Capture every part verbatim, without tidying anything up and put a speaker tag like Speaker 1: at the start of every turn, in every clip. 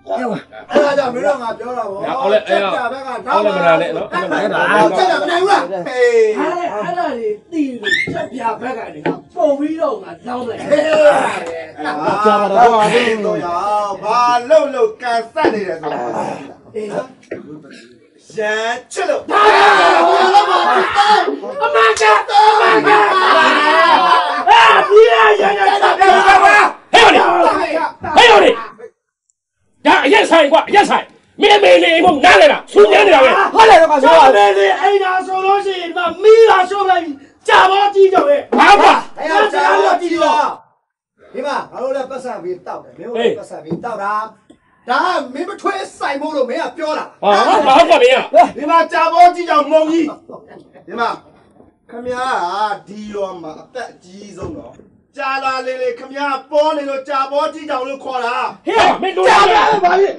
Speaker 1: အဲ့ဒါကြောင့်မင်းတို့ငါပြောတာဗောချက်ပြဘက်ကတော့မလာနဲ့နော်အဲ့ဒါချက်ပြမနိုင်ဘူးလားဟေးအဲ့ဒါတွေတီးလို့ချက်ပြဘက်ကနေပုံပြီးတော့ငါတောင်းလိုက်ဟေးကြာပါတော့ဘာလို့ရဘာလို့လို့ကန်ဆက်နေတယ်ဆိုတာအေးရန်ချစ်လို့ဘာလို့ဘာလို့အမကအမကအာဒီရရရချက်ပြဘက်ကဟေးဟေးဟေးဒါအရက်ဆိုင်ကွာအရက်ဆိုင်မင်းမေလေးအိမ်မနားလေလားဆူညံနေတာပဲဟုတ်တယ်တော့ကဆိုမေလေးအိမ်သာဆိုလို့ရှိရင်မီးလာရှိုးလိုက်ကြာဘောကြည့်ကြရဲ့ဘာကွာအဲ့ဒါကြာဘောကြည့်တော့ဒီမှာငါတို့လည်းပတ်စံပြီးတောက်တယ်မင်းတို့လည်းပတ်စံပြီးတောက်တာဒါကမင်းမထွေးဆိုင်မို့လို့မင်းကပြောတာဟာဘာဟုတ်ကမင်းကဒီမှာကြာဘောကြည့်ကြမုံကြီးဒီမှာခမည်းကဒီရောမှာအသက်အကြီးဆုံးတော့ကြာလာလေလေခမည်းပေါ်နေလို့ကြာဘောကြည့်ကြလို့ခေါ်တာဟေးမင်းတို့ကြာလာပါလေ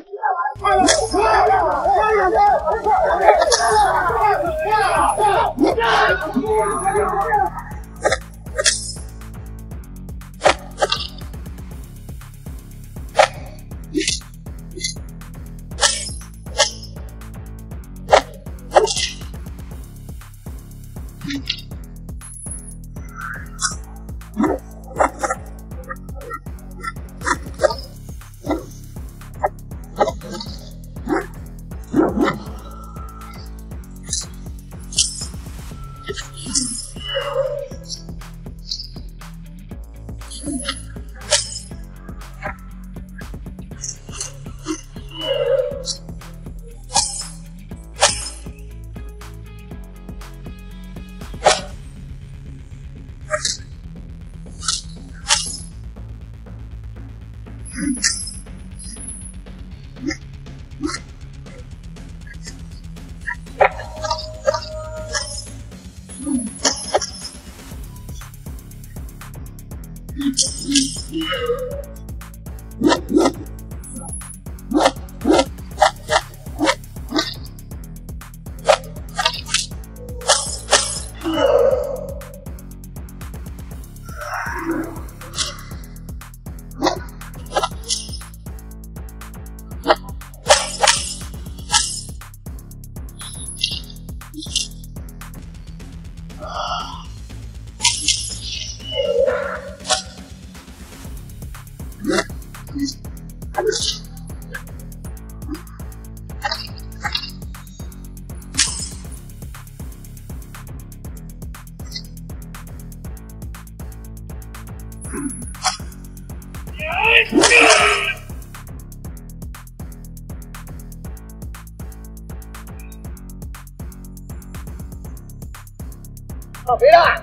Speaker 1: 好，别了！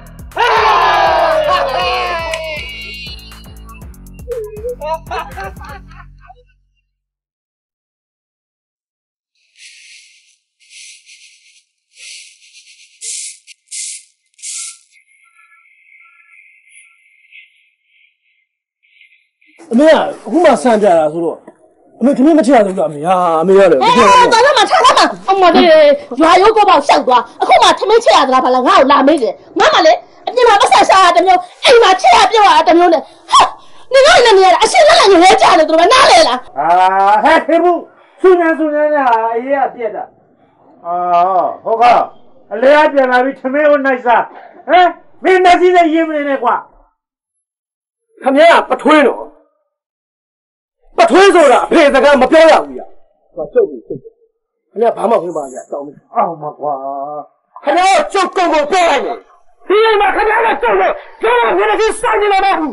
Speaker 1: အမေကအခုမှဆန်ပြတာဆိုတော့အမေခမင်းမထရဘူးလားအမေဟာအမေရတယ်အေးတော်တော့မှထားတော့မှအမလေးရွာရုပ်ကောပေါ့ရှောက်သွားအခုမှထမင်းချက်ရသလားဘာလဲငါ့ကိုလာမေးတယ်ငါမှလည်းအပြင်မှာပတ်ဆက်ရှာတာတမျိုးအိမ်မှာချက်ရပြောက်ရတာတမျိုးနဲ့ဟာနေတော့လည်းနေရတာအရှင်လည်းလည်းငရဲကြတယ်သူတို့နားလေလားအာဟဲ့ဖေဘူးဆူညာဆူညာနဲ့အေးရပြက်တာအာဟုတ်ကအလေးအပြန်လာပြီးထမင်းကိုနိုင်စားဟမ်မင်းမျက်စိနဲ့ရေးမနေနဲ့ကွာခမင်းကပထွေးတော့ပထွေးဆိုတာအဖေစကားမပြောရဘူးညာဟောကျုပ်ကိုကျုပ်ခင်ဗျာဘာမှဝင်ပါကြတောင်းမအောင်မကွာခင်ဗျာကျုပ်ကိုကိုပြောလိုက်တယ်ဒီအိမ်မှာခင်ဗျားကကျုပ်လို့ကျုပ်ကငါကစိုက်နေမှာမဟုတ်ဘူး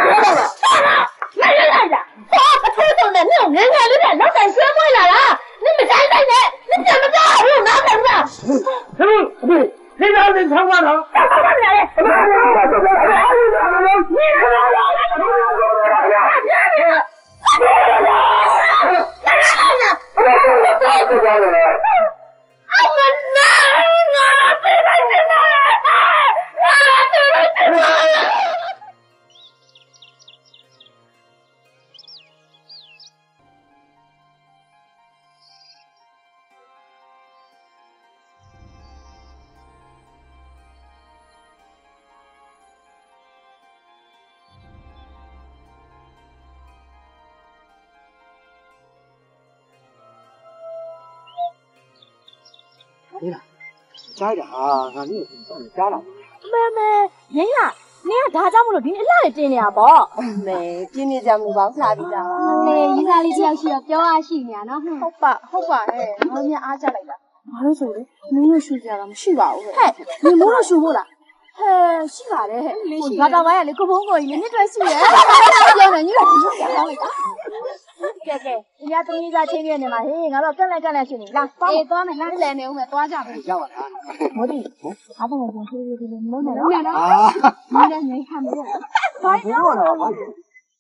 Speaker 1: လာလာလာဟာပထွေးတော့နဲ့ငငယ်ငယ်လေးနဲ့လောက်ဆိုင်ဆွဲမွေးလာတာနင်မတိုင်းတိုင်းနဲ့နင်ပြန်မပြောဘူးနားမလဲဘူးလားဟဲ့အဖေဒီတော့တင်ဆောင်ပါတော့ဆောင်ပါလေအမ
Speaker 2: 你啦，加一点啊，俺你加了。
Speaker 3: 妹妹，你啦，你也大家不lo，你哪里进来不？
Speaker 4: 没，今天咱们帮啥的家？
Speaker 3: 哎，意大利这样需要表啊训练呢。
Speaker 4: 好吧，好吧，哎，我们阿家来的。
Speaker 3: ဘာလို့ဆိုလဲမင်းတို့ရှူကြတာမရှိပါဘူးဟဲ့ဒီမိုးတော့ရှူဖို့လားဟဲ့ရှိပါတယ်ဟဲ့ဟိုဘာတော်ဝိုင်းကလေကိုဖုံးကိုကြီးလည်းနှစ်တွဲရှိတယ်ပြောနေညီတော့ရှူကြကောင်းလိုက်တာကဲကဲဒီများသမီးသားချင်းပြနေမှာဟေးငါတို့ကက်လက်ကက်လက်ရှင်နေလာအေးသွားမယ်လားလည်းနေဦးမယ်သွားကြမယ်
Speaker 2: ရောက်ပါလား
Speaker 3: မိုးဒီအားတော့ပြန်ဖြည်းဖြည်းလေးလုံးနေတော့အာမင်းလည်းငိုခံမရဘာလို့လဲဘာလို့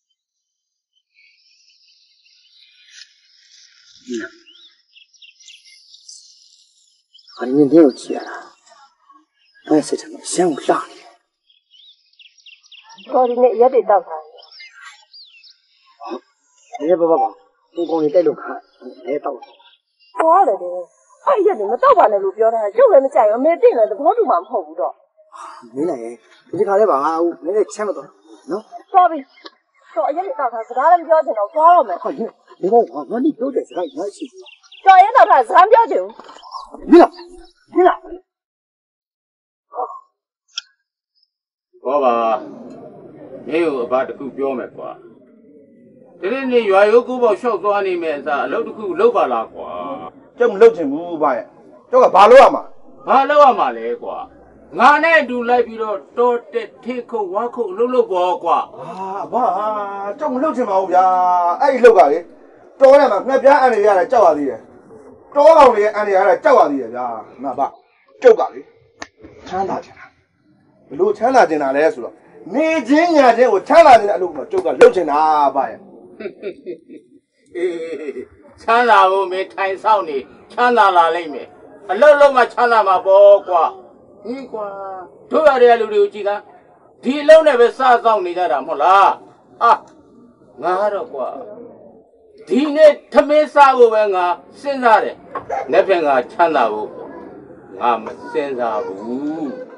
Speaker 2: 俺明天又接了，我也是这么想不上的。
Speaker 4: 所以呢，也得到他。
Speaker 2: 好，你不不不，我帮你带路看，你也到了。
Speaker 4: 我了的，哎呀，你们到班的路标上，就咱们家园没定了，我就蛮跑不着。
Speaker 2: 没来，你看那帮啊，那个钱不多，喏。
Speaker 4: 稍微，少也得到他，是他们标定了抓了没？
Speaker 2: 好，你你帮我，我你标准是干啥去？
Speaker 4: 少也到他是俺标定。
Speaker 2: 你了。你啦，
Speaker 5: 爸爸，你有把这个表没过？这里你原有购包小庄里面啥，老这个老把拉过。
Speaker 1: 这么老清楚吧呀？这个八路啊嘛，
Speaker 5: 八路啊嘛来过。俺那都来比了，到这铁口瓦口老老过过。
Speaker 1: 啊爸，这么老清楚呀？哎，老个的，这个嘛，那边俺那边来找我的。找老的，俺家来找我的呀，那爸，找个的，钱哪钱哪？路钱哪钱哪来说？你今年钱我钱哪钱哪路嘛？找个路钱哪爸呀？
Speaker 5: 嘿嘿嘿嘿，钱哪我没谈上呢，钱哪哪来没？啊，老老嘛钱哪嘛包瓜，你瓜，多少人路路几个？地老那边啥上你家的么啦？啊，俺这瓜。ဒီနေ့ထမင်းစားဖို့ပဲငါစဉ်းစားတယ်။နေ့ပြန်ငါချမ်းသာဖို့ငါမစဉ်းစားဘူး။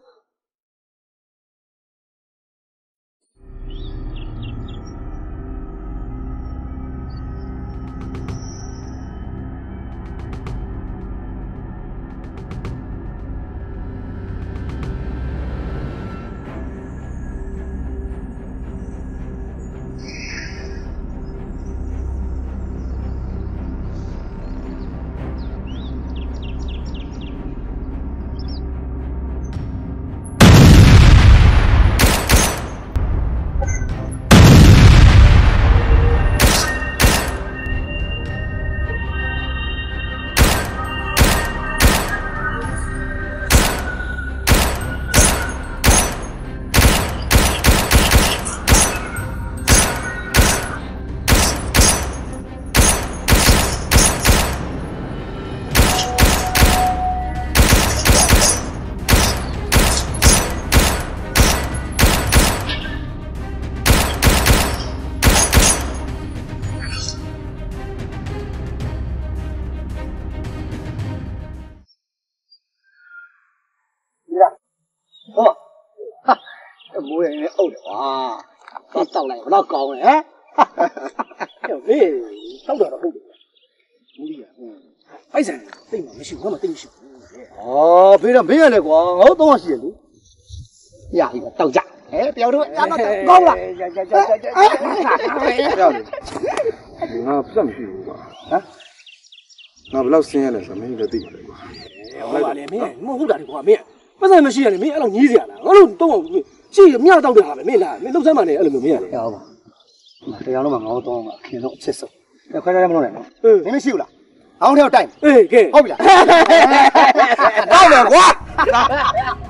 Speaker 2: 冇人嚟漚嚟哇，我到嚟我都講嘅，又咩收到就好嘅，冇啲人，哎陣頂埋咪笑，我咪頂笑。哦，別人別人嚟講，我當我是你，呀，呢個鬥爭，誒，表到，啱啱講啦，呀呀呀呀呀，
Speaker 1: 我不想去吧？啊？我不老生了，什么一个地方的吧？
Speaker 2: 我話你咩？我好大條話咩？不是咪事人哋咩？一路耳字人啊，我都當我。即係咩鬥地下咪咩啦？你老細問你，你明咩？有嘛？這樣都問我當嘛，看到接受。那快點咁多人咯。嗯，你們笑啦，好條帶。誒，嘅，好唔啦？好兩個。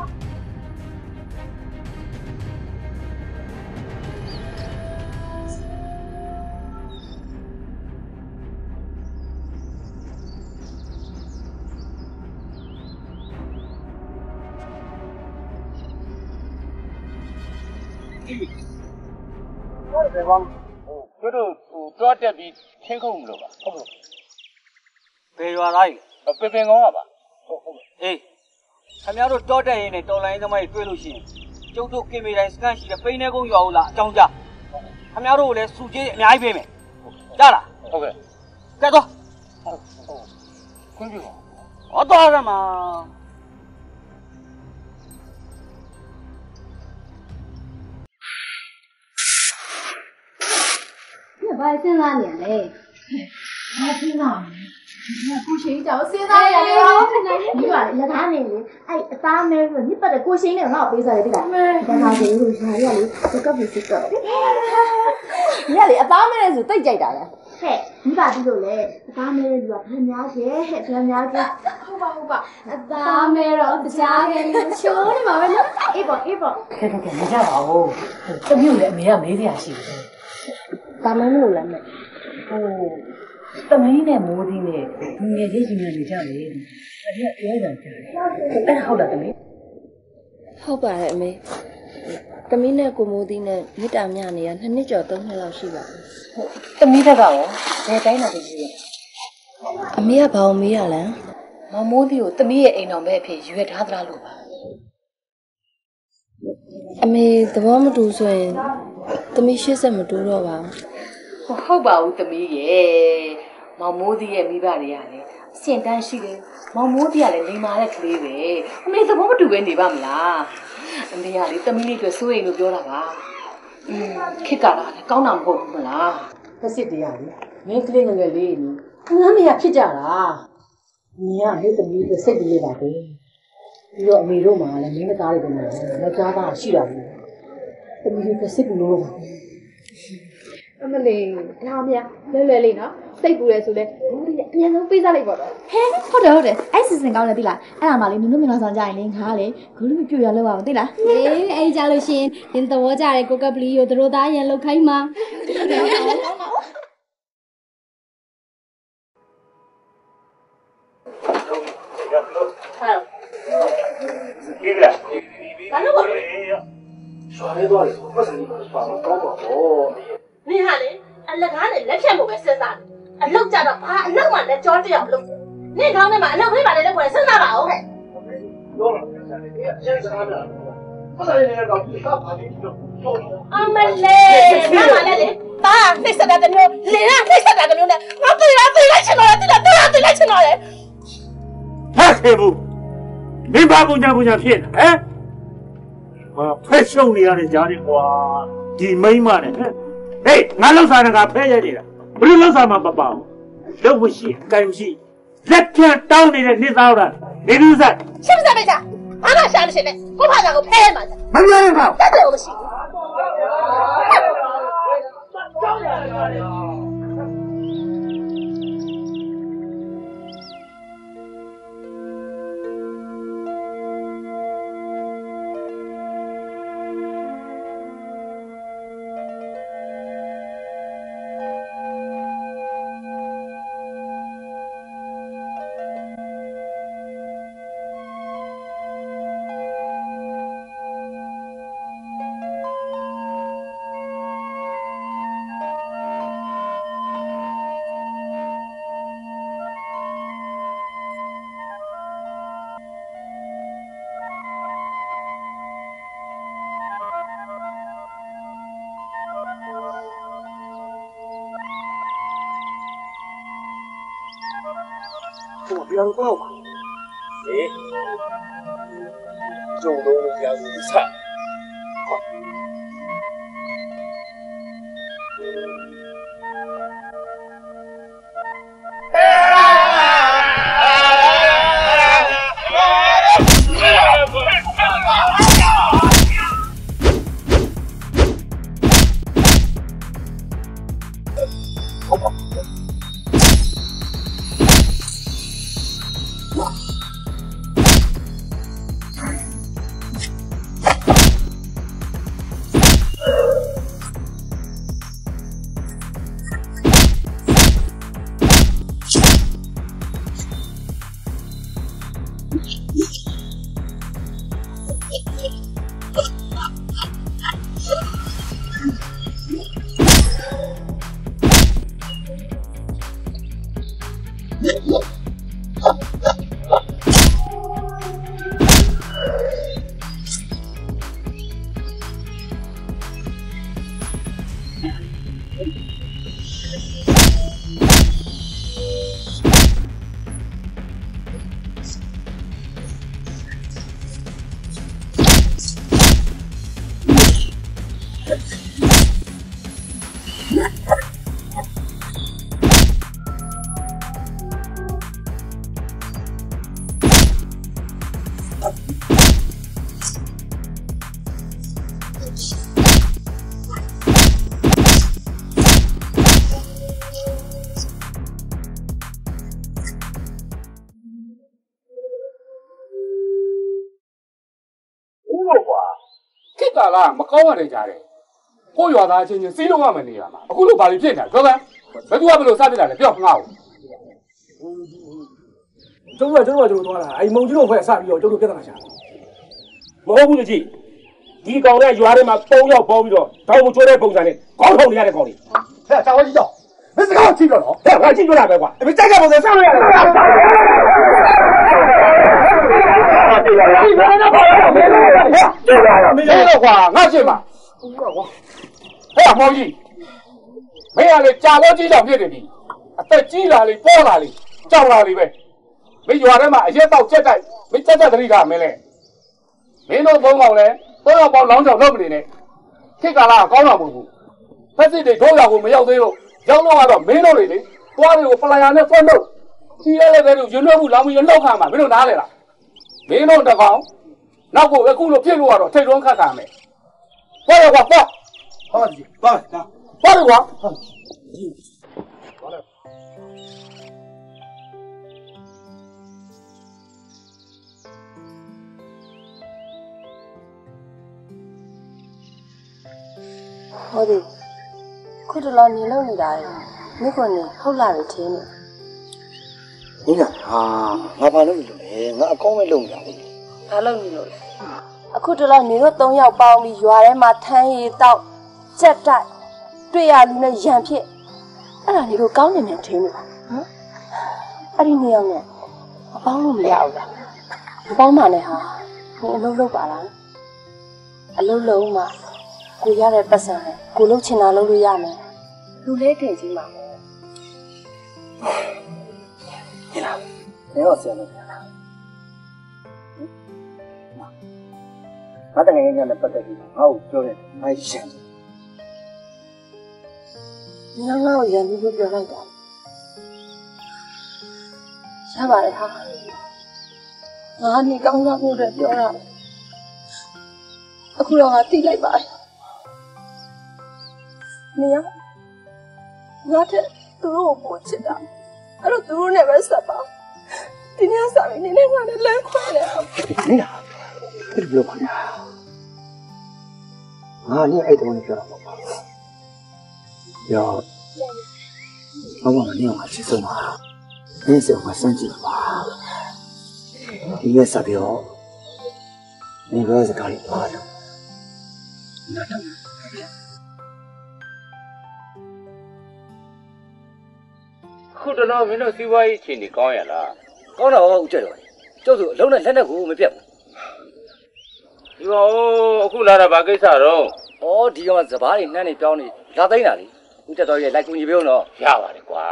Speaker 5: 我这方，这都抓这比天空不了吧？好不了。
Speaker 6: 别说哪一个？
Speaker 5: 呃，别别我吧。好好。
Speaker 6: 哎，他们都抓这人呢，到来他妈也追路线，就都给没人干系的，非那个要了涨价，他们都来苏姐免一杯没？咋了
Speaker 5: ？OK。
Speaker 6: 该走。
Speaker 5: 哦哦，滚去吧。
Speaker 6: 我多了嘛。
Speaker 3: 你把现在年嘞，我听到。ကိုရှင်ကြောင့်စဉ်းစားရတယ်။ဒီကလက်သားနေလေအဲ့အသားမဲလို့ညစ်ပတ်တဲ့ကိုရှင်နဲ့ငါ့ကိုပေးစားရပြီလား။လက်သားကြီးလို့ရှာရလေစကပ်ပြီးစကပ်။ညလေအသားမဲလဲဆိုတိတ်ကြိုက်တာလား။ဟဲ့ဒီပါပြီးလို့လေအသားမဲလူကဖမ်းများခဲ့ဟဲ့ဖမ်းများခဲ့ဟုတ်ပါဟုတ်ပါအသားမဲတော့တရားခဲ့လို့ချိုးနေမှာပဲနော်။အေးပေါ့အေးပေါ့။
Speaker 2: ခဲခဲခဲမကြပါဘူး။တမျိုးလေအမေကမေးစရာရှိတယ်။ဒါမှမဟုတ်လားမဲ့။ဟိုသမီးနဲ့မိုးသီးနဲ့ငငယ်ချင်းရှင်နေကြလေအဲ့ဒါပြောကြတယ်အဲ့ဟုတ်လားသမီး
Speaker 7: ဟုတ်ပါတယ်အမေသမီးနဲ့ကိုမိုးသီးနဲ့မြစ်တာမြနေရနှစ်နှစ်ကျော်သုံးနှစ်လောက်ရှိပါပြီ
Speaker 2: ဟုတ်သမီးတက်ကရောဘယ်တိုင်းလာပြီလဲ
Speaker 7: အမေကဘာလို့မေးရလဲ
Speaker 2: မမိုးသီးကိုသမီးရဲ့အိမ်တော်ပဲအဖြစ်ရွေထားသလားလို့ပါ
Speaker 7: အမေသဘောမတူဆိုရင်သမီးရှေ့ဆက်မတူတော့ပါ
Speaker 2: ဘူးဟုတ်ပါဘူးသမီးရဲ့မောင်မိုးသီးရဲ့မိဘတွေကလည်းအစင်တန်းရှိတယ်မောင်မိုးသီးကလည်းလိမ္မာတဲ့ကလေးပဲအမေသဘောမတူပဲနေပါမလားအမေကလေသမီးလေးအတွက်စိုးရိမ်လို့ပြောတာပါอืมခစ်ကလာလည်းကောင်းတာမဟုတ်ဘူးမလားဖက်စစ်တရားလေမင်းကလေးငယ်ငယ်လေးနီငါမရဖြစ်ကြတာညီကလေသမီးလေးစိတ်ကလေးပါပဲပြီးတော့အမေတို့မှလည်းမင်းသားတွေကလည်းမကြားသားရှိတာလေသမီးလေးဖက်စစ်ဘူးလို့ပါ
Speaker 3: အမလေးဒါမြလဲလဲလေးနော်စိတ်ပူရဲဆိုလဲဘူးလေးအများဆုံးပေးစားလိုက်ပါတော့ဟဲဟုတ်တယ်ဟုတ်တယ်အဲ့စီစဉ်ကောင်းတယ်သိလားအဲ့ဒါမှလေနုနုမင်္ဂလာဆောင်ကြရင်လေငါကလေဂူလူပြပြရလောက်အောင်သိလားအေးအဲ့ကြလို့ရှင်သင်သဘောကြတဲ့ကိုကပလီကိုတို့သားရန်လောက်ခိုင်းမှာ
Speaker 5: ဒီကဘာလို့လဲဆွာရဲတော့ပတ်စံဒီပါပါတော့ပါဘော
Speaker 4: နင်ဟာလေအလကားနဲ့လက်ဖြတ်မှုပဲစဉ်းစားတယ်အလောက်ကြတော့ဘာအလောက်မှလက်ကြောတယောက်လို့နင်ခေါင်းထဲမှာအလောက်လေးပါလေလက်ပေါ်စဉ်းစားပါဦးဟဲ့
Speaker 5: တော့ကျန်စားတာပတ်စံလေးကတော့ဒီကဘာလေးတော့
Speaker 4: အမလေးဘာမှလည်းလေဘာနှိမ့်ဆက်တာတမျိုးလင်ကနှိမ့်ဆက်တာတမျိုးနဲ့ငါပြေးရပြေးလိုက်ချင်တော့တယ်တိလာတေးရတေးလိုက်ချင်တော့တယ်
Speaker 5: ဟာခေဘူးမင်းဘာပူညာပူညာဖြစ်ဟဲ့ဟာဖက်ရှုံနေရတဲ့ကြားလေးကွာဒီမိမ့်မနဲ့ဟဲ့ဟေးငါလောက်စားတာကဖဲရနေတာဘယ်လိုလောက်စားမှမပေါ့လောက်ဝရှိအကင်ရှိလက်ဖြတ်တောင်းနေတဲ့နှစ်သားတာနေလူစား
Speaker 4: ရှင်းမစားပဲကြာဘာမှရှာလို့ရှိနေကိုဖာကကိုဖဲရမှာကြာ
Speaker 5: မပြောရင်ဟော
Speaker 4: တက်တယ်လို့မရှိ
Speaker 5: 我不要报吧？诶，中东家的菜，好。
Speaker 8: ကာလမကောင်းရတယ်ကြားတယ်ကိုရွာသားချင်းချင်းစီးလုံးဝမနေရမှာအခုလိုဘာလို့ဖြစ်နေတာပြောပါဘယ်သူကဘယ်လိုစပစ်တာလဲပြောငါ့ကိုကျုပ်ကကျုပ်ကကျုပ်သွားတာအဲ့မုံကြီးတို့ဖွဲ့စပြီးတော့ကျုပ်တို့ပြဿနာရှာမဟုတ်ဘူးကြည့်ဒီကောင်နဲ့ရွာထဲမှာပုံရောက်ပေါ်ပြီးတော့တောင်မချိုးတဲ့ပုံစံနဲ့ခေါင်းထုံနေရတဲ့ကောင်တွေဟဲ့တောင်ကြီးတော့မင်းစကားကြည့်တော့နော်ဟဲ့ငါကြည့်ကြတာပဲကွာအမေကြိုက်တဲ့ပုံစံဆောက်လို့ရတယ်မင်းတော့ကွာငါ့ရှင်းပါဟဲ့မောင်ကြီးမင်းကလေကြာတော့ကြီးကြောင်ဖြစ်နေပြီအသက်ကြီးလာလေပေါ်လာလေကြောက်လာလေပဲမင်းရွာထဲမှာအရက်တော့ကြက်တိုက်မင်းကြက်ကြက်တတိကမင်းလေမင်းတို့ဘုံကောင်လဲဘုံကောင်ပေါင်းလောင်းကြောင်လုပ်မနေနဲ့ခေတ်ကာလကကောင်းတာမဟုတ်ဘူးဖက်စစ်တွေတို့ရောက်ကိုမရောက်သေးလို့ရောက်တော့ကတော့မင်းတို့တွေလေသွားတွေကိုပလာယာနဲ့ဖွင့်လို့ကြီးရတဲ့တဲ့တို့ရွလွတ်မှုလောင်းပြီးလောက်ခါမှာမင်းတို့နားလေလားမင်းတို့တကောင်နောက်ကိုအခုလိုဖြစ်လို့ကတော့ထိတ်တွန်းခတ်ခါမယ်ပေါ်ရကွာပေါ်ဟုတ်ပြီပါလာပေါ်ရကွာ
Speaker 7: ဟုတ်တယ်ခုတလောနေလို့နေတာလေမိခွန်းနေဟုတ်လားလို့ထင်းနေ
Speaker 2: ဟင်းလားဟာငါဘာလုပ်နေလို့လဲငါအကောင်းပဲလုပ်နေတာလေ
Speaker 7: ဘာလုပ်နေလို့လဲအခုတလောနေတော့သုံးယောက်ပေါင်းပြီးရွာထဲမှာထမ်းရည်တောက်ချက်တိုက်တွေ့ရလူနဲ့ရံဖြစ်အဲ့ဒါနေတော့ကောင်းနေမှထင်းနေတာဟမ်အဲ့ဒီနေရာနဲ့မပေါင်းလို့မရဘူးလားမပေါင်းမှလည်းဟာကိုအလုပ်လုပ်ပါလားအလုပ်လုပ်မှကိုရတဲ့ပတ်စံနဲ့ကိုလှုပ်ချင်တာလုပ်လို့ရမယ်လူလေးထင်ကြီးမှာ
Speaker 2: ဟဲ့လားဘယ်တော့ဆရာလုပ်ပြန်လားငါတကယ်ကြီးနဲ့ပတ်သက်ပြီးငါ့ကိုပြောတယ်ငါရှင်း
Speaker 7: တယ်ငါငါ့ကိုရန်ပြီးပြောလိုက်တာရပါတယ်ဟာငါနေကောင်းစားဖို့အတွက်ပြောတာအခုတော့ငါသိလိုက်ပါတယ်နေရငါတဲ့သူတို့ကိုချစ်တာအဲ့တော့သူတို့နဲ့ပဲဆက်ပါဒီနေ့စားပြီးနေနေငါနဲ့လမ်းခွဲတယ်
Speaker 2: နေရဘယ်လိုပါလဲငါလည်းအဲ့တုန်းကပြောတာပေါ့ရောဘာမှမနေအောင်ချစ်ဆုံးပါနင်းစောမစမ်းကြည့်ပါဒီနေ့စားပြီးတော့နေကစကားလေးပါတယ်နားတော့
Speaker 5: ခုတလောမင်းတို့စီးပွားရေးအခြေအနေကောင်းရလား
Speaker 6: ကောင်းတော့ဦးကျက်တော်ကျုပ်ဆိုအလုံးနဲ့လက်နဲ့ကိုမပြတ်ဘူး
Speaker 5: ဒီတော့အခုလာတာဘာကိစ္စတော့
Speaker 6: ဩဒီကောင်ကစပားတွေနှမ်းနေပြောင်းနေလာသိမ်းတာလေဦးကျက်တော်ရဲ့လိုက်ကူညီပြုံးတော့
Speaker 5: ရပါတယ်ကွာ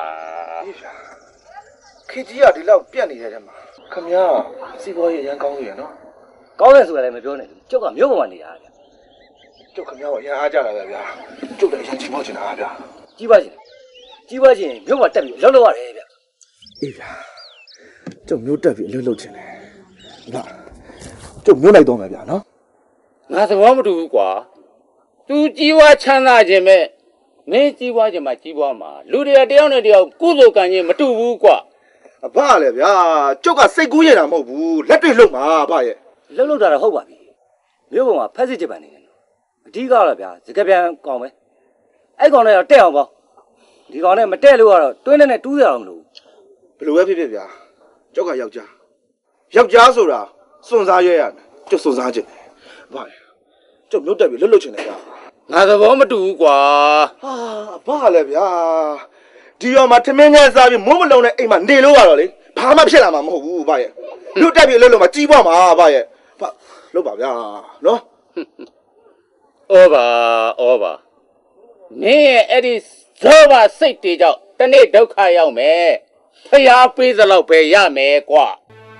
Speaker 1: ခေကြီးကဒီလောက်ပြက်နေတဲ့တဲ့မှာခမည်းစီးပွားရေးအရင်ကောင်းလို့ရနော်
Speaker 6: ကောင်းတယ်ဆိုလည်းမပြောနဲ့ကျုပ်ကမြို့ပေါ်မှာနေတာဗျ
Speaker 1: ကျုပ်ခမည်းကအရင်အားကြတာပဲဗျာကျုပ်လည်းအရင်ချိန်မောက်ချင်တာဗျာ
Speaker 6: ကြီးပါရှင်ကြီးပွားချင်းမြို့မှာတက်ပြီးအလုပ်လုပ်ရတယ်ဗျ
Speaker 2: အေးဗျာကျုပ်မြို့တက်ပြီးအလုပ်လုပ်ချင်တယ်ငါကျုပ်မြို့လိုက်တော့မယ်ဗျာနော်
Speaker 5: ငါသဘောမတူဘူးကွာသူကြီးပွားချမ်းသာခြင်းပဲမင်းကြီးပွားခြင်းမှာကြီးပွားမှာလူတွေကတယောက်နဲ့တယောက်ကုသိုလ်ကံခြင်းမတူဘူးကွာ
Speaker 1: အဖလေဗျာကျုပ်ကစိတ်ကူးရတာမဟုတ်ဘူးလက်တွေ့လုပ်မှာအဖရဲ့
Speaker 6: လှုပ်လှုပ်တာတော့ဟုတ်ပါပြီမြို့ပေါ်မှာဖက်စစ်ချစ်ပန်နေတယ်အဓိကတော့ဗျာစကပြန်ကောင်းပဲအဲ့ကောင်လည်းတော့တက်အောင်ပေါ့ဒီကောင်နဲ့မတက်လို့ကတော့တွင်းနဲ့တူးရအောင်မလို့
Speaker 1: ဘယ်လိုပဲဖြစ်ဖြစ်ဗျာကျုပ်ကယောက်ျားယောက်ျားဆိုတာစွန့်စားရဲရတယ်ကျုပ်စွန့်စားခြင်းဘာလဲကျုပ်မြို့တက်ပြီးလှုပ်လှုပ်ချင်တယ်ဗျာ
Speaker 5: ငါသဘောမတူဘူးကွာ
Speaker 1: ဟာဘာလဲဗျာဒီရောမှာထမင်းငယ်စားပြီးမုန်းမလုံးနဲ့အိမ်မှာနေလို့ရတော့လေဘာမှဖြစ်လာမှာမဟုတ်ဘူးဗျာရဲ့မြို့တက်ပြီးလှုပ်လို့မှကြီးပွားမှာဗျာရဲ့ဘာလှုပ်ပါဗျာနော်
Speaker 5: ဩပါဩပါမင်းရဲ့အဲ့ဒီဇောပါစိတ်တွေကြောင့်တနေ့ဒုက္ခရောက်မယ်ဖျားပေးသလောက်ပဲရမယ်ကွာ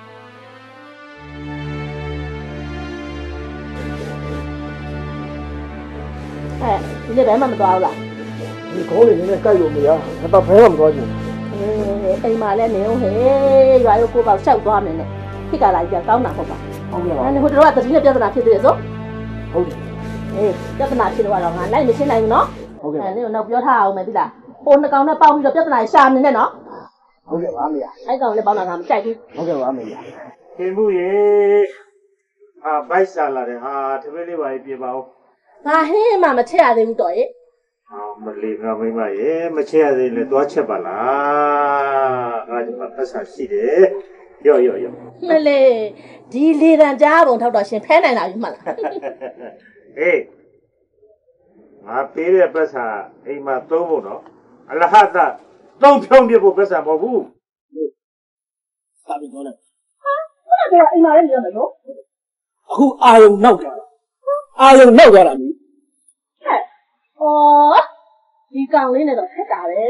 Speaker 4: အဲဒီနေ့ဘယ်မှမသွားဘူးလား
Speaker 2: ဒီခေါင်းလေးနည်းနည်းကြိုက်လို့မရငါတော့ဘယ်မှမသွားချင်
Speaker 4: အေးအိမ်မှာလည်းနေအောင်ဟဲ့ရွာရုပ်ကိုပေါ့ရှောက်သွားမယ်နဲ့ဖြစ်ကြလာကြကောင်းတာဟုတ်ပါ
Speaker 2: ဟုတ်ကဲ့ပါ
Speaker 4: အဲ့ဟိုတော့ကတတိနဲ့ပြဿနာဖြစ်သေးတယ်ဆို
Speaker 2: ဟုတ်တယ်
Speaker 4: အေးပြဿနာဖြစ်တော့တော့ငါလိုက်မရှင်းနိုင်ဘူးနော်
Speaker 2: ဟုတ်ကဲ့
Speaker 4: အဲ့နင်တော့ပြောထားအောင်မယ်သိလားဟိုနှကောင်နဲ့ပေါင်းပြီးတော့ပြဿနာရှာနေနဲ့နော်
Speaker 2: ဟုတ်ကဲ့ပါမေရ
Speaker 4: အဲ့ကောင်လည်းပေါင်းတာကမကြိုက်ဘူး
Speaker 2: ဟုတ်ကဲ့ပါမေရ
Speaker 5: ခင်မှုရေအာဘိုက်စားလာတယ်ဟာတပည့်လေးပါရေးပြပါဦး
Speaker 4: ငါဟင်းမှမချက်ရသေးဘူးတော့ရေ
Speaker 5: အော်မလေးငါမိမရေမချက်ရသေးလေသွားချက်ပါလားငါဒီမှာပတ်စာရှိတယ်ရော့ရော့ရော့
Speaker 4: မလေးဒီလေတံကြားပုံထောက်တော့ရှင်ဖဲနိုင်တာယူမှလား
Speaker 5: ဟေးငါပေးတဲ့ပတ်စာအိမ်မှာသုံးဖို့နော်အလဟတ်သုံးဖြုံးပြဖို့ပတ်စာမဟုတ်ဘူး
Speaker 2: စာပြီးတော့လေ
Speaker 4: ဟာဘာအိမ်မှာလည်းနေရမယ်နော်
Speaker 2: အခုအာယုံနောက်တာအာယုံနောက်သွားတာမီး
Speaker 4: ဟဲ့ဩဒီကောင်လေးနဲ့တော့ခက်တာပဲ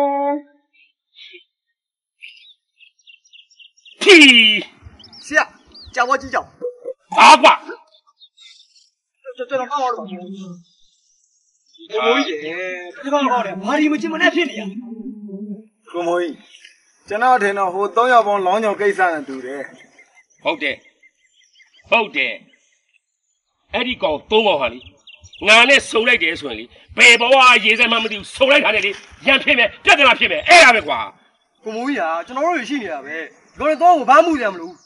Speaker 6: ဖြီ
Speaker 2: ဆရာကြာဝကြီးကြောင်
Speaker 6: ဘာကွာ
Speaker 2: ကျွန်တော်ကောက်တော့ကိုမိုးကြီးဒီကောင်ကောက်တယ်ဘာဒီမချင်မနဲ့ဖြစ်နေရ
Speaker 1: ကိုမိုးကြီးကျွန်တော်ထင်တော့ဟိုသုံးယောက်ပေါင်းလောင်းကြောင်ကိစ္စနဲ့တူတယ်
Speaker 6: ဟုတ်တယ်ဟုတ်တယ်အဲ့ဒီကောင်သုံးကောင်ဟာလေငါနဲ့စုံလိုက်တယ်ဆိုရင်လေဘယ်ဘဝရေးစမ်းမှမသိဘူးစုံလိုက်တာနဲ့လေရံဖြစ်မယ်ပြဿနာဖြစ်မယ်အဲ့ဒါပဲကွာ
Speaker 2: ကိုမိုးကြီးကကျွန်တော်တို့ရှိနေတာပဲဒီကောင်တော့ဘာမှမမှုတယ်မလို့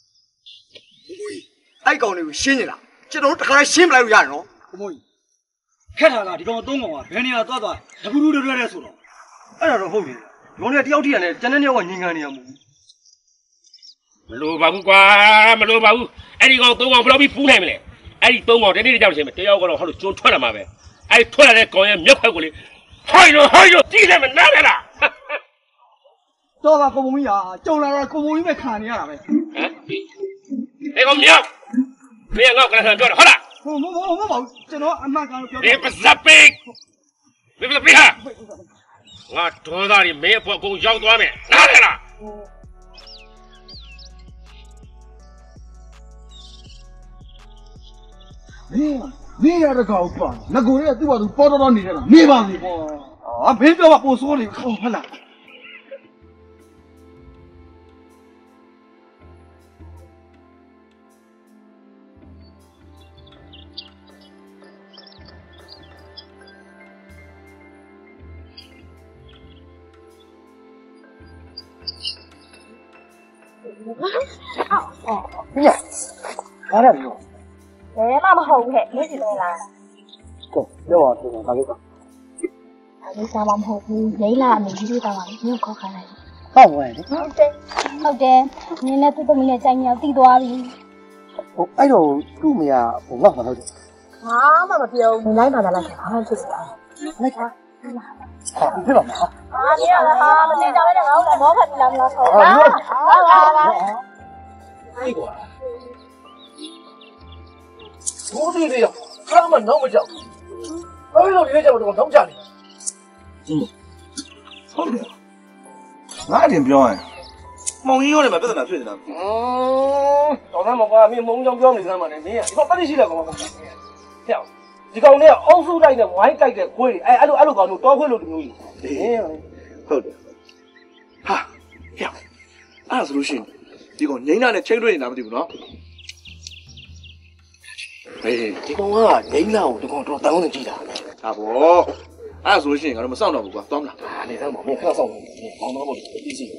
Speaker 2: အဲ့ကောင်တွေကိုရှင်းနေတာကျွန်တော်တို့တခါရှင်းပလိုက်လို့ရတယ်နော်ကိုမိုးကြီးခက်တာကဒီကောင်သုံးကောင်ကဘယ်နေရာသွားသွားတပူလူတွေတဲ့ဆိုတော့အဲ့ဒါတော့ဟုတ်တယ်ဒီကောင်တွေကတယောက်တည်းရတယ်ကျန်တဲ့တယောက်ကငင်ငံနေရမို့
Speaker 6: မလိုပါဘူးကွာမလိုပါဘူးအဲ့ဒီကောင်သုံးကောင်ဘယ်လိုပြီးပူးနိုင်မလဲအဲ့ဒီသုံးကောင်တနေ့တည်းကြောက်ချင်းပဲတယောက်ကတော့ဟောလို့ကျွန်းထွက်လာမှာပဲအဲ့ဒီထွက်လာတဲ့ကောင်ရဲ့မျက်ခွက်ကိုလေဟိုင်းလို့ဟိုင်းလို့ကြည့်လိုက်မနားလဲလား
Speaker 2: တော့ပါကိုမိုးကြီးဟာကြုံလာတော့ကိုမိုးကြီးပဲခံနေရတာပဲ
Speaker 6: ဟမ်ဒီကောင်မြောက်မင်းငေါ့ကလည်းပြောတယ်ဟုတ်လား
Speaker 2: ဟိုမဟုတ်မဟုတ်ပါဘူးကျွန်တော်အမှန်ကန်လို့ပြော
Speaker 6: ဒီပစပိတ်ဘယ်လိုပြဟာငါဒေါသတွေမင်းအဖို့အကုန်ရောက်သွားမယ်နားလဲလား
Speaker 1: မင်းမင်းရတဲ့ကောင်ပါငါကိုရဲ့သူ့ဘာသူပေါ်တော်တော်နေတယ်လားနေပါစေပေါ့
Speaker 2: အာမင်းပြောပါပို့ဆိုးနေဟုတ်လား ဘာလဲလို့
Speaker 3: ဘယ်မှမဟုတ်ဘူးဟဲ့နေစီလဲလား
Speaker 2: ကဲပြောပါဦးဘာလို့က
Speaker 3: အဲဒီစားမမဟုတ်ဘူးရိလာအမေကြီးတို့တောင်းပါလေညခေါ်ခိုင်းလိုက်
Speaker 2: ဟုတ်ဝင်လေ
Speaker 3: ဟုတ်တယ်ဟုတ်တယ်နင်းနဲ့သူ့သမီးနဲ့ကြိုင်မြောက်တီးသွားပြီ
Speaker 2: ဟိုအဲ့တော့သူ့မရဟိုငေါ့မလို့တယ်
Speaker 3: ဘာမှမပြောဘူးနိုင်ပါလားလိုက်ဘာမှဖြစ်စရာလိုက်ပါ
Speaker 2: ဟာပြပါမလား
Speaker 3: အာနေရဟာမသိကြပဲငါ့ကိုမောဖတ်ပြီးလာမလားဆောဟာဟာဟာ
Speaker 2: အေးကွာဘိုးသေးသေးရခါမှတော့မကြောက်ဘာလို့ဒီနေ့ကြောက်တော့တော့ကြတယ်ဟုတ်တယ်ငါအရင်ပြောရင်မောင်ကြီးရောလည်းမပြဿနာဖြစ်နေတာอืมတော်သားမကွာမင်းမုံကြောင်ပြောနေစမ်းပါနဲ့မင်းကဒီကောင်တတိရှိတယ်ကောင်မဟုတ်ဘူးဟဲ့ဒီကောင်နဲ့အုံစုတိုက်နဲ့ဝိုင်းတိုက်တဲ့ခွေးတွေအဲအဲ့လိုအဲ့လိုကောင်တို့တောခွေးလိုတူမျိုးကြီးဟုတ်တယ်ဟာဟဲ့အဲ့ဆိုလို့ရှိရင်ဒီကောင်ငိမ့်နာနဲ့ချိန်တွေ့နေတာမသိဘူးနော်ဟေးဒီကောင်ကငိမ့်နာကိုဒီကောင်တော့တောင်းနေကြည့်တာဒါပေါ့အဲ့ဆိုလို့ရှိရင်ငါတို့မစောင့်တော့ဘူးကွာသွားမလားအနေစမ်းပါမင်းခဏစောင့်နေပေါင်းတော့ပေါ့ဒီစီ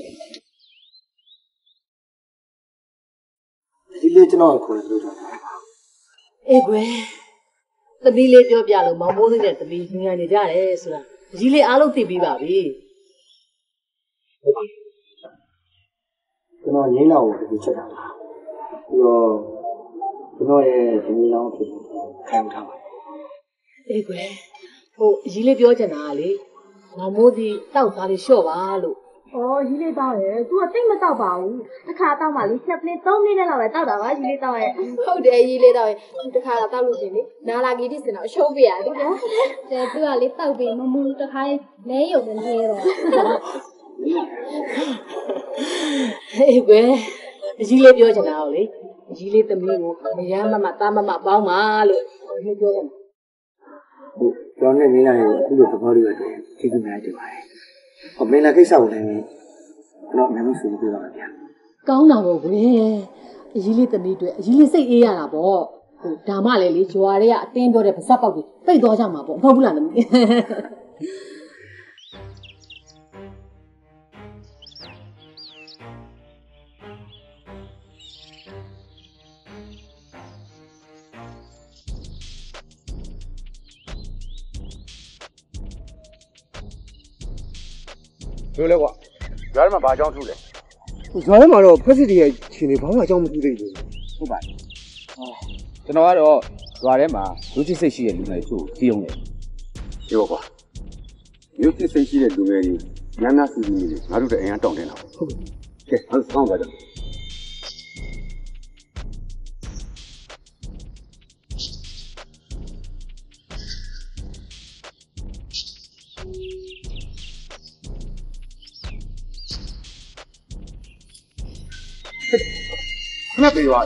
Speaker 2: ဒီလေးကျွန်တော်ခေါ်လို့ပြောတာ
Speaker 4: အေးကွယ်သမီးလေးပြောပြလို့မောင်မိုးသေးတဲ့သမီးငြိမ်နေကြတယ်ဆိုတာကြီးလေးအားလုံးသိပြီးပါပြီ
Speaker 2: ကျွန်တော်ငိမ့်နာကိုဒီချက်တာပါပြီးတော့ကျွန်တော်ရဲ့ဒီနေ့လောင်းဖြစ်ခံထားပါတယ်
Speaker 4: အေးကွယ်ဟိုကြီးလေးပြောချင်တာကလေမောင်မိုးဒီတောက်သားလေးလျှော့ပါလို့
Speaker 3: ဩကြီးလေးတောင်းတယ်သူကတိတ်မတောက်ပါဘူးတစ်ခါတောက်မှလေနှစ်နှစ်သုံးနှစ်နဲ့လောက်ပဲတောက်တာပါကြီးလေးတောက်ရဲ့ဟုတ်တယ်ကြီးလေးတောက်ရဲ့တစ်ခါတော့တောက်လို့ရှိရင်လေနာလာဂီတိစင်တော့အရှုံးပြရတယ်ဗျာတဲ့သူကလေတောက်ပြီးမမူတစ်ခါလဲရုံနဲ့လဲတော့
Speaker 4: အေးကွယ်ကြီးလေးပြောချင်တာကိုလေကြီးလေးသမီးကိုမရမ်းမမသားမမပေါင်းပါလို့ကြီးပြောတယ်
Speaker 2: ဟုတ်ကျွန်တော်နဲ့ငိမ့်နာရဲ့အခုလိုသဘောတွေအတွက်ကျေးဇူးများတင်ပါတယ်ဟိုမင်းလာကိစ္စကိုလည်းကျွန်တော်အများကြီးဆွေးနွေးပြပါမယ်ဗျာ
Speaker 4: ကောင်းတာပေါ့ကွယ်အကြီးလေးသမီးတွေအကြီးလေးစိတ်အေးရတာပေါ့ဟိုဒါမှလည်းလေဂျွာတွေကအတင်းပြောတဲ့ပါဇက်ပေါက်တွေပိတ်သွားကြမှာပေါ့မဟုတ်ဘူးလားသမီး
Speaker 9: ပြောလဲကွာရွာထဲမှာဘာအကြောင်းထူးလဲ
Speaker 2: ရွာထဲမှာတော့ဖက်စစ်တွေရဲ့ခြေနေဘာမှအကြောင်းမထူးသေးဘူး
Speaker 9: ဟုတ်ပါကျွန်တော်ကတော့ရွာထဲမှာလူချစ်စိတ်ရှိတဲ့လူငယ်တို့စီးအောင်လေပြောကွာလူချစ်စိတ်ရှိတဲ့လူငယ်တွေများများစီးနေတယ်ငါတို့လည်းအရင်တောင်းတင်တာဟုတ်ကဲ့အဲ့ဒါစောင့်ပါကြခဏပြေးသွား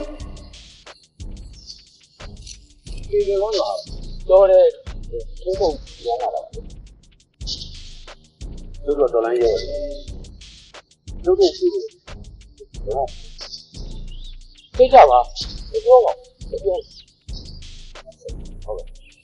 Speaker 9: ပြီဒီလိုတော့တော့တဲ့ဘုံဘုံပြန်လာတာတို့တော့တော်လိုင်းရဲ့တို့တို့ရှိတယ်ဟုတ်သိကြပါပြောပါပြောဟုတ်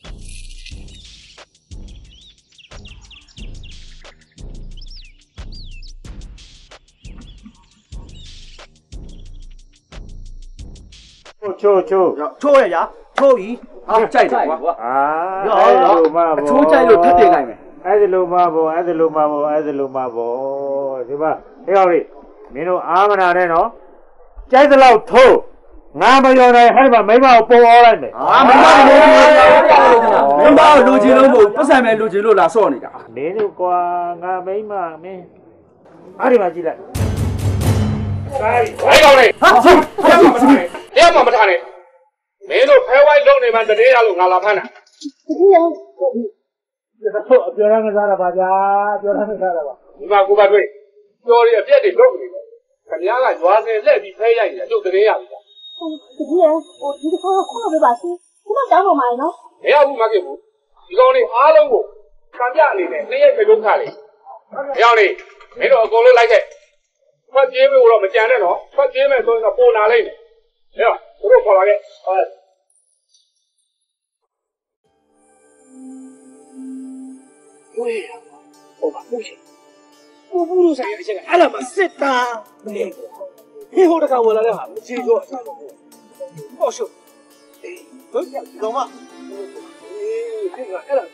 Speaker 10: ချိုးချိုးချိုးရရချိုးပြီဟာကြိုက်တယ်ကွာအာအဲ့လိုမှပေါ့ချိုးကြိုက်လို့ထပ်တင်လိုက်မယ်အဲ့ဒီလိုမှပေါ့အဲ့ဒီလိုမှပေါ့အဲ့ဒီလိုမှပေါ့ဒီမှာဟဲ့အောင်လေးမင်းတို့အာမနာနဲ့နော်ကြိုက်သလောက်ထိုးငါမပြောနိုင်ဟဲ့မှာမိမကိုပုံအောင်လိုက်မယ်အာမိမကိုလူချင်မိမကိုလူချင်လို့မဟုတ်ပတ်စံမဲ့လူချင်လို့လာဆော့နေတာမင်းတို့ကွာငါမိမမင်းအဲ့ဒီမှာကြည့်လိုက်
Speaker 6: ဟဲ့ကောင်လေးဟာတရားမှမထားနဲ့မင်းတို့ဖဲဝိုင်းလုံးနေမှတည်းရလို့ငါလာဖမ်းတာ
Speaker 10: ဟုတ်အပြောရမ်းစားတာပါဗျာပြောရမ်းစားတာပါ
Speaker 6: ဒီမှာကိုပါတွေ့ပြောရအပြက်တွေလုံးနေတယ်ခင်ဗျားကရွာစင်လက်ပြီးဖဲရိုက်နေတာကျုပ်တည်းရပြီလား
Speaker 3: ဟုတ်တကယ်ဟိုဒီတစ်ခါခေါ်ပေးပါရှင်ခုမှတောင်းပေါ်မှာနော်
Speaker 6: မရဘူးမဖြစ်ဘူးဒီကောင်လေးအားလုံးကိုခံပြအနေနဲ့နှစ်ရက်ခေလုံးခါလေမရလေးမင်းတို့အကုန်လုံးလိုက်ခဲ့ဖတ်ပြေးဖို့တော့မကြံနဲ့နော်ဖတ်ပြေးမယ်ဆိုရင်တော့ပုံနာလိုက်မယ်ဟဲ့တို့ခေါ်လာခဲ့ဟုတ်
Speaker 2: ဝေးဟိုပါဘူးရှင်ဟိုဘူးလို့ဆိုင်ရအချက်ကအဲ့ဒါမှစစ်တာမင်းဟေးဟိုတကောင်ဝင်လာတဲ့ဟာမကြည့်တော့ဟောရှုအေးဘယ်ကောင်မအေးခေကအဲ့ဒါ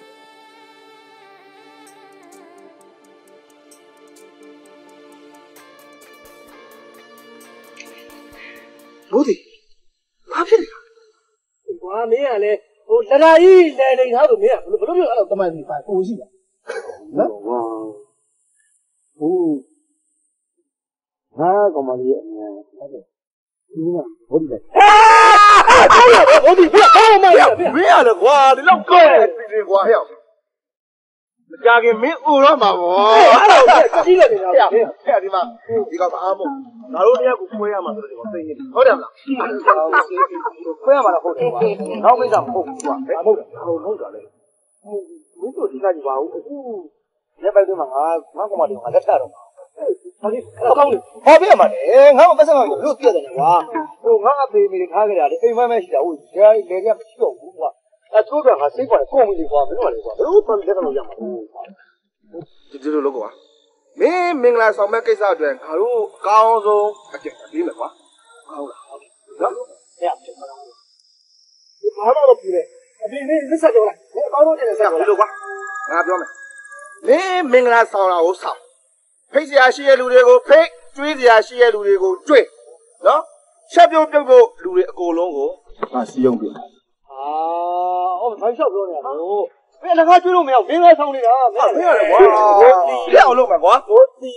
Speaker 2: ဘိုးဒီဘာဖြစ်လဲကွာမင်းကလည်းဟိုလရာကြီးလဲနေသားဆိုမင်းကဘယ်လိုဘယ်လိုအဲ့လိုတမန်စီပါကိုရှိတာနော်ဟောဟိုငါကောင်မလေးရဲ့အမြန်ဟုတ်တယ်ဒီကဘိုးဒီလေအာဘိုးဒီဘယ်အောင်မရမင်းရတယ်ကွာဒီလောက်ကောတယ်ဒီကွာဟဲ့မကြခင်မင်းအိုတော့မှာဗောအဲ့ဒါကိုကြည့်လိုက်နေတာဟဲ့ဟဲ့ဒီမှာဒီကောင်အားမို့ငါတို့တယောက်ကိုခွဲရမှာဆိုတော့သိနေတယ်ဟုတ်တယ်မလားခွဲရမှာလားဟုတ်တယ်ကွာနောက်မိစ္ဆာမဟုတ်ဘူးကွာဟုတ်တယ်ဟုတ်ဟုတ်တာလေမင်းတို့ဒီကကြီးပါဦးအခုလက်ပိုက်တော့ငါငါကောင်မလေးငါလက်ထတော့မှာဟာဒီအကောင်းလေးဟောပြရမှာလေငါမပတ်စံမှာလို့ပြရတယ်ကွာဟိုငါအဖေမိခါကြတာလေအိမ်မမဲရှိတာဟုတ်ဒီလေကမရှိတော့ဘူးကွာအချိုးကငါစိတ်ပေါ်ကိုမိလေးကွာဘယ်လိုလဲကွာဘယ်လိုမှလက်ကတော့ရမှာဘူးဒီဒီလိုလုပ်ကွာမင်းမင်္ဂလာဆောင်မဲ့ကိစ္စအတွက်ငါတို့အကောင်းဆုံးအကျင့်ပြီးမယ်ကွာဟုတ်လားဟုတ်နော်ဟဲ့ဖြစ်ပါတော့ဒီဘာလို့ပြလဲအပြင်လေးလက်ဆက်ကြောလိုက်ဒီအကောင်းဆုံးကျင့်တဲ့ဆက်ကိုလို့ကွာငါပြောမယ်မင်းမင်္ဂလာဆောင်တာကိုဆောင်ဖိတ်စရာရှိတဲ့လူတွေကိုဖိတ်ကျွေးစရာရှိတဲ့လူတွေကိုကျွေးနော်ချက်ပြုတ်ပြုတ်ဖို့လူတွေအကုန်လုံးကိုငါစီယုံပြအာအော်ဘာလျှောက်ပြောနေတာလို့မင်းအလကားကျွေးလို့မရဘူးမင်းလည်းဆောင်နေတာမင်းရတယ်ကွာလက်အောင်လုပ်မှာကွာဟိုတီ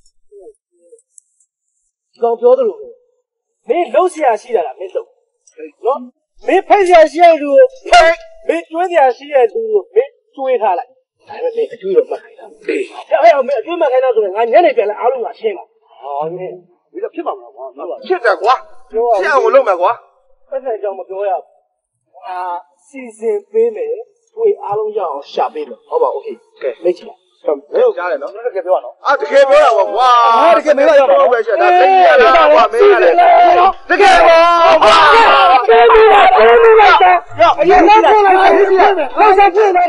Speaker 2: ဒီကောင်ပြောသလိုမင်းလှုပ်ရှားရှိတာလားမင်းလှုပ်နော်မင်းဖိတ်ရှားရှိတဲ့လူကိုဖိတ်မင်းကျွေးရှားရှိတဲ့လူကိုမင်းကျွေးထားလိုက်ဒါပေမဲ့အကျွေးတော့မှတ်ခိုင်းတာအေးဟဲ့ဟဲ့မင်းအကျွေးမှတ်ခိုင်းတာဆိုရင်ငါညနေပြန်လဲအားလုံးကရှင်းပါဟောမင်းဒီတော့ဖြစ်ပါမလားကွာဖြစ်တယ်ကွာရှင်းအောင်လုပ်မယ်ကွာအဲ့ဒါကြောင့်မပြောရဘူးအာစီစဉ်ပေးမယ်တွေ့အားလုံးရအောင်ရှာပေးမယ်ဟုတ်ပါโอเคကဲလက်ချင်ကြားတယ်နော်တကယ်ပြောရနော်အာတကယ်ပြောတာပေါ့ကွာတကယ်မင်းကရောက်တော့ပဲရှက်ဒါသိရတာကွာမင်းကလည်းတကယ်ပေါ့ကွာကျေးဇူးပါကျေးဇူးပါရောအရင်ကပြောလိုက်ကျေးဇူးပါလောက်ဆက်ပြေးမယ်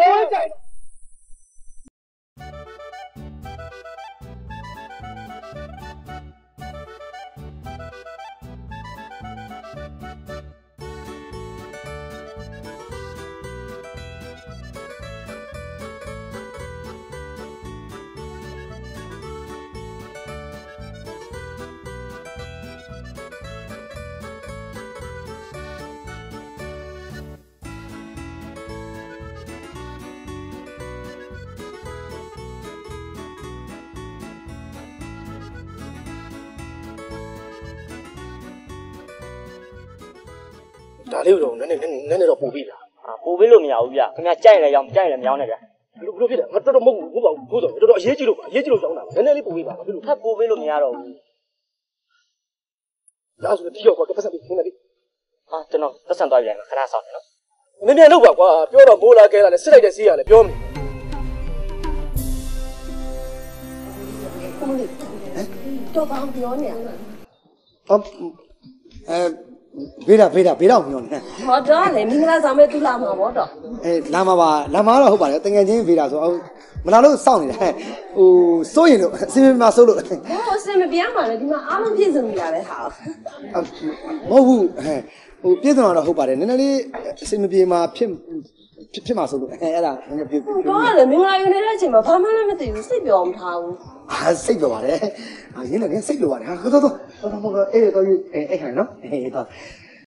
Speaker 2: ဒါလေးတော့နည်းနည်းနည်းနည်းတော့ပို့ပြီလားအာပို့ပြီလို့မရဘူးဗျခင်ဗျကြိုက်လဲရောင်းကြိုက်လဲမရောင်းနဲ့ဗျဘလို့ဘလို့ဖြစ်တယ်ငါတော်တော်မဟုတ်ဘူးမဟုတ်ပါဘူးတော်တော်အရေးကြီးလို့အရေးကြီးလို့ရောင်းတာနည်းနည်းလေးပို့ပြီပါဘာဖြစ်လို့ထပ်ပို့ပြီလို့မရတော့ဘူးဒါဆိုတိရောက်ကွာပတ်စံပြီးခင်းနေပြီဟာကျွန်တော်ပတ်စံသွားပြန်ခဏဆောင်နေနော်နည်းနည်းလောက်ပါကွာပြောတော့မိုးလာခဲလာလဲစစ်လိုက်တဲ့စီးရလဲပြောမနေတော့ဘာပြောနေလဲအော်အဲဘေးတာဘေးတာဘေးတော့မျောနေဟောတော့လေမင်္ဂလာဆောင်မဲ့သူလာမှာပေါ့တော့အေးလာမှာပါလာမှာတော့ဟုတ်ပါတယ်တကယ်ချင်းဘေးတာဆိုအောင်မလာလို့စောင့်နေတယ်ဟိုစိုးရင်လို့အစင်မစိုးလို့ဟိုအစင်မပြမ်းပါနဲ့ဒီမှာအားလုံးပြည့်စုံနေရတယ်ဟာမဟုတ်ဘူးဟဲ့ဟိုပြည့်စုံတော့ဟုတ်ပါတယ်နည်းနည်းလေးအစင်မပြေမှာဖြစ်ဖြစ်ဖြစ်မှာစိုးလို့အဲ့ဒါနည်းနည်းပြေတော့လေမင်္ဂလာယူနေတဲ့အချိန်မှာဘာမှလည်းမသိဘူးစိတ်ပြောမထားဘူးဟာစိတ်ပြောပါတယ်ဟာရင်းလည်းစိတ်ပြောပါတယ်ဟာတော်တော်တော်တော်အေးတော့အေးအဲ့ခိုင်နော်အေးတော့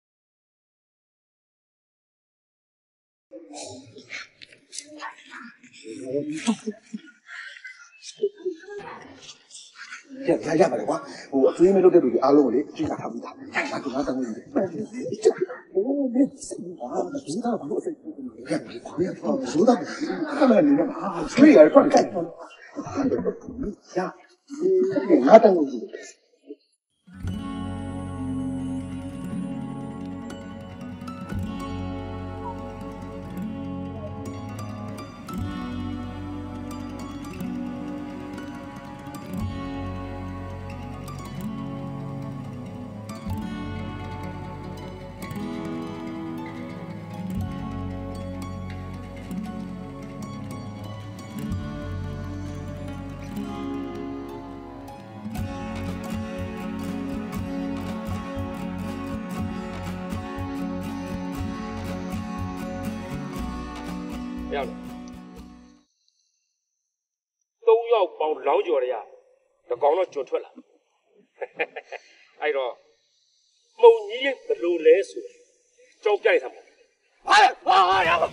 Speaker 2: ရရရပါလေကွာဟိုအသွေးမဲ့လုပ်တဲ့လူတွေအားလုံးကိုလေကြည့်တာထားပြီးသားငါကငါတောင်းနေတယ်โอ้เม็ดสิบ้าดูตาဘာလို့အဲ့ဒါကိုရတော့ဆိုတော့ခမနေမှာဆွေးရတော့ကြိုက်တော့ရငါတောင်းနေတယ်
Speaker 6: ရောက်တယ်သုံးယောက်ပေါင်းလောင်းကြော်ရရတကောင်တော့ကြော်ထွက်လာအဲ့တော့မှုံကြီးရဲ့ဘလို့လဲဆိုကြောက်ကြိုက်တာပေါ့ဟာဟာရပါ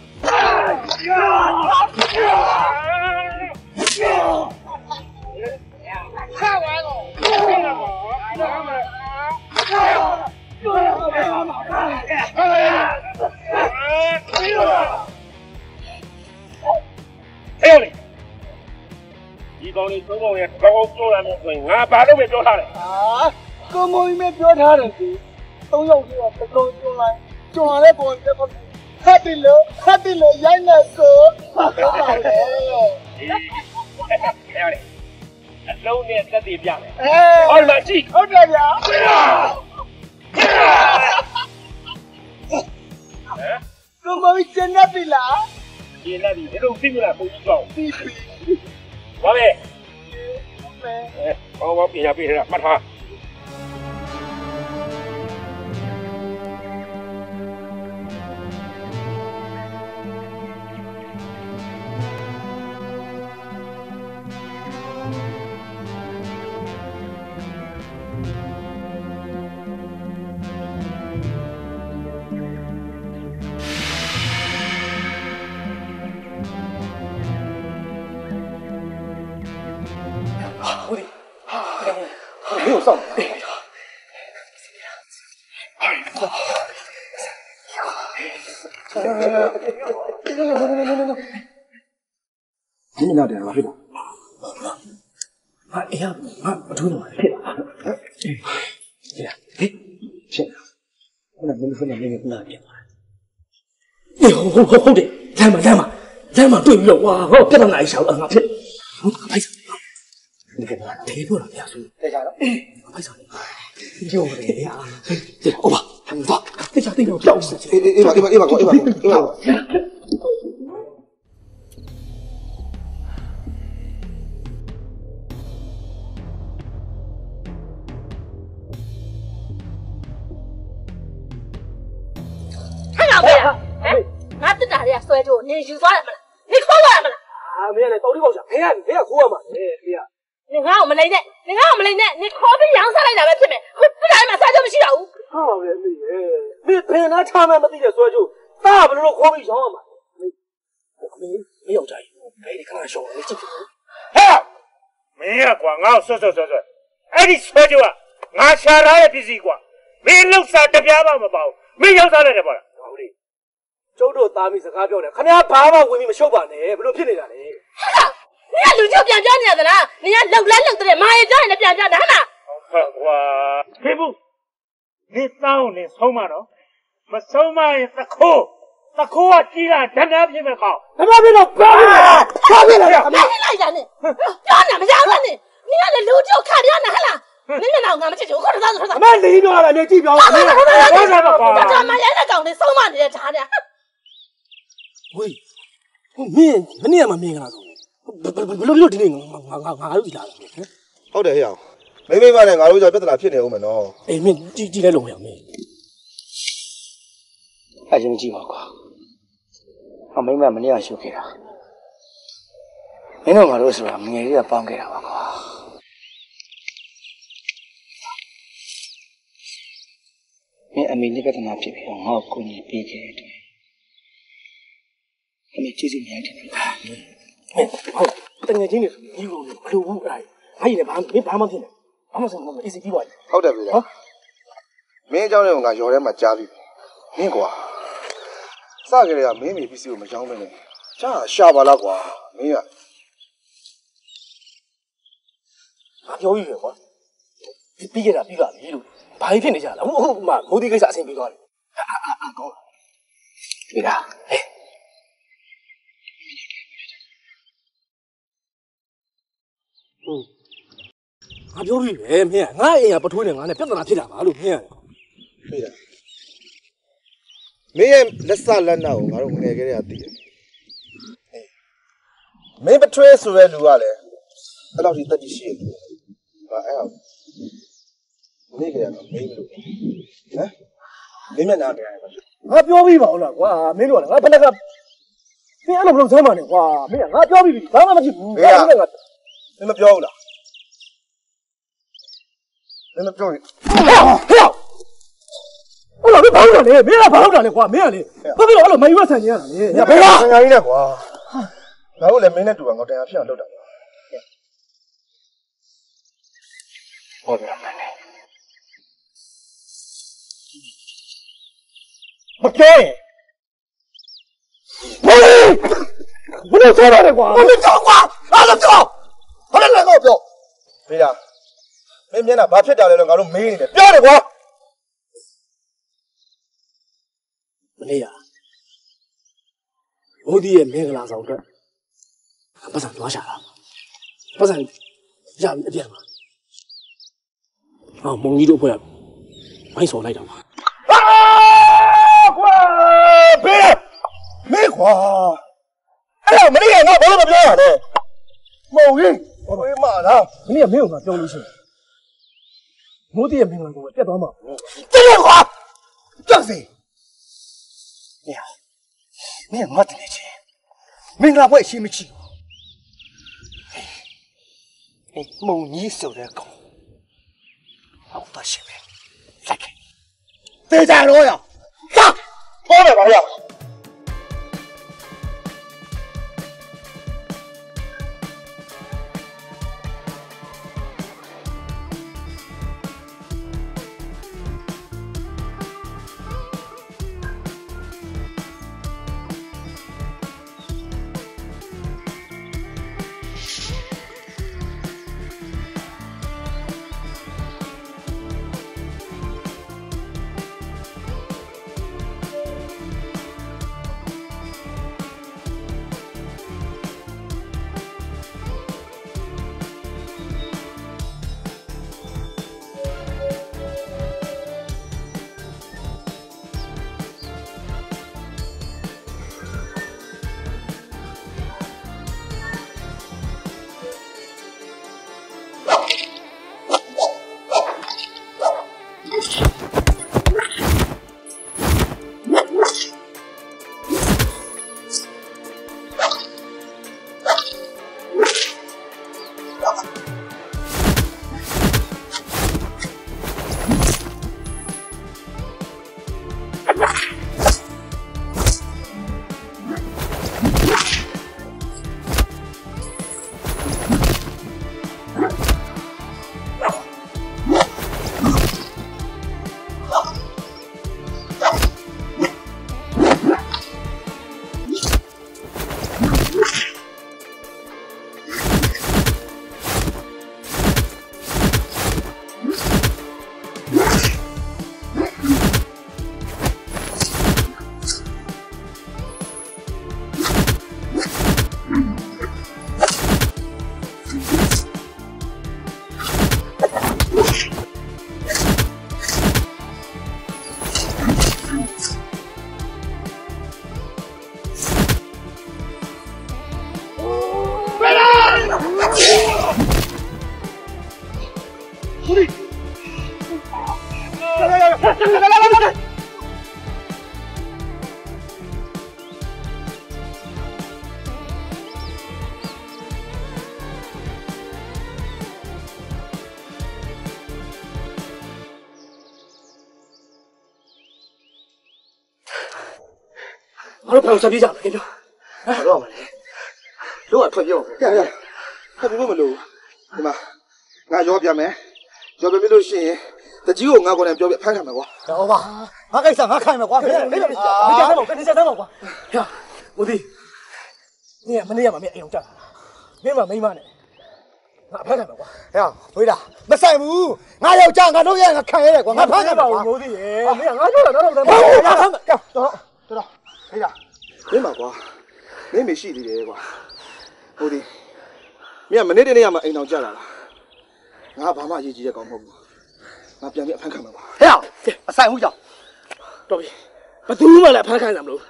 Speaker 6: ဟာဝါတော့အေးလေဒီကောင်လေးသုံးကောင်ရဲ့ကောင်းပြောလာလို့ဆိုရင်ငါဘာလို့ပဲပြောထားလဲဟာကိုမိုးကြီးပဲပြောထားတယ်သူသုံးယောက်ကြီးကတကောင်ပြောလိုက်ကြွားလဲပေါ်တယ်ဟတ်တယ်လို့ဟတ်တယ်လို့ရိုင်းနေဆိုပြောပါလေအေးလေအလုံးနဲ့တက်တည်ပြမယ်အေးဟုတ်လားကြည့်ဟုတ်တယ်ဗျာဟမ်ကိုမိုးကြီးကျန်နေပြီလားဒီနေ့ဒီလိုသိမလားပုံကြီးကောင်းပြီဘာလဲအဲဘာဘာပြရပြရမှတ်ထား没有上。你们那点了是吧？啊，哎呀，啊，我出了，骗了，哎，哎，哎，骗了，我那没没没没那骗了。哎，好好好的，来嘛来嘛来嘛，对了哇，我骗到哪一小了啊骗。
Speaker 2: ဖိုက်စားဒီကနေ့တေးဖို့လားဗျာဆိုတေးကြတော့ဖိုက်စားပြောတယ်ဗျာဟုတ်ပါဘာတေးကြတေးတော့ကြောက်အေးအေးပါအေးပါအေးပါအေးပါအေးပါအေးပါ
Speaker 4: ငါတက်တာတွေကဆွဲကြိုးနေယူသွားရမလားနေခေါ်သွားရမလား
Speaker 2: အာမင်းလည်းတော်လေးပေါ့ဗျာမင်းကမင်းကခိုးရမှာလေဖေက
Speaker 4: နေငါ့ကိုမလိမ့်နဲ့နေငါ့ကိုမလိမ့်နဲ့နေခေါ်ပြီးရောင်းစားလိုက်တာပဲဖြစ်မယ်ခုပြတိုင်းမှာစားကြမရှိတော့ဘူး
Speaker 2: ဟာပဲမေးရဲ့မင်းဘယ်နာချမ်းမှမသိတဲ့ဆွဲကြိုးသားဘယ်လိုခေါ်ပြီးရောင်းရမှာမင်းမင်းမရောက်ကြဘူးဘယ်ဒီခါရှောင်းလဲကြည့်ဟဲ့
Speaker 10: မင်းကကွာငါ့ကိုဆွတ်ဆွတ်ဆွတ်ဆွတ်အဲ့ဒီဆွဲကြိုးကငါရှာထားတဲ့ပစ္စည်းကွာမင်းလှုပ်စားတပြားမှမပေါ့မင်းရောက်စားလိုက်တယ်ပေါ့လားဟုတ်လေကျုပ်တို့သားမိစကားပြောတယ်ခင်ဗျားဘာမှဝင်ပြီးမရှုပ်ပါနဲ့ဘယ်လိုဖြစ်နေတာလဲ
Speaker 4: 你看刘九ပြန်ပြောနေရသလား你ကလှုပ်လဲလှုပ်တဲ့မာရကြောင်းနဲ့ပြန်ပြတာဟလား
Speaker 10: ဟုတ်ကွာဖေဘူးနေတောင်းနေဆုံးမတော့မဆုံးမရင်သခိုးသခိုးကကြီးတာဓနာဖြစ်မဲ့ကောင်းဓနာဖြစ်တော့ဘာဖြစ်လဲဘာဖြစ်လဲ
Speaker 4: မင်းလိုက်တာနဲ့ပြောနေမရဘူးနဲ့你ကလည်းလူကြောက်ခါရနေဟလားနင်းတော့ငါမချစ်ချင်ခေါ်တော့ဆိုတော့
Speaker 2: အမလေးပြောတာလည်းကြည့်ပြောအမေဘာသာတော့ကွာ
Speaker 4: ဒါမှလည်းတဲ့ကောင်လေးဆုံးမနေတဲ့ဓာတ်နဲ့
Speaker 2: ဝေးမင်းမနေ့ကမှမင်းကလားဆိုဘယ်လိုလို့ဒီနေ့ငါငါငါတို့ဒီလာတယ်
Speaker 1: ဟုတ်တယ်ဟဲ့အောင်မိမိမနဲ့ငါတို့ကြောင့်ပြဿနာဖြစ်နေဦးမယ်နော်
Speaker 2: အေးမင်းကြည့်ကြည့်လဲလုံးမရမင်းအဲ့ချင်းကြည့်ပါကွာအမိမမနေ့ကရှုပ်ခဲ့တာမင်းတို့ငါတို့ဆိုတာငယ်လေးကပေါင်းခဲ့တာပါကွာမင်းအမေလေးပြဿနာဖြစ်ပြီးတော့ငါ့ကိုကိုကြီးပြေးခဲ့တယ်အမေကျေးဇူးများတယ်ဟုတ်တကယ်ချင်းနေဒီလိုဘလို့ဘူးအဲ့အဲ့ဒီဘာမင်းဘာမှဖြစ်နေဘာမှဆုံးမအေးစီပြီးပါ
Speaker 1: ဟုတ်တယ်ဗျာမင်းအကြောင်းလေးကငါရော်ထဲမှာကြားပြီးမင်းကွာစကြရကမင်းမိပစ္စည်းကိုမရောင်းမနဲ့ရှာရှာပါလားကွာမင်းက
Speaker 2: ငါပြောပြီးပဲကွာပြီးကြတာပြီးပါပြီလို့ဘာဖြစ်နေကြလဲအခုအခုမှမိုးဒီကိစ္စအဆင်ပြေသွားတယ်အာအာကောင်းပြီလားဟဲ့ငါပြောပြီပဲမင်းကငါအိမ်ကပထိုးနေငါနဲ့ပြဿနာဖြစ်တာပါလို့မင်းက
Speaker 1: ပြေးတာမင်းရဲ့လက်စလက်နောက်ကိုငါတို့ငယ်ခဲ့တဲ့ကသိတယ်မင်းပထွေးဆိုတဲ့လူကလည်းအဲ့လောက်ဒီတက်ကြီးရှိတယ်ဟာအဲ့ဟုတ်နေကြရတော့မင်းလို့ဟမ်မင်းမျက်နှာတရားပါ
Speaker 2: ငါပြောပြီးပါဦးလားကွာမင်းတို့ကငါဘယ်နဲ့ကမင်းအဲ့လိုမလုပ်စမ်းပါနဲ့ကွာမင်းကငါပြောပြီးပြီဘာမှမဖြစ်ဘူး
Speaker 1: မင်းကမင်းမပြောဘူးလားမင်းမပြောရင်
Speaker 2: ဟဲ့ဟုတ်လားမင်းဘာလို့လဲမင်းကဘာလို့တာလဲကွာမင်းကလေဘာဖြစ်လို့အဲ့လိုမယူဆန်နေရတာလဲ
Speaker 1: ညဘယ်ကဆန်ရင်းနဲ့ကွာငါတို့လည်းမင်းနဲ့တူတာငါတရားဖြစ်အောင်လုပ်တာ
Speaker 2: ဟုတ်တယ်မင်းမကဲဘယ်လိုဆက်ရလဲကွာ
Speaker 1: မင်းကြောက်ကွာအားလုံးကြောက်ဟုတ်တယ်လည်းတော့ပြောဖေးတာမင်းမျက်နှာဘာဖြစ်တာလဲလို့ငါတို့မေးနေတယ်ပြောတယ်ကွာ
Speaker 2: မလေးရဘိုးဒီရဲ့မင်္ဂလာဆောင်အတွက်ပတ်စံသွားရှာတာပတ်စံရပြီအပြန်ပါအော်မုံကြီးတို့ဖွဲ့မိုင်းစော်လိုက်တာပါ
Speaker 1: အာကွာဘေးမေးကွာအဲ့တော့မလေးရငါဘာလို့မပြောရလဲမုံကြီးဘေးမှာလား
Speaker 2: မင်းကမင်းကပြောလို့ရှိရင်မိုးဒီရဲ့မင်္ဂလာဆောင်ကပြတ်သွားမှာပေါ့
Speaker 1: တိရကွာကြောက်စီညမင်းငါတနေချင်းမင်္ဂလာပွဲရှိမရှိမုံကြီးဆိုတဲ့ကောင်ဟုတ်ပါရှိမယ်လိုက်ခဲ့တေးကြတော့ရသာခေါ်တယ်ပါရ
Speaker 2: ငါတို့ဘယ်လိုဆက်ပြေးကြမလဲခင်ဗျာဘာလို့ရမလဲတို့ကထွက်ပြောရရထွက်ပြောမလို့ဒီမှာငါရောပြမယ်ရောပြပြလို့ရှိရင်တကြီးကိုငါကိုယ်နဲ့ပြောပြဖမ်းခံမယ်ကွာဟောပါငါကိစ္စငါခိုင်းမယ်ကွာမင်းမင်းမကြားတော့ကနေစားတော့ကွာဟဲ့ဦးဒီနေမနေရမှာမင်းအိမ်အောင်ကြတာမင်းမမိမနဲ့ငါဖမ်းခံမယ်ကွာဟဲ့ဝေးတာမဆိုင်ဘူးငါယောက်ျားငါတို့ရဲ့ငါခံရတယ်ကွာငါဖမ်းခံမှာကွာမိုးသေးရဲ့မင်းငါပြောတာတော့တော့တော့ငါဖမ်းမယ်တော်တော်တော်ဟေးလားမင်းပါကွာမင်းမရှိသေးတယ်ကွာဟိုဒီမင်းကမနေ့တနေ့ကမှအိမ်အောင်ကြလာလားငါဘာမှအရေးကြီးတဲ့ကောင်မဟုတ်ဘူးငါပြန်ပြီးအဖမ်းခံမှာကွာဟဲ့အဆိုင်ဟုတ်ကြောင်တော်ပြီဘသူမှလည်းအဖမ်းခံရမလို့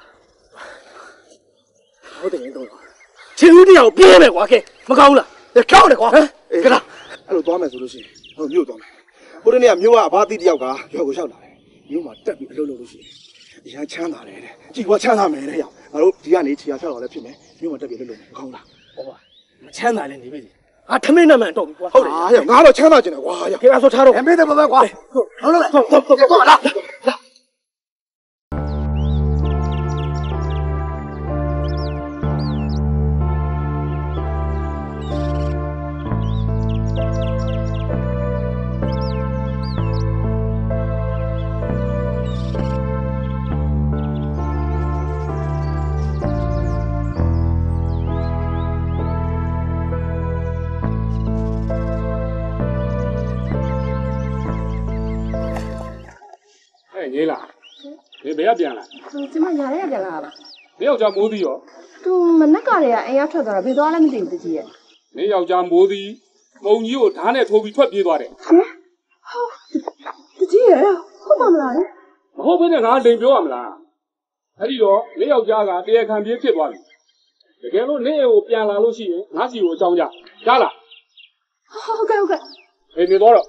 Speaker 2: ဟုတ်တယ်ရင်တော့ချီဦးတယောက်ပြင်းမယ်ကွာကဲမကောင်းလားကြောက်တယ်ကွာဟမ်ကလားအဲ့လိုသွားမယ်ဆိုလို့ရှိရင်ဟိုမြို့သွားမယ်ဟိုတနေ့ကမြို့ကအဘာတိတယောက်ကရွာကိုလျှောက်လာတယ်မြို့မှာတက်ပြီးအလုပ်လုပ်လို့ရှိရင်အရန်ချမ်းသာတယ်တဲ့ကြည်ကွာချမ်းသာမယ်တဲ့ရောက်ငါတို့ဒီကနေခြေရဖြောက်တော့လည်းဖြစ်မယ်မြို့မှာတက်ပြီးအလုပ်လုပ်မကောင်းလားဟုတ်ပါမချမ်းသာလည်းနေပြီငါထမင်းနဲ့မှန်တော့ပြီကွာဟုတ်တယ်ဟာငါတော့ချမ်းသာကျင်တယ်ကွာရောက်ခေဆိုထားတော့မင်းတယ်ပါပဲကွာဟုတ်လို့ဟုတ်ဟုတ်ဟုတ်လာလာ
Speaker 8: ရေးလားဒီဘယ်ကပြန်လာ
Speaker 3: ကျမရရဲပြန်လာပါ
Speaker 8: နေယောက်ျားမိုးသီးရော
Speaker 3: သူမနက်ကတည်းကအိမ်ရောက်ထွက်သွားတာဘယ်သွားလဲမသိဘူးတကြီးရဲ့
Speaker 8: နေယောက်ျားမိုးသီးမုံကြီးကိုဓာတ်နဲ့ထိုးပြီးထွက်ပြေးသွားတယ်
Speaker 3: ဟမ်ဟုတ်တကြီးရဲ့ဟုတ်ပါမလား
Speaker 8: မဟုတ်ဘဲနဲ့ငါလိန်ပြောရမလားအဲ့ဒီတော့နေယောက်ျားကတရားခံပြေးဖြစ်သွားပြီတကယ်လို့နေကိုပြန်လာလို့ရှိရင်ငါစီကိုအကြောင်းကြားကြားလား
Speaker 3: ဟုတ်ကဲ့ဟုတ်ကဲ့
Speaker 8: အေးနေတော့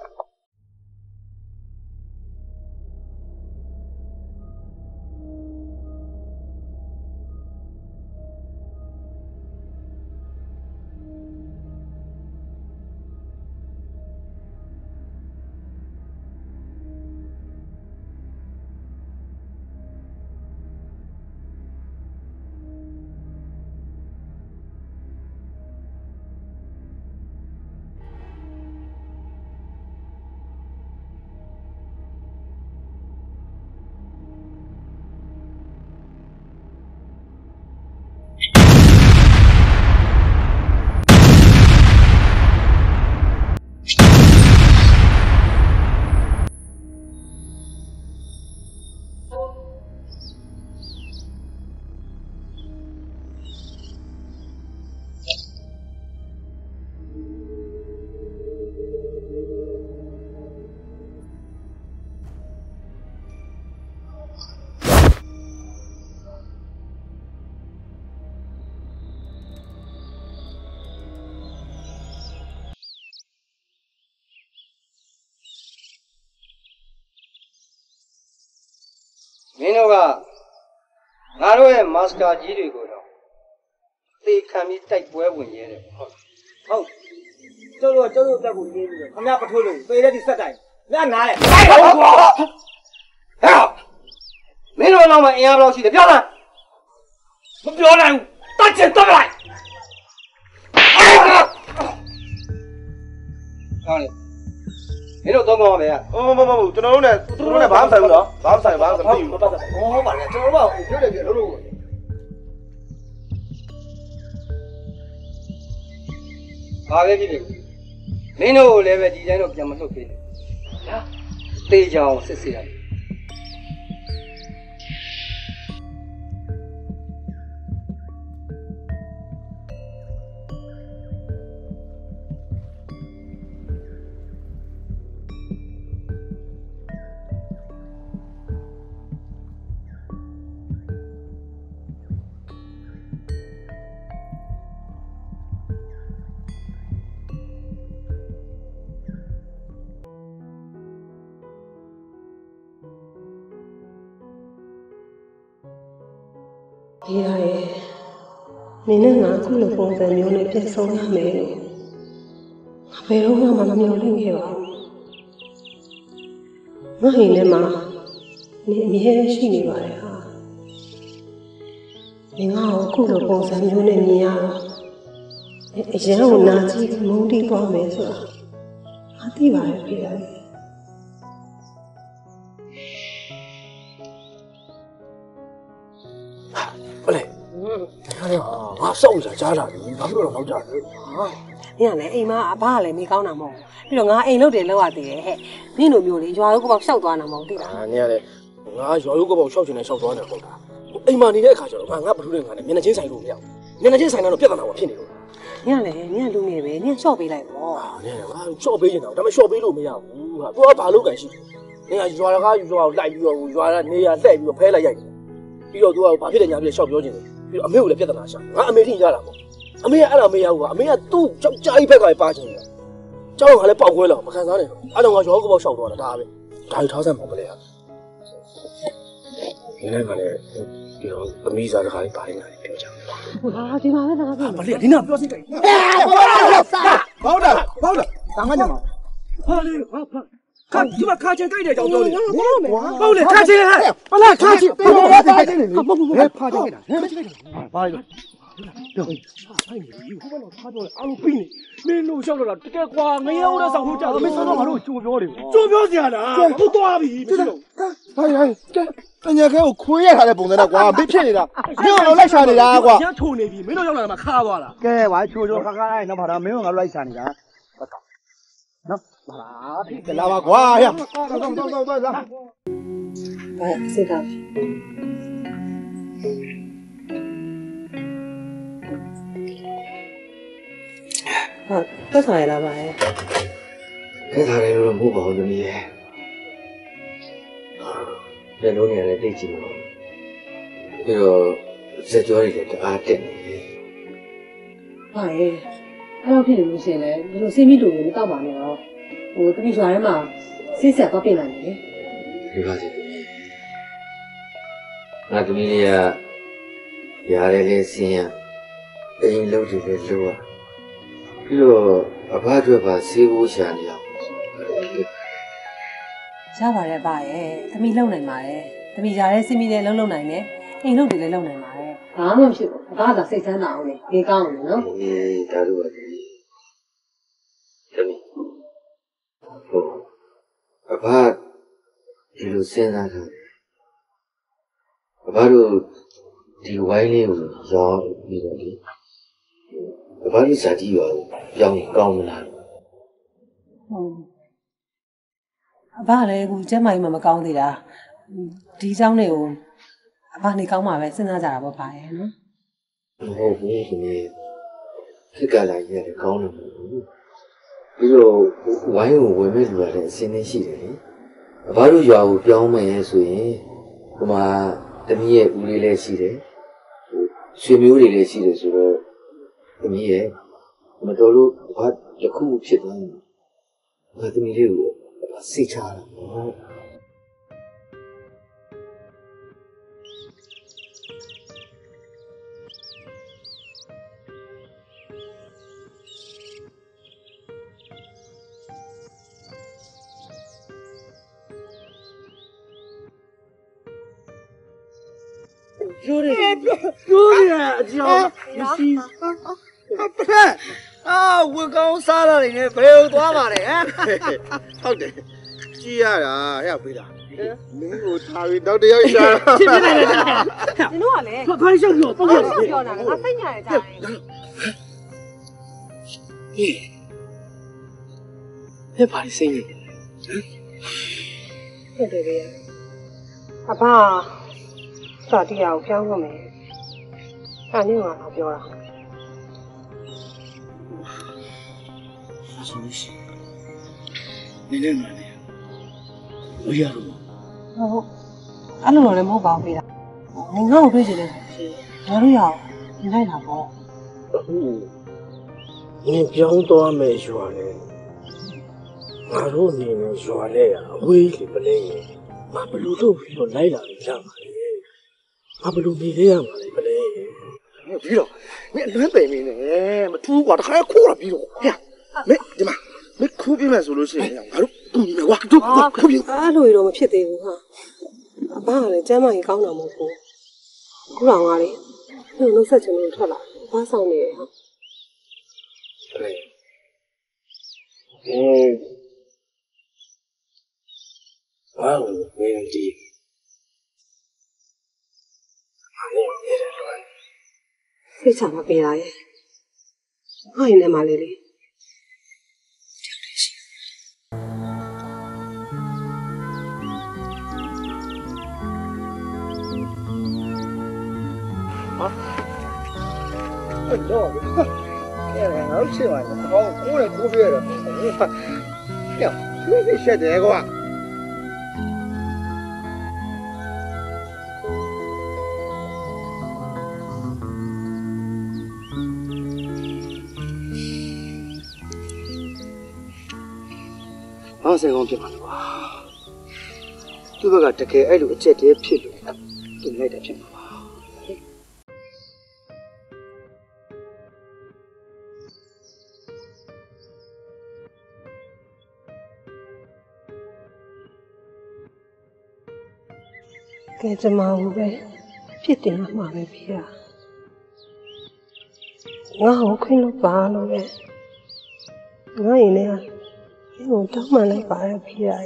Speaker 2: မင်းတို့ကငါတို့ရဲ့မာစတာကြီးတွေကိုတော့သေခံပြီးတိုက်ပွဲဝင်ရဲတယ်ဟုတ်ဟုတ်ကျုပ်တို့ကကျုပ်တို့အသက်ကိုရင်းပြီးတော့ခမရပထိုးလို့သေတဲ့ဒီစက်တိုင်ငါနားလေဟုတ်ကွာဟဲ့မင်းတို့နောက်မှာအင်အားဘယ်လောက်ရှိလဲပြောလားမပြောနိုင်ဘူးတတ်ချင်တော့လိုက်ဟောလေမင်းတို့သုံးကောင်းပါဗျာ။ဟုတ်မဟုတ်မဟုတ်ကျွန်တော်တို့နဲ့သူတို့နဲ့ဘာမှမဆိုင်ဘူးနော်။ဘာမှဆိုင်ဘာမှမဆိုင်ဘူး။ဟုတ်ပါဘူး။ဟုတ်ပါလေကျွန်တော်တို့ကပြောတယ်ပြလို့လို့ဘာပဲဖြစ်ဖြစ်မင်းတို့လည်းပဲဒီတိုင်းတော့ပြန်မလှုပ်သေးဘူး။ဟာတေးကြအောင်စစ်စစ်ရတယ်
Speaker 11: ဒီရရဲ့မင်းနဲ့ငါခုလိုပုံစံမျိုးနဲ့ပြန်ဆောင်ရမယ်လို့ငါဘယ်တော့မှမမျှော်လင့်ခဲ့ပါဘူးငါဟိနေမှာနေအမြဲရှိနေပါတယ်ဟာ你看我顾了公三မျိုးနဲ့မြင်ရတော့အရင်ကနာကြည့်မုန်းတီးသွားမယ်ဆိုတာငါသိပါတယ်ဖေ။
Speaker 2: ဟုတ်လေငါစောင့်နေတာကြားလာပြီဘာဖြစ်လို့တော့နောက်ကြလဲဟာ
Speaker 11: ။ညလည်းအိမ်မှာအဘကလည်းနေကောင်းတာမဟုတ်ဘူး။ပြီးတော့ငါအိမ်လုပ်တယ်လောက်ရသေးတယ်ဟဲ့။မင်းတို့မျိုးလေရွာတို့ကပေါ့ရှောက်သွားတာမဟုတ်သိလား
Speaker 2: အာနင်ကလည်းငါရွာရုပ်ကပေါ့ရှောက်ချင်တယ်ရှောက်သွားတယ်ဟုတ်တာအိမ်မှာနေတဲ့အခါကျတော့ငါငါဘလူးနဲ့ငါနဲ့မျက်နှာချင်းဆိုင်လို့မရဘူးမျက်နှာချင်းဆိုင်တော့ပြဿနာကဖြစ်နေလို့
Speaker 11: ။ညလည်းညလူနေပဲညရှော့ပေးလိုက်ပေါ့
Speaker 2: အာနင်ကငါရှော့ပေးနေတာဒါပေမဲ့ရှော့ပေးလို့မရဘူးဟာသူကဘာလုပ်ကန်ရှိနင်ကရွာကရွာကိုလိုက်ပြီးတော့ရွာကနေရလှည့်ပြီးတော့ဖဲလိုက်ရိုက်တယ်ပြီးတော့သူကဘာဖြစ်တယ်ညာဖြစ်ရှောက်ပြောချင်တယ်ပြီးတော့အမေကိုလည်းပြဿနာရှာငါအမေထိရတာပေါ့အမေကအဲ့ဒါမရဘူးကအမေကသူ့ကြောက်ကြိုက်ဘက်ကပါချင်တယ်ကျောင်းကလည်းပေါက်ခွဲလာမခံစားနိုင်ဘူးအဲ့တော့ငါရွာကပေါ့ရှောက်သွားတာဒါပဲဒါကြီးထားစမ်းပါမလဲဟာဒီနေ့ကလည်းဒီတော့အမိစားတခါလေးပါနေတာပြောကြတယ်
Speaker 11: ။ဟာဒီမှာပဲငါပြော
Speaker 2: မလေးဒီနာပြောစိတ်ကြိုက်ဘောက်တာဘောက်တာတမ်းမညမဟာလေဟာဖခါဒီမှာခါချင်ကြိုက်တယ်ကြောင်ပြောလေဘောက်လေခါချင်ဟဲ့ပလာခါချင်တေးတယ်ခါချင်နေလေဘယ်ဖာကြိုက်တာဟဲ့မကြိုက်တာဘာလဲပြောဟိုဘက်တော့ခါပြောလေအားလုံးပြီးနေမင်းတို့ရှောက်တော့တကယ်ကွာငရဲဦးတဲ့ဆောင်လို့ကြာမင်းစောတော့ငါတို့ကြိုပြောတယ်ကြိုပြောစရာလားဟုတ်သွားပြီမရှိတော့ဟိုင်ဟိုင်တညခဲကိုခွေးရထားတဲ့ပုံစံနဲ့ကွာမဖြစ်နေတာမင်းတို့လိုက်ရှာနေတာကွာရထိုးနေပြီမင်းတို့ရောက်လာတာမှခါသွားတာကဲပါချိုးချိုးခါခါလိုက်တော့ဘာသာမင်းတို့ငါတို့လိုက်ရှာနေတာနော်ဘာလားဒီလာပါကွာရတော့တော့တော့တော့လာ
Speaker 11: ။ဘာစိတ်က ဟုတ်သက်ဆိုင်လာပါရဲ့
Speaker 12: သက်ဆိုင်တယ်လို့မဟုတ်ပါဘူးသမီးရဲ့လက်လုံးနေလည်းသိချင်လို့ပြီးတော့စက်ကြောတွေလည်းတအားတက်နေတယ်
Speaker 11: ဟာရဲ့အဲ့လိုဖြစ်နေလို့ရှိရင်လည်းဒီလိုစိတ်မိတူကိုမတောက်ပါနဲ့တော့ဟိုတတိရွာထဲမှာစိတ်ဆက်တော့ပြင်နိုင်တယ်လေ
Speaker 12: ဒီပါစီငါသမီးလေးကရားရဲလေးဆင်းရအိမ်လုံးတွေလည်းလိုရပြီးတော့အဖအတွက်ပါစေးဖို့ရှာနေအောင်
Speaker 11: ရပါတယ်ပါရဲ့သမီးလုံနိုင်ပါတယ်သမီးရားတဲ့စိတ်မိတဲ့လုံလုံနိုင်တယ်အိမ်လုံတွေလည်းလုံနိုင်ပါတယ်ဘာမှမဖြစ်ဘူးအဘကစိတ်ချမ်းသာအောင်လေဒီကောင်းတယ်နော်
Speaker 12: အေးဒါတို့ပါသမီးသမီးဟုတ်အဖဒီလိုစဉ်းစားတာအဖတို့ဒီဝိုင်းလေးကိုရောပြီးတော့ဒီအဖတို့ဇာတိရောပြောင်းရင်ကောင်းမလား
Speaker 11: ဟုတ်အဘလည်းအခုကျမ်းမာရေးမှမကောင်းသေးတာဒီเจ้าတွေကိုအဘနေကောင်းမှာပဲစဉ်းစားကြတာပေါ့ပါရဲ့နော်
Speaker 12: ဟုတ်ပြီဒီနေ့ခေတ်ကလာကြီးရတယ်ကောင်းတယ်ပြီးတော့ဝိုင်းကိုဝင်မဲ့လူရတဲ့အစင်းလေးရှိတယ်လေအဘတို့ရွာကိုပြောင်းမယ်ဆိုရင်ဟိုမှာတမီးရဲ့ဦးလေးလည်းရှိတယ်ဟိုဆွေမျိုးတွေလည်းရှိတယ်ဆိုတော့တမီးရဲ့မတော်လို့ဘာတစ်ခုဖြစ်သွားတယ်ငါတမီးလေးကိုစိတ်ချတာဟုတ်
Speaker 2: ပြောတယ်ပြောတယ်အကြောင်းမရှိအာဝေကောင်းစားတာတွေနဲ့ဘယ်လိုသွားပါလဲဟမ်ဟုတ်တယ်ကြည့်ရတာဟဲ့ပေးတာမင်းကိုထားပြီးတော့တယောက်ရှာဖြစ်ဖြစ်နေတယ်နင်တို့ကလည်းဘာလို့ရှောက်ပြောပေါ့ပြောပြောတာငါစိတ်ညာရကြတယ်ဟေးဘယ်ပါလိစိတ်နေ
Speaker 11: ဟုတ်တယ်ဗျာအဘစာတီးအောင်ပြောင်းလို့မယ်အဲ့နင်ကငါပြောတာ
Speaker 2: ဆိုရှိနေနေမှာနေဝေးရတော့
Speaker 11: ဟုတ်အဲ့လိုတော့လည်းမဟုတ်ပါဘူးဗျာငါငါ့ကိုတွေ့ချင်တယ်ငါတို့ရအောင်နိုင်တာပေါ့
Speaker 2: အခုနင်ပြောင်းသွားမယ်ရွာလေငါတို့နေနေရွာလေအဝေးလေပလဲငါဘလူတို့ပြီးတော့လိုက်လာကြပါလေငါဘလူနေလေရမှာလေပလဲပြီးတော့မင်းအလွမ်းပယ်မင်းနဲ့မထူးกว่าတခါခိုးလာပြီးတော့ဟဲ့မင်းဒီမှာမင်းခိုးပြမယ်ဆိုလို့ရှိရင်ငါတို့ကူညီမယ်ကွာတို့ခိုးပြ
Speaker 11: အဲ့လိုတော့မဖြစ်သေးဘူးဟာအဘကလည်းကျမ်းမာရေးကောင်းတာမဟုတ်ဘူးခုတော့ငါလေ那我色情弄错了，我上你哈。
Speaker 2: 对。嗯。我有没人地。
Speaker 11: 非常的悲哀，我也那么累累。
Speaker 2: 啊？哎呦，天哪，好吃嘛！好，苦来苦去的，哎呀，没得写这个啊。我先讲别嘛了吧，这个大概爱路接点皮路，都来点皮嘛吧。
Speaker 11: 该怎么我呗，别定了嘛呗别啊，我好困了吧了呗，我一呢。我当然来把它皮来。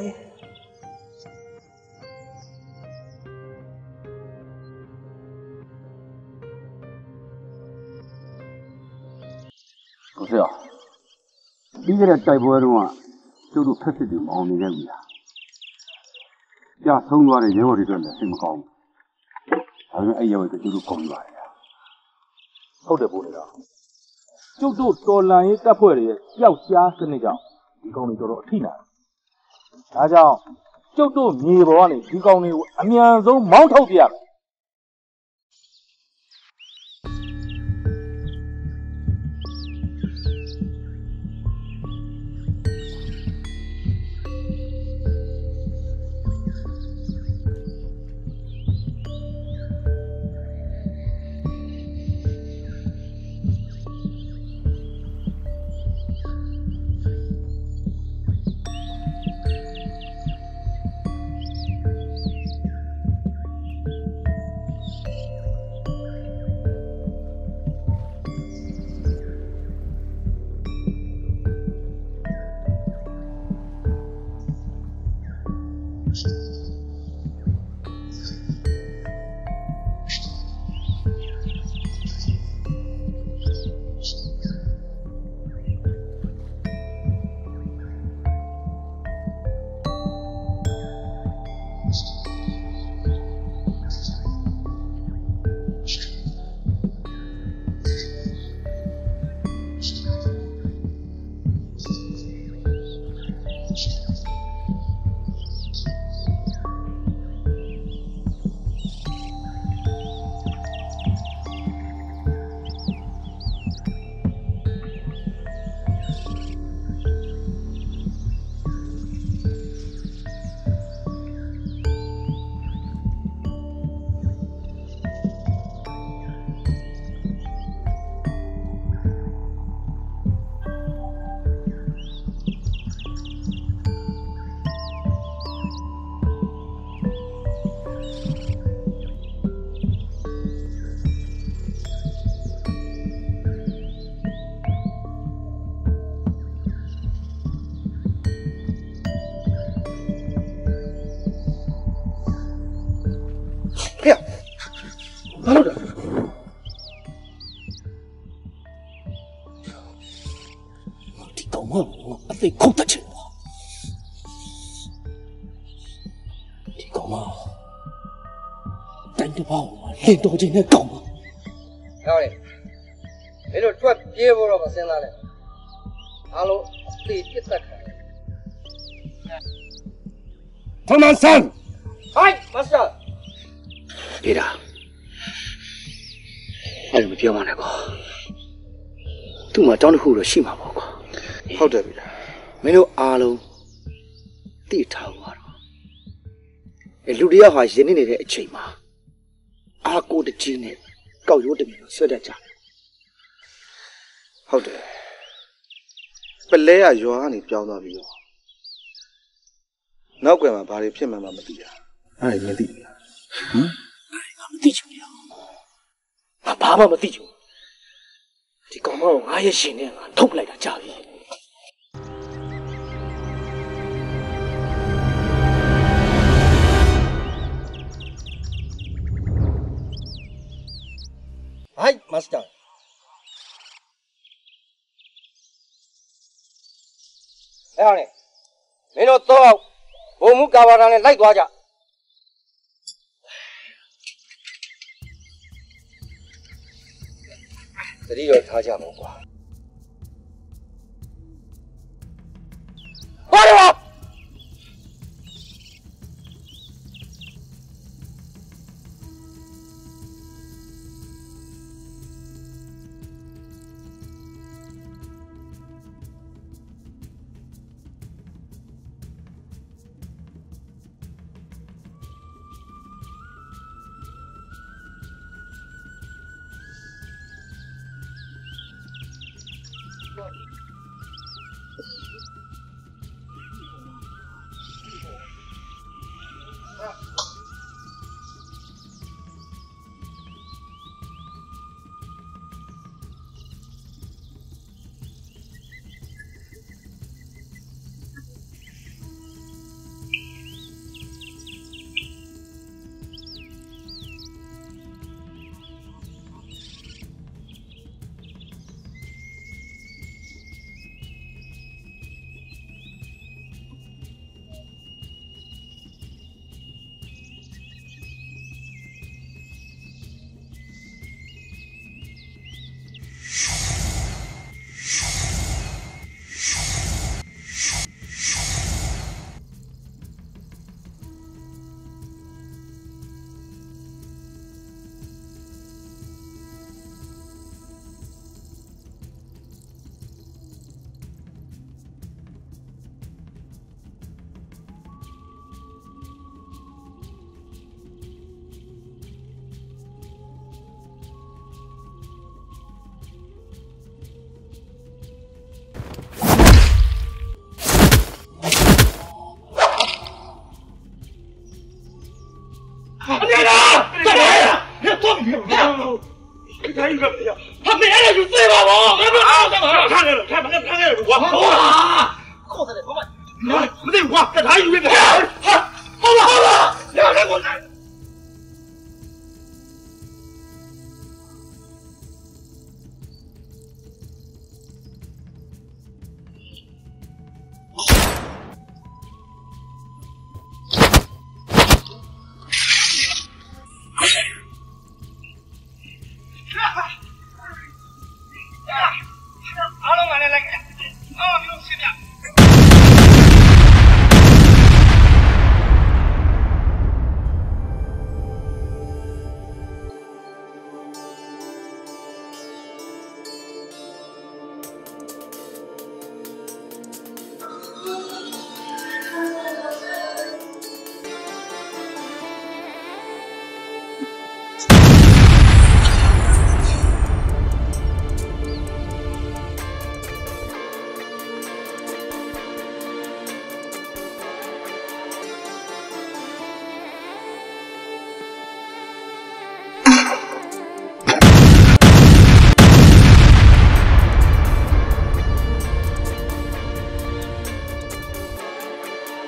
Speaker 9: 老师啊，你这个带波中啊，就都拍摄的毛没人呀。呀，从我的人我的这来什么高？好像哎呀，我这就是公园呀。
Speaker 10: ဟုတ်တယ်ပို့နေတာကျုပ်တို့တော်လန်ရေးတပ်ဖွဲ့တွေရဲ့ပျောက်ကြားစနစ်ကြောင့်ဒီကောင်တွေတော်တော်အထိနာတယ်ဒါကြောင့်ကျုပ်တို့မြေပေါ်ကနေဒီကောင်တွေကိုအမြန်ဆုံးမောင်းထုတ်ပြရမယ်
Speaker 2: ဘာလို့လဲဒီကောင်မအသိခုတ်တတ်ချင်ပါဒီကောင်မတိုင်းတစ်ပေါင်းလင်တော်ချင်းနဲ့ကောင်မဟောလေမင်းတို့တွက်ပြေးဖို့တော့မစင်သားနဲ့အားလုံးအသိပြစ်တတ်ခံ
Speaker 6: ထမန်ဆန်
Speaker 2: ဟိုင်းမစတာပြေးတာအဲ့လိုမပြောမှလည်းကွာသူ့မှာတောင်းတစ်ခုတော့ရှိမှာပေါ့ကွာဟုတ်တယ်ဗျာမင်းတို့အားလုံးသိထားပါတော့အဲလူတယောက်ဟာရင်းနေနေတဲ့အချိန်မှာအာကိုတကြီးနဲ့ကောက်ရိုးတမီလို့ဆွတ်တတ်ကြတယ်ဟုတ်တယ်ပလဲရရွာကနေပြောင်းသွားပြီးတော့နောက်ကွယ်မှာဘာတွေဖြစ်မှန်းမသိတာအဲ့ဒါမသိဘူးဟမ်ငါမသိချင်ဘူးငါဘာဘာမှမသိဘူးဒီကောင်မကိုငါရဲ့ရှင်နဲ့ငါထုတ်လိုက်တာကြာပြီ
Speaker 13: ဟိုက်မစတာအဲ့ဟောင်းနေမင်းတို့တော့ဘုံမှုကာဘာတာနဲ့လိုက်သွားကြတတိတော့ထားကြပါကွာဘာလဲ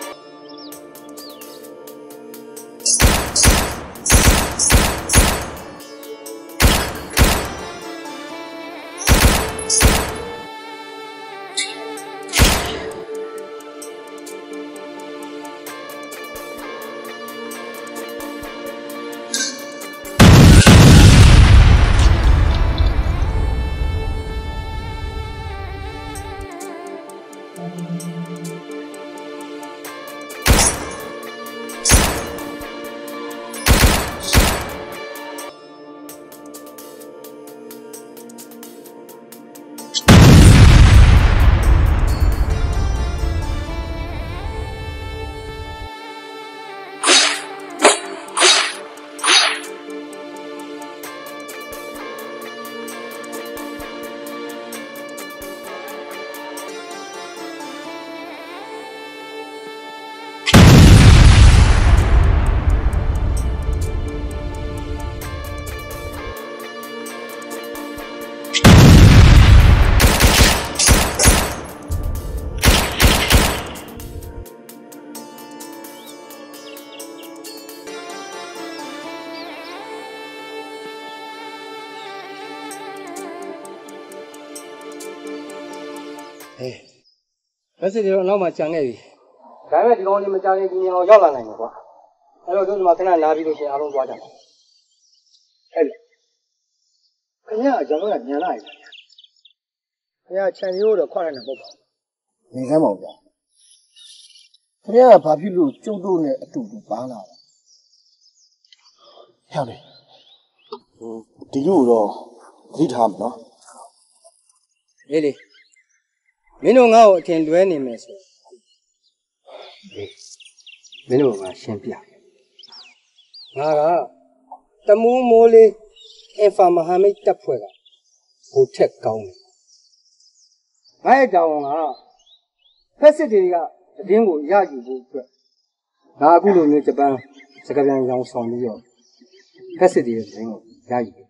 Speaker 3: ဟ
Speaker 13: ဘက်စစ်တွေတော့နောက်မှကြံခဲ့ပြီဒါပေမဲ့ဒီကောင်လေးမကြခင်ဒီနေအောင်ရောက်လာနိုင်မှာကွာအဲ့တော့တို့ဒီမှာခဏနားပြီးလို့ရှင်အားလုံးသွားကြပါအဲ့လေခင်ဗျာကျွန်တော်ကညံလာပြီခင်ဗျာခြံရိုးတော့ခွာရနေပေါ့ပါနေစမ်းပါဦးဗျာခင်ဗျာကဘာဖြစ်လို့ကျုပ်တို့နဲ့အတူတူပါလာလဲဟဲ့လေဒီလိုတော့သတိထားမနော်လေလေမင်းတို့ငါ့ကိုအထင်လွဲနေမယ်ဆိုမင်းတို့ကရှင်းပြငါကတမူးမိုးလေးအင်ဖာမဟာမိတ်တပ်ဖွဲ့ကဟိုထက်ကောင်းတယ်ငါရဲ့တောင်းကဖက်စစ်တွေကတည်င်းကိုရယူဖို့အတွက်ငါအခုလိုမျိုးဂျပန်စကားပြန်ရောင်းဆောင်ပြီးတော့ဖက်စစ်တွေရဲ့တည်င်းကိုရယူတယ်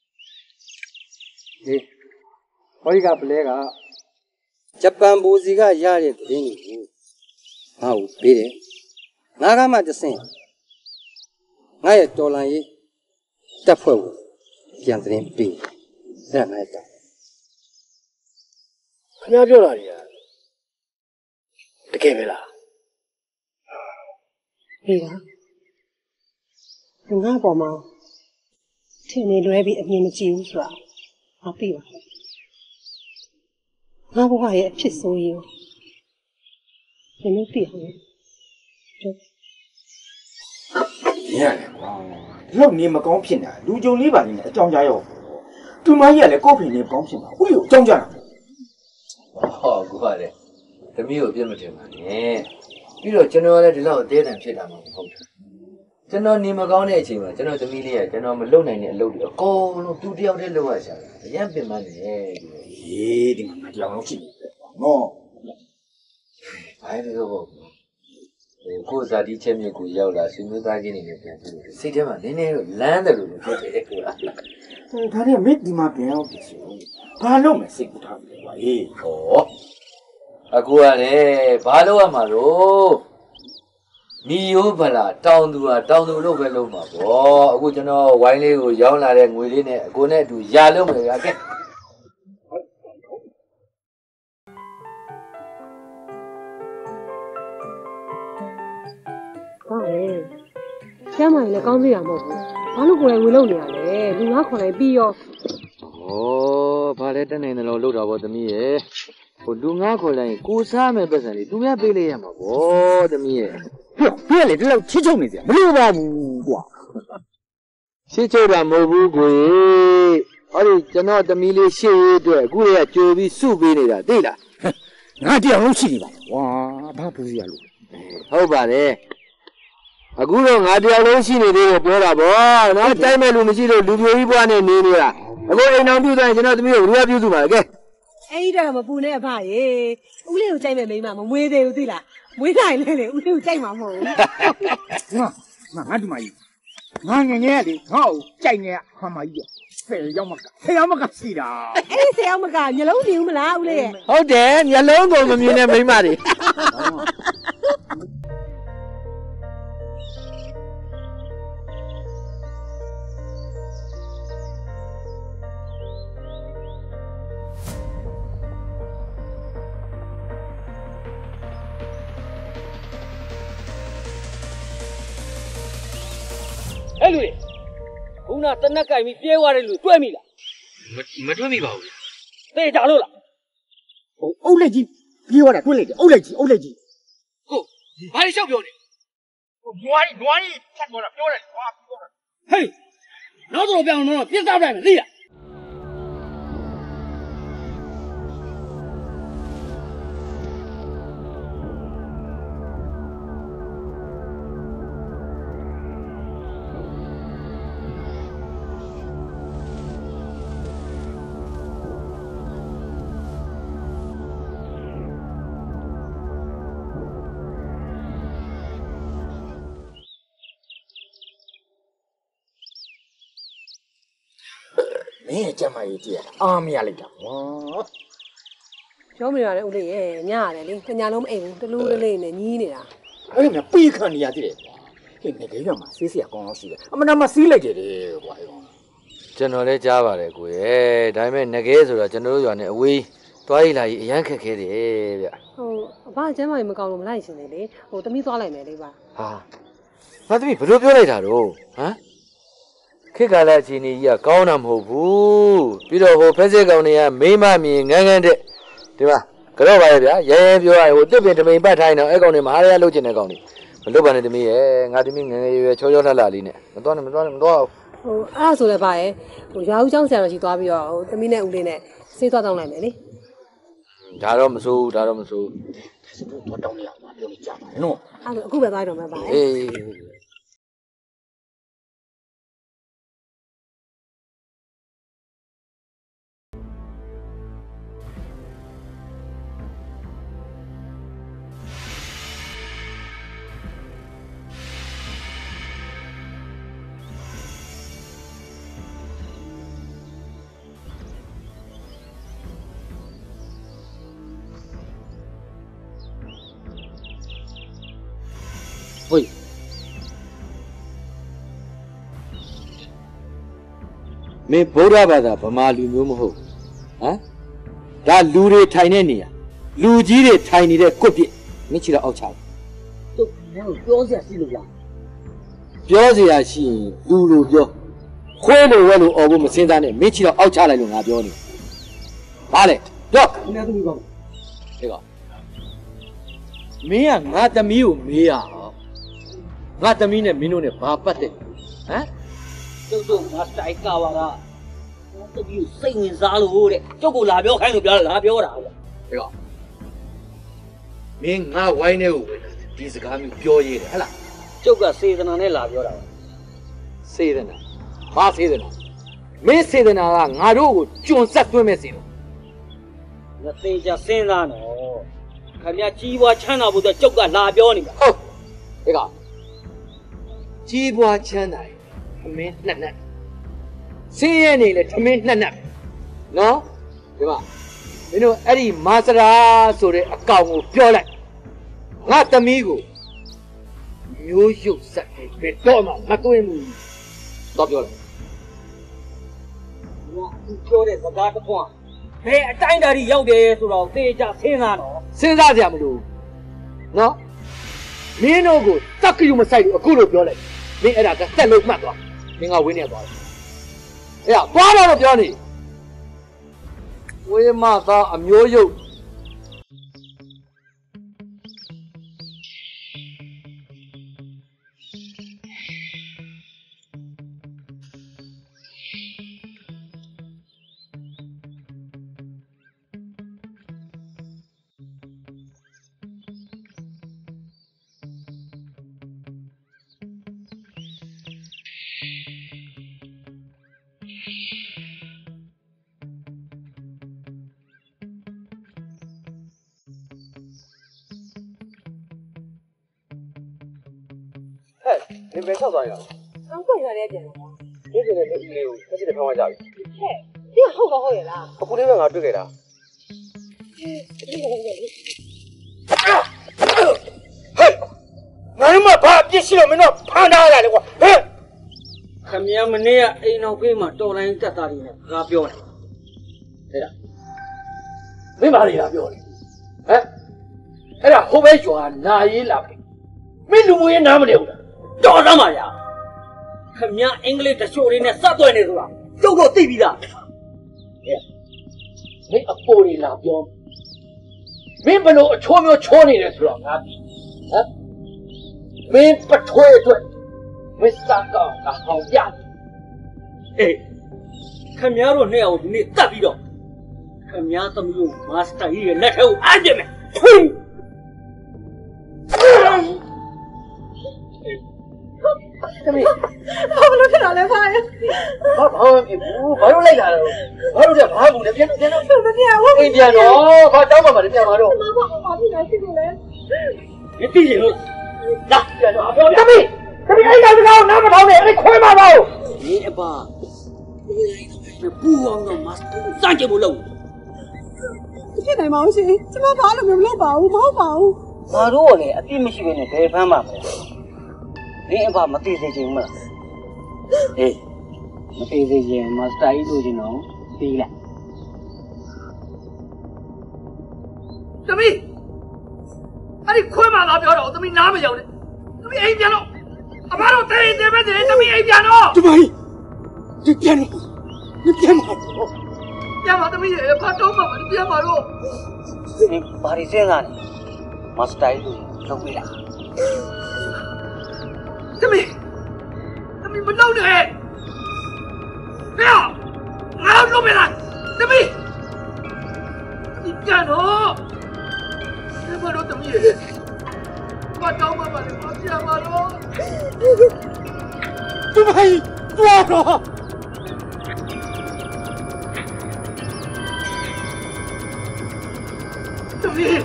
Speaker 13: ဒီဟောဒီကပလဲကဂျပန်ဘူစီကရတဲ့တည်င်းကိုငါ့ကိုပေးတယ်ငါကမှတဆင့်ငါရဲ့တော်လန်ရေးတပ်ဖွဲ့ကိုပြန်တည်င်းပေးအဲ့ဒါငါရဲ့တောင်းခင်ဗျားပြောတာတွေကတကယ်ပဲလား
Speaker 11: ဟေးပါငါ့ပေါ်မှာထင်နေလွဲပြီးအမြင်မကြည့်ဘူးဆိုတာငါသိပါငါဘဝရဲ့အဖြစ်ဆိုးရင်ဒီလိုသိအောင်
Speaker 10: ရတယ်ကွာဒီလောက်နေမကောင်းဖြစ်နေတာလူကြုံလေးပါနေတဲ့အကြောင်းကြားရောသူမကြီးကလည်းကိုယ့်ဖေနေကောင်းဖြစ်မှာဦးလေးကိုအကြောင်းကြားတာ
Speaker 12: ဟောကူပါတယ်သမီးကိုပြစ်မတင်ပါနဲ့ပြီးတော့ကျွန်တော်လည်းဒီလောက်အသေးအံဖြစ်တာမှမဟုတ်ဘူးကျွန်တော်နေမကောင်းတဲ့အချိန်မှာကျွန်တော်သမီးလေးကကျွန်တော်မလုပ်နိုင်တဲ့အလုပ်တွေအကုန်လုံးသူတယောက်တည်းလုပ်ရရှာတယ်အရင်ပင်မနေဟေးဒီမှာမတရားအောင်ရှိနေတယ်နော်ဘာလို့လဲကိုယ်စားဒီချက်မြစ်ကိုရောက်လာဆွေမျိုးသားချင်းတွေနဲ့ပြန်ပြီးစိတ်ထဲမှာနည်းနည်းတော့လမ်းတယ်လို့ဖြစ်တယ်ကွာ
Speaker 10: ဒါနဲ့မင်းဒီမှာပြန်ရောက်ပြီဆိုဘာလုပ်မလဲစိတ်ကူထားပြီကွာအေး
Speaker 12: ဟောအခုကလည်းဘာလုပ်ရမှာလို့မီယိုးဗလာတောင်သူကတောင်သူလို့ပဲလုပ်မှာပေါ့အခုကျွန်တော်ဝိုင်းလေးကိုရောင်းလာတဲ့ငွေလေးနဲ့အကိုနဲ့အတူရာလုံးမယ်ဗျာကဲ
Speaker 11: ဟုတ်တယ်ကျမ်းမာရင်လည်းကောင်းသေးတာမဟုတ်ဘူးဘာလို့ကိုယ်လည်းငွေလုံးနေရလဲလူငါခေါ်လိုက်ပြီးရော
Speaker 12: ဩဘာလဲတက်နိုင်တယ်လို့လုပ်တာပေါ့သမီးရဲ့ဟိုလူငါခေါ်လိုက်ကိုစားမယ်ပတ်စံလေးသူများပေးလိုက်ရမှာပေါ့သမီးရဲ့
Speaker 10: ဟဲ့ပြည့်လေဒီလောက်ချစ်ချုပ်နေစရာမလိုပါဘူးကွာ
Speaker 12: ချစ်ချုပ်တာမဟုတ်ဘူးကိုဟောဒီကျွန်တော်သမီးလေးရှေ့ရေးအတွက်အခုလေးကကြိုပြီးစုပေးနေတာသိလား
Speaker 10: ငါတရားလုံးရှိနေပါဝါဘာပူစီရလို့
Speaker 12: ဟုတ်ပါတယ်အခုတော့ငါတရားလုံးရှိနေသေးတယ်ပြောတာပေါ့နော်တိုင်းမဲ့လူမရှိလို့လူပြိုကြီးဘွားနဲ့နေနေတာအခုအိမ်အောင်ပြုတ်တိုင်းကျွန်တော်သမီးကိုဘယ်လိုပြုတ်သူပါလဲကဲ
Speaker 11: အဲ့ဒါမပူနဲ့အဖရေဦးလေးကိုကြိုက်မဲ့မိန်းမမမွေးသေးဘူးသိလားမွေးတိုင်းလဲလေဦးလေးကိုကြိုက်မှာမဟုတ်ဘူး
Speaker 10: ငါငါဒီမကြီးငါငငယ်လေငါ့ကိုကြိုက်နေရခမကြီးဆယ်ရောက်မကဆယ်ရောက်မကစီတာ
Speaker 11: အဲ့ဒီဆယ်ရောက်မကမျက်လုံးမြင်ဦးမလားဦးလေးရဲ့
Speaker 12: ဟုတ်တယ်မျက်လုံးကိုမမြင်တဲ့မိန်းမတွေ
Speaker 2: အဲ့လူတွေခုနတနက်ကင်ပြီးပြဲသွားတဲ့လူတွေ့မိလား
Speaker 12: မတွေ့မိပါဘူး
Speaker 2: သေချာလို့လား
Speaker 10: ဟိုအုတ်လက်ကြီးပြေးသွားတာတွေ့လိုက်တယ်အုတ်လက်ကြီးအုတ်လက်ကြီး
Speaker 2: ဟုတ်ဘာလို့ရှောက်ပြောနေဟိုနွားကြီးနွားကြီးဖြတ်သွားတာပြောတယ်နွားပြောတာဟေးနောက်တော့ပြောင်းတော့ပြစ်သားတိုင်းမသိလား
Speaker 10: မင်းကျမကြီးတည်းအားမရလိုက်တာဟော
Speaker 11: ပြောမိရတယ်ဦးလေးရဲ့ညရတယ်လေညလုံးမအိမ်ဘူးတလူးတလေးနဲ့ညီးနေတာ
Speaker 10: အဲ့ဒါပြေးခံနေရသေးတယ်ဟဲ့ငကယ်ရမှာဆေးစရာကောင်းအောင်ရှိတယ်အမနာမစီးလိုက်တယ်ကွာ
Speaker 12: ကျွန်တော်လည်းကြားပါတယ်ကိုရဲ့ဒါပေမဲ့ငကဲဆိုတော့ကျွန်တော်တို့ရွာနဲ့အဝေးသွားရည်လာကြီးအရန်ခက်ခဲတယ်ဗျ
Speaker 11: ဟိုအဘကျမ်းမာကြီးမကောင်းလို့မလိုက်ရှင်နေလေဟိုသမီးသွားလိုက်မယ်လေပါ
Speaker 12: ဟာငါသမီးဘယ်လိုပြောလိုက်တာတော့ဟမ်ခေတ်ကာလအချိန်ကြီးကကောင်းတာမဟုတ်ဘူးပြီးတော့ဟိုဖက်စစ်ကောင်တွေကမိမမြင်ငန်းငန်းတဲ့ဒီမှာကြောက်ပါရဲ့ဗျာရဲရဲပြောရဟိုတစ်ပင်တမိန်ပတ်ထိုင်းတော့အဲ့ကောင်တွေမအားရလုပ်ချင်တဲ့ကောင်တွေမလုပ်ပါနဲ့သမီးရဲ့ငါသမီးငယ်ငယ်ရွယ်ချောချောလှလှလေးနဲ့မသွားနဲ့မသွားနဲ့မသွားဘူး
Speaker 11: ဟိုအဲ့ဒါဆိုလည်းပါရဲ့ဟိုရွာဦးကျောင်းဆရာတော်ကြီးသွားပြီးတော့ဟိုသမီးနဲ့ဦးလေးနဲ့စေးသွားတောင်းလိုက်မယ်လေ
Speaker 12: ဒါတော့မစိုးဒါတော့မစိုး
Speaker 2: သွားတောင်းနေအောင်မပြောလို့ကြာပါနော်
Speaker 11: အဲ့ဒါအခုပဲသွားတော့မှာပါ
Speaker 12: အေး
Speaker 2: ဟို
Speaker 12: မင်းဗုဒ္ဓဘာသာဗမာလူမျိုးမဟုတ်ဟမ်ဒါလူတွေထိုင်တဲ့နေရာလူကြီးတွေထိုင်နေတဲ့ကွက်ပြစ်မင်းချီတော့အောက်ချတယ်
Speaker 2: တို့ငါ့ကိုပြောစရာရှိလို့လား
Speaker 12: ပြောစရာရှိရင်လူလိုပြောခွဲလို့ဝဲလို့អော်ဖို့မစင်းစားနဲ့မင်းချီတော့အောက်ချလိုက်လို့ငါပြောနေဘာလဲပြော
Speaker 2: ခင်ဗျားသမီးကော
Speaker 12: ဒီကောင်မင်းကငါသမီးကိုမေးရအောင်ငါသမီးနဲ့မင်းတို့နဲ့ဘာပတ်သက်ဟမ်
Speaker 2: ကျုပ်တို့ငါတိုက်ကာပါလားတပည့်စိတ်ဝင်စားလို့တဲ့ကျုပ်ကိုလာပြောခိုင်းလို့ပြောလာပြောတာဗျ
Speaker 12: ဒီကောင်မင်းငါဝိုင်းနေကိုဝင်ဒီစကားမျိုးပြောရတယ်ဟဲ့လား
Speaker 2: ကျုပ်ကစေတနာနဲ့လာပြောတာပါ
Speaker 12: စေတနာဘာစေတနာမင်းစေတနာကငါတို့ကိုကျွန်ဆက်သွင်းမဲ့စေတနာ
Speaker 2: ငါသိချာစဉ်းစားနော်ခင်ဗျာကြီးပွားချမ်းသာဖို့အတွက်ကျုပ်ကလာပြောနေတာ
Speaker 12: ဟုတ်ဒီကောင်ကြီးပွားချမ်းသာတယ်ထမင်းနှစ်နှစ်စင်းရဲနေလေထမင်းနှစ်နှစ်နော်ဒီမှာမင်းတို့အဲ့ဒီမာစရာဆိုတဲ့အကောင်ကိုပြောလိုက်ငါသမီးကိုမျိုးရုပ်ဆက်ပြီးဘယ်တော့မှမတွင်းဘူးတော့ပြောတယ်
Speaker 2: ငါပြောတဲ့စကားတစ်ခွန်းဘယ်အတိုင်းဓာတ်ရောက်တယ်ဆိုတော့သေချာစဉ်းစားတော့
Speaker 12: စဉ်းစားကြမလို့နော်မင်းတို့ကိုတက်ကယူမဆိုင်ဘူးအခုလိုပြောလိုက်မင်းအဲ့ဒါကတက်လို့မှတ်သွားမင်းကဝင်းနေသွားတယ်အဲ့ဒါသွားတော့ပြောနေဝေးမသားအမျိုးရုပ်
Speaker 14: 你别笑သွားရအောင်။刚过来လည်းပြန်လာ။ဒီစနေလေးလေးကိုဆက်စစ်တဲ့ဖောင်းသွားကြပြီ
Speaker 3: ။ဟဲ့။ဒီကဟုတ်တော့ဟုတ်ရဲ့လား
Speaker 14: ။အခုလေးပဲငါတွေ့ခဲ့တာ
Speaker 3: ။ဒီကဟုတ်ရဲ့လေ
Speaker 8: ။ဟဲ့။ငါတို့မှဘာအပြစ်ရှိလို့မင်းတို့ဖမ်းထားရတာလေကွာ။ဟဲ့
Speaker 2: ။ခင်ဗျားမနေ့ကအိမ်နောက်ဖေးမှာတော်လိုင်းတက်သားတွေနဲ့ငါပြောတယ်
Speaker 12: ။ဟဲ့လား။မင်းဘာတွေလာပြောလဲ။ဟမ်။အဲ့ဒါဟိုဘဲရွာနာရေးလာပြီ။မင်းလူမျိုးရေးနားမနေဘူးလား
Speaker 2: ။တော်သားပါဗျာခင်ဗျားအင်္ဂလိပ်တချို့လေးနဲ့စက်သွဲနေဆိုတာကျုပ်တို့သိပြီးသား
Speaker 12: ဟဲ့မင်းအပေါ်တွေလာပြောမင်းဘယ်လိုအချိုးမျိုးချိုးနေတယ်ဆိုတော့ငါသိဟမ်မင်းပထွေးအတွက်မစ္စတာကောင်ကဟောင်းပြ
Speaker 2: အေးခင်ဗျားတို့နှစ်ယောက်ဒီနေ့တတ်ပြီးတော့ခင်ဗျားသမီးကိုမာစတာကြီးရဲ့လက်ထဲကိုအားကျမယ်
Speaker 12: သမီး
Speaker 3: ဘာလို့ထတာလဲဖားရဲ့
Speaker 12: ဘာဘာဘာလို့လိုက်လာတော့ဘာလို့လဲဘာဘူးလဲပြန်ပြန်တော့
Speaker 3: မပြန်ဘူး
Speaker 12: အိမ်ပြန်တော့ဘာတောင်းမှမလဲပြန်มาတော့
Speaker 3: မဘာဘာဖြစ်နေရှိနေလဲ
Speaker 2: ဒီသိရင်လို့
Speaker 12: လာပြန်တော့ပြောသမီးသမီးအဲ့ဒါကတော့နားမထောင်နဲ့အဲ့ခွဲမှာပေါ့
Speaker 2: ဒီအပါပူအောင်တော့မတ်စမ်းကြဖို့လုပ်
Speaker 3: ဖြစ်နိုင်မအောင်ရှင်ကျမဘာလို့မလုပ်ပါဘူးမဟုတ်ပါဘူး
Speaker 2: ငါတို့ကလည်းအပြစ်မရှိဘဲနဲ့ဘယ်ဖမ်းမှာမလဲဒီအပါမသိစေချင်ဘူးမလားအေးမသိစေချင်မစတာကြီးလို့ချင်တော့ပြီးလိုက်သမီးအဲ့ဒီခွဲမှလာပြောတော့သမီးနားမရောက်နဲ့သမီးအိမ်ပြန်တော့အဘတို့တေးတေးပဲတေးသမီးအိမ်ပြန်တော့
Speaker 1: တမကြီးပြန်ပြန်ပါ
Speaker 2: ပြန်ပါသမီးရေဘာတော့မှမပြန်ပါတော့
Speaker 13: ဒီဘာရီစင်းစားနေမစတိုင်လို့လုပ်ပေးတာ
Speaker 2: သမီးသမီးမလုပ်နဲ့ဟဲ့ငါလုပ်ပေးလားသမီးဒီပြန်တော့ပြန်ပါတော့သမီးရေဘာတော့မှမပြန်ပါတော့
Speaker 1: တမကြီးသွားတော့
Speaker 2: သမီး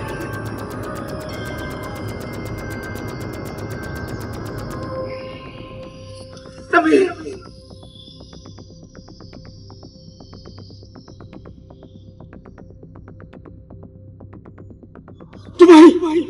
Speaker 2: သမီး
Speaker 1: တမကြီး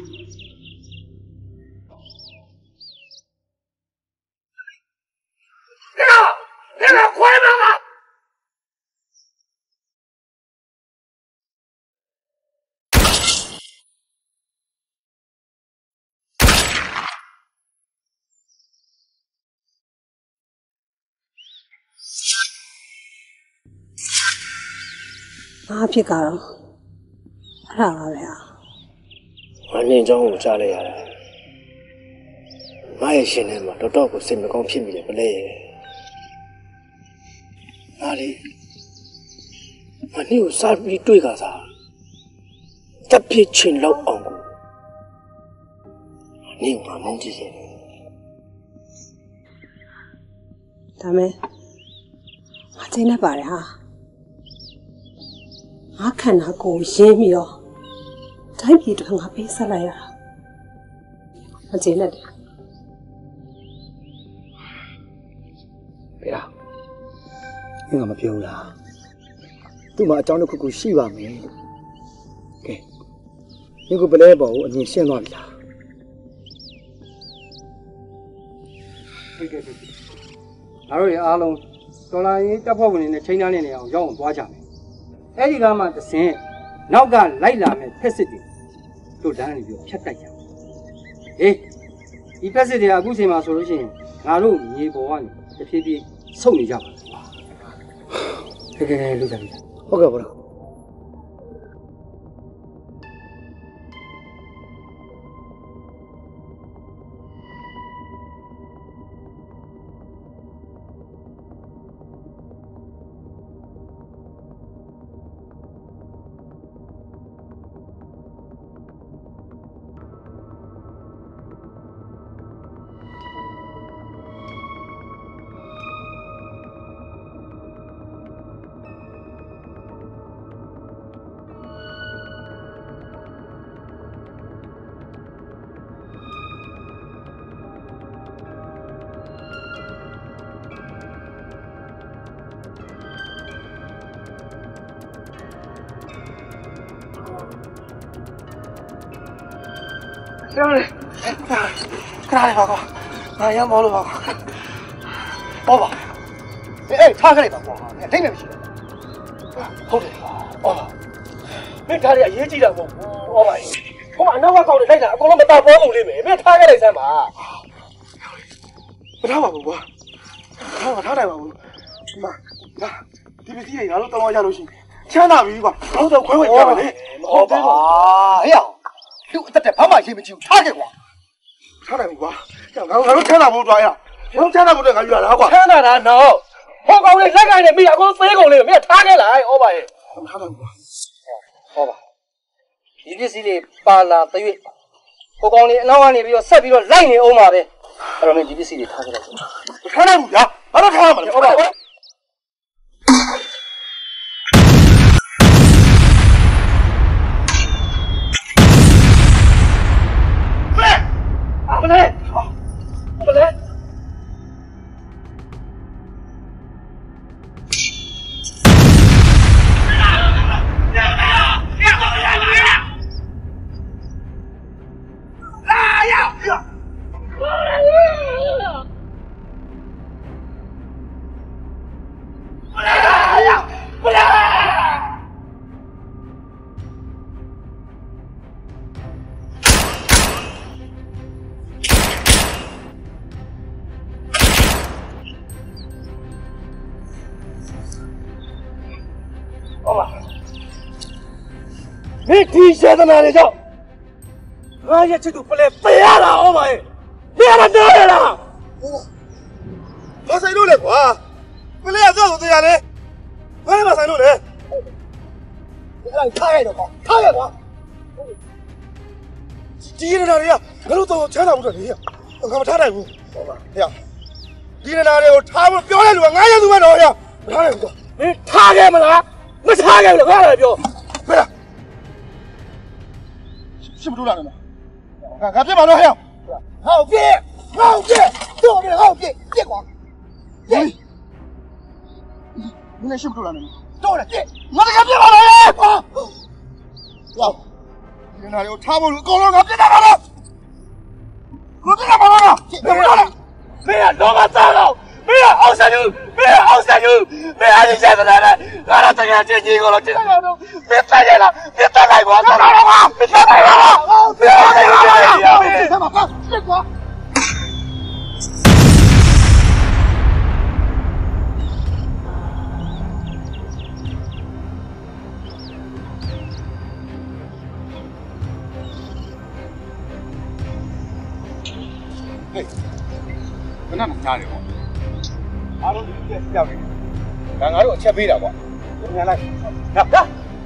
Speaker 11: ဘာဖြစ်ကြတော့အဲ့ဒါပါပဲဟာ
Speaker 15: ငါနင်းချောင်းကိုကြားလိုက်ရတာငါရဲ့ရှင်ထဲမှာတော်တော်ကိုစိတ်မကောင်းဖြစ်မိတယ်ဗလဲငါလေငါနင်းကိုစားပြီးတွေ့ကြစားတပ်ဖြစ်ချင်လောက်အောင်ကိုနင်းကမုန်းကြည့်ရင်
Speaker 11: ဒါမဲ့ငါချိန်နေပါတယ်ဟာငါခန္ဓာကိုယ်ရင်းပြီးတော့တိုင်းပြည်တော့ငါပေးဆက်လိုက်ရတာမကျေနပ်တယ်
Speaker 13: ဖေဟာငါမပြောဘူးလားသူ့မှာအကြောင်းတစ်ခုခုရှိပါမယ်ကဲဒီကပလဲပေါ်ကိုအရင်ရှင်းသွားပြီလား
Speaker 2: ဟုတ်ကဲ့ဟုတ်ကဲ့ငါတို့တွေအားလုံးတော်လာရင်တပ်ဖွဲ့ဝင်တွေနဲ့ချိန်သားနေနေအောင်ရောက်အောင်သွားကြမယ်အဲ့ဒီကမှတဆင်နောက်ကလိုက်လာမဲ့ဖက်စစ်တွေတို့လမ်းနေပြီးဖြတ်တိုက်ကြ။အေးဒီဖက်စစ်တွေကအခုချိန်မှာဆိုလို့ရှိရင်ငါတို့မြေပေါ်ကနေတဖြည်းဖြည်းဆုတ်နေကြပါလား။ကဲကဲကဲလို့ကြပြီ။ဟုတ်ကဲ့ပါတော့
Speaker 1: ဆရာလေးခရာလေးပါကွာငါရမ်းမောလို့ပါကွာဟောပါအေးထားခဲ့လိုက်ပါကွာအထိတ်နဲ့မရှိဘူးဟုတ်တယ်ဟောမင်းထားရအရေးကြီးတာမဟုတ်ဘူးဟောပါဟိုမှာအနောက်ကကောင်းနေလိုက်တာအကုန်လုံးမတော်ပေါ်ကုန်လိမ့်မယ်မင်းထားခဲ့လိုက်စမ်းပါမထားပါဘူးကွာထားပါထားတယ်ပါဘူးဒီမှာဒါဒီပစ္စည်းတွေငါတို့တောင်းရလို့ရှိရင်ချမ်းသာပြီကွာငါတို့တော့ခွဲဝဲကြပါလေဟုတ်တယ်ကွာဟေ့အောင်လူအသက်တက်ဘာမှရေးမကြည့်ဘူးထားခဲ့ကွာထားတယ်ကွာငါတို့ငါတို့ချမ်းသာဖို့တွားရအောင်ချမ်းသာဖို့တော့ငါယူရတာကွာချမ်းသာတာတော့ဟောကောင်းလေးလက်ကိုင်းနဲ့မိအကုန်သေးကုန်လေးမင်းထားခဲ့လိုက်ဩပါရဲ့ထားတယ်ကွာဟောပါဒီပစ္စည်းလေးပါလာတရွေ့ဟိုကောင်းလေးအနောက်ကနေပြီးတော့ဆက်ပြီးတော့လိုက်နေအောင်ပါပဲအဲ့တော့မင်းဒီပစ္စည်းလေးထားခဲ့လိုက်ထားနိုင်ဘူးဗျာဘာလို့ထားရမှာလဲဟုတ်ပါဘူး不来，不来。哎呀！
Speaker 15: 好吧。你提前在哪里走？我也知道不来，不要了，好吗？不要了，哪来了？
Speaker 1: 我谁路来过？不来这都这样的，我他妈谁路来？你看你看见了吗？看见了。第一人那里啊，我都到全场不着你，我看不差太多。哎呀，第一人那里我差不表演路，俺也都没着呀，差太多。
Speaker 15: 你差见没啦？没差见了，我来表。
Speaker 1: 对呀，是不是这样的？俺俺别把这样，好别好别，这边好别，别管，别。你那是不是这样的？走了，别，我这个别把这样管。呀。你那里有差不多高了，俺别打他了，我别打他了，别打了，
Speaker 15: 没有老板走了，没有好三牛，没有好三牛，没有你现在来了，俺那这个这几个了，这个了，别再来了，别再来过，别来了，别再来了，别再来了，别他妈干，别管。
Speaker 1: 嘿，跟那哪里哦？俺都这些小的，俺俺都切背了吧？今天来，来来。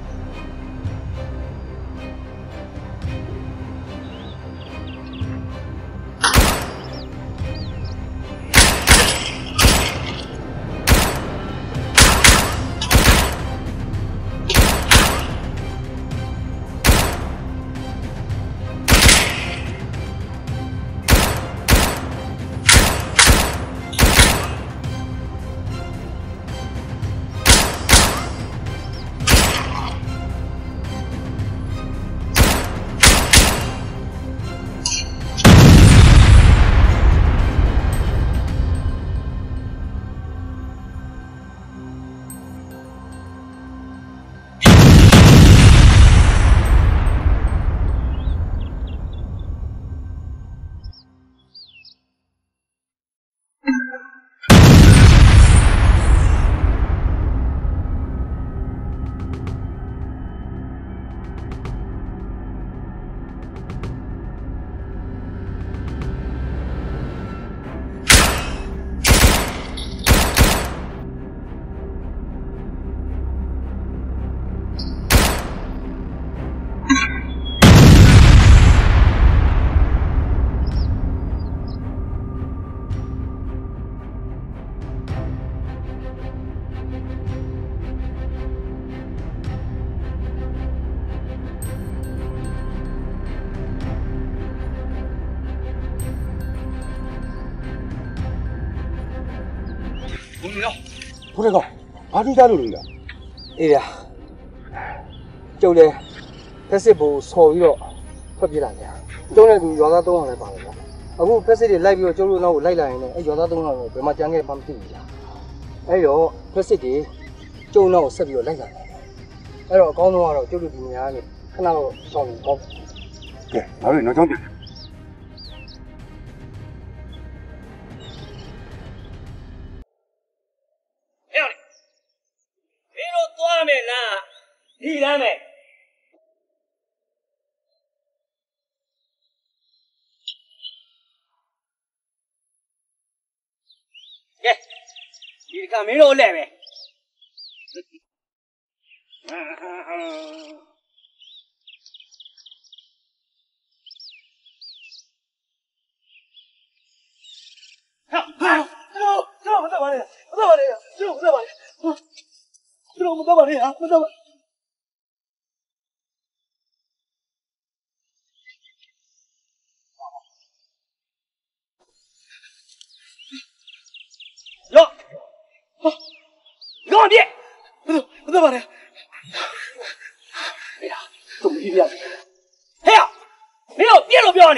Speaker 13: 不这个，俺就家路了。哎呀，就嘞，这是部所有特别难的，将来就原来都来办了。အခုဖက်စစ်တွေလိုက်ပြီးတော့ကျုပ်တို့နောက်ကိုလိုက်လာရင်လည်းအဲရွာသားသုံးယောက်ကိုဘယ်မှာကြမ်းခဲ့မှမသိဘူးလားအဲတော့ဖက်စစ်တွေကျုံနောက်ကိုဆက်ပြီးတော့လိုက်လာတယ်အဲတော့အကောင်းဆုံးကတော့ကျုပ်တို့ဒီနေရာကနေခဏတော့ဆောင်နေပေါ့ကဲငါတို့နောက်ကြောင်းပြန်
Speaker 15: သွားမယ်လားဒီလမ်းမယ်ကဲဒီကမင်းတို့လဲပဲဟာဟာတို့တို့မတော်ပါနဲ့မတော်ပါနဲ့တို့မတော်ပါနဲ့တို့မတော်ပါနဲ့ဟာမတော်ပါ哟，你干嘛别？不走，不走吧你。哎呀，怎么一变？哎呀，没有别了，不要你。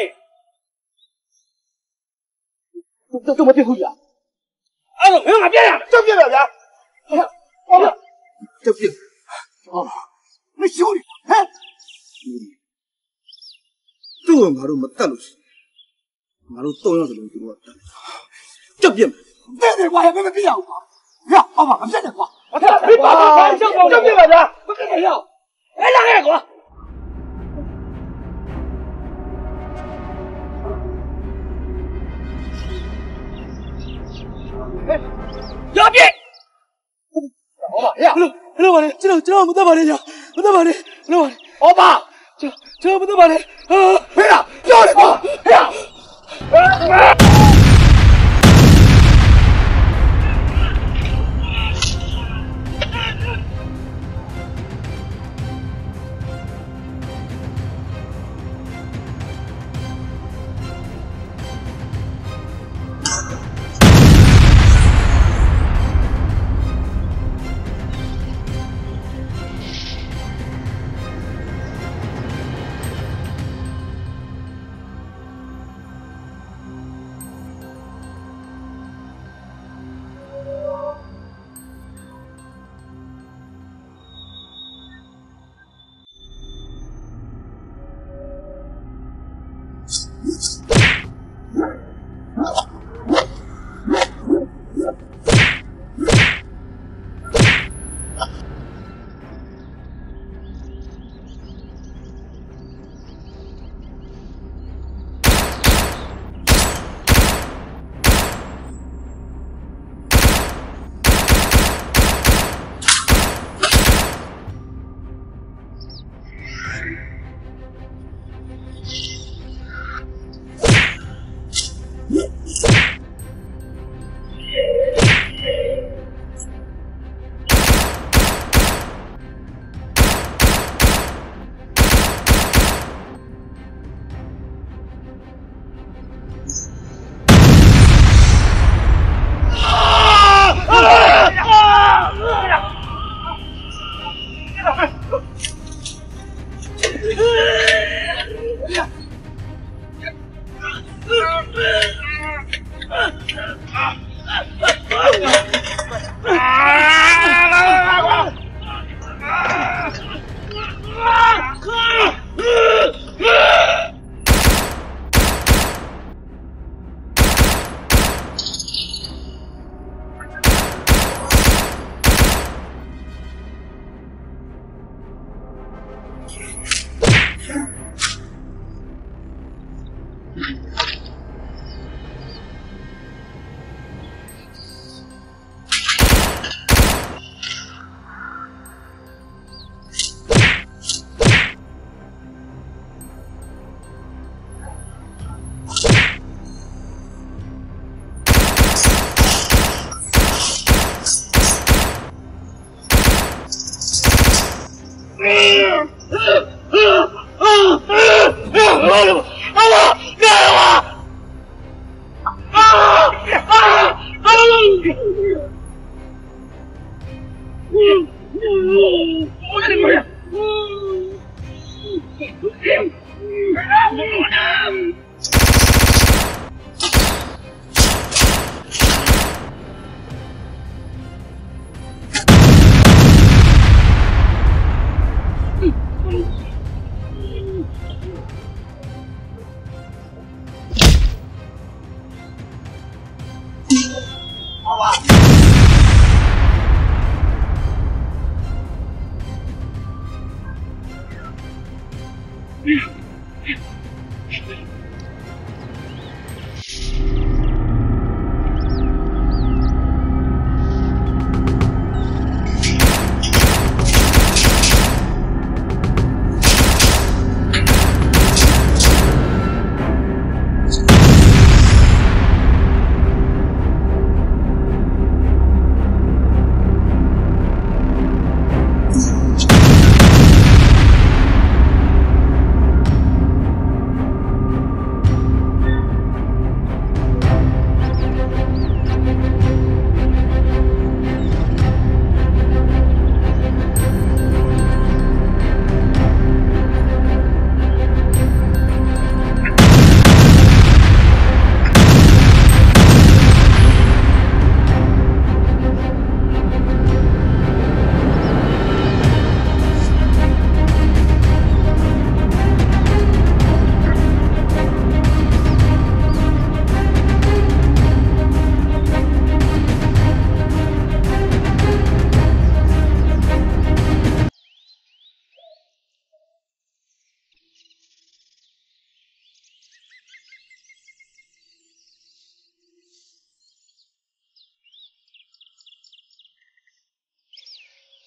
Speaker 15: 这这么别回去啊？啊，没有俺别呀，这别别别。哎呀，哦，这别。哦，没修理，哎。这我马路没带路去，马路东样子能给我带。这别。别别挂呀，别别别呀！呀，好吧，别别挂，我这别把这这别别别。
Speaker 6: 要变。
Speaker 15: 好吧，呀，老板，这这这不得吧的呀，不得吧的，老板，
Speaker 6: 好吧，
Speaker 15: 这这不得吧的，啊，
Speaker 6: 没了，要的啊，呀。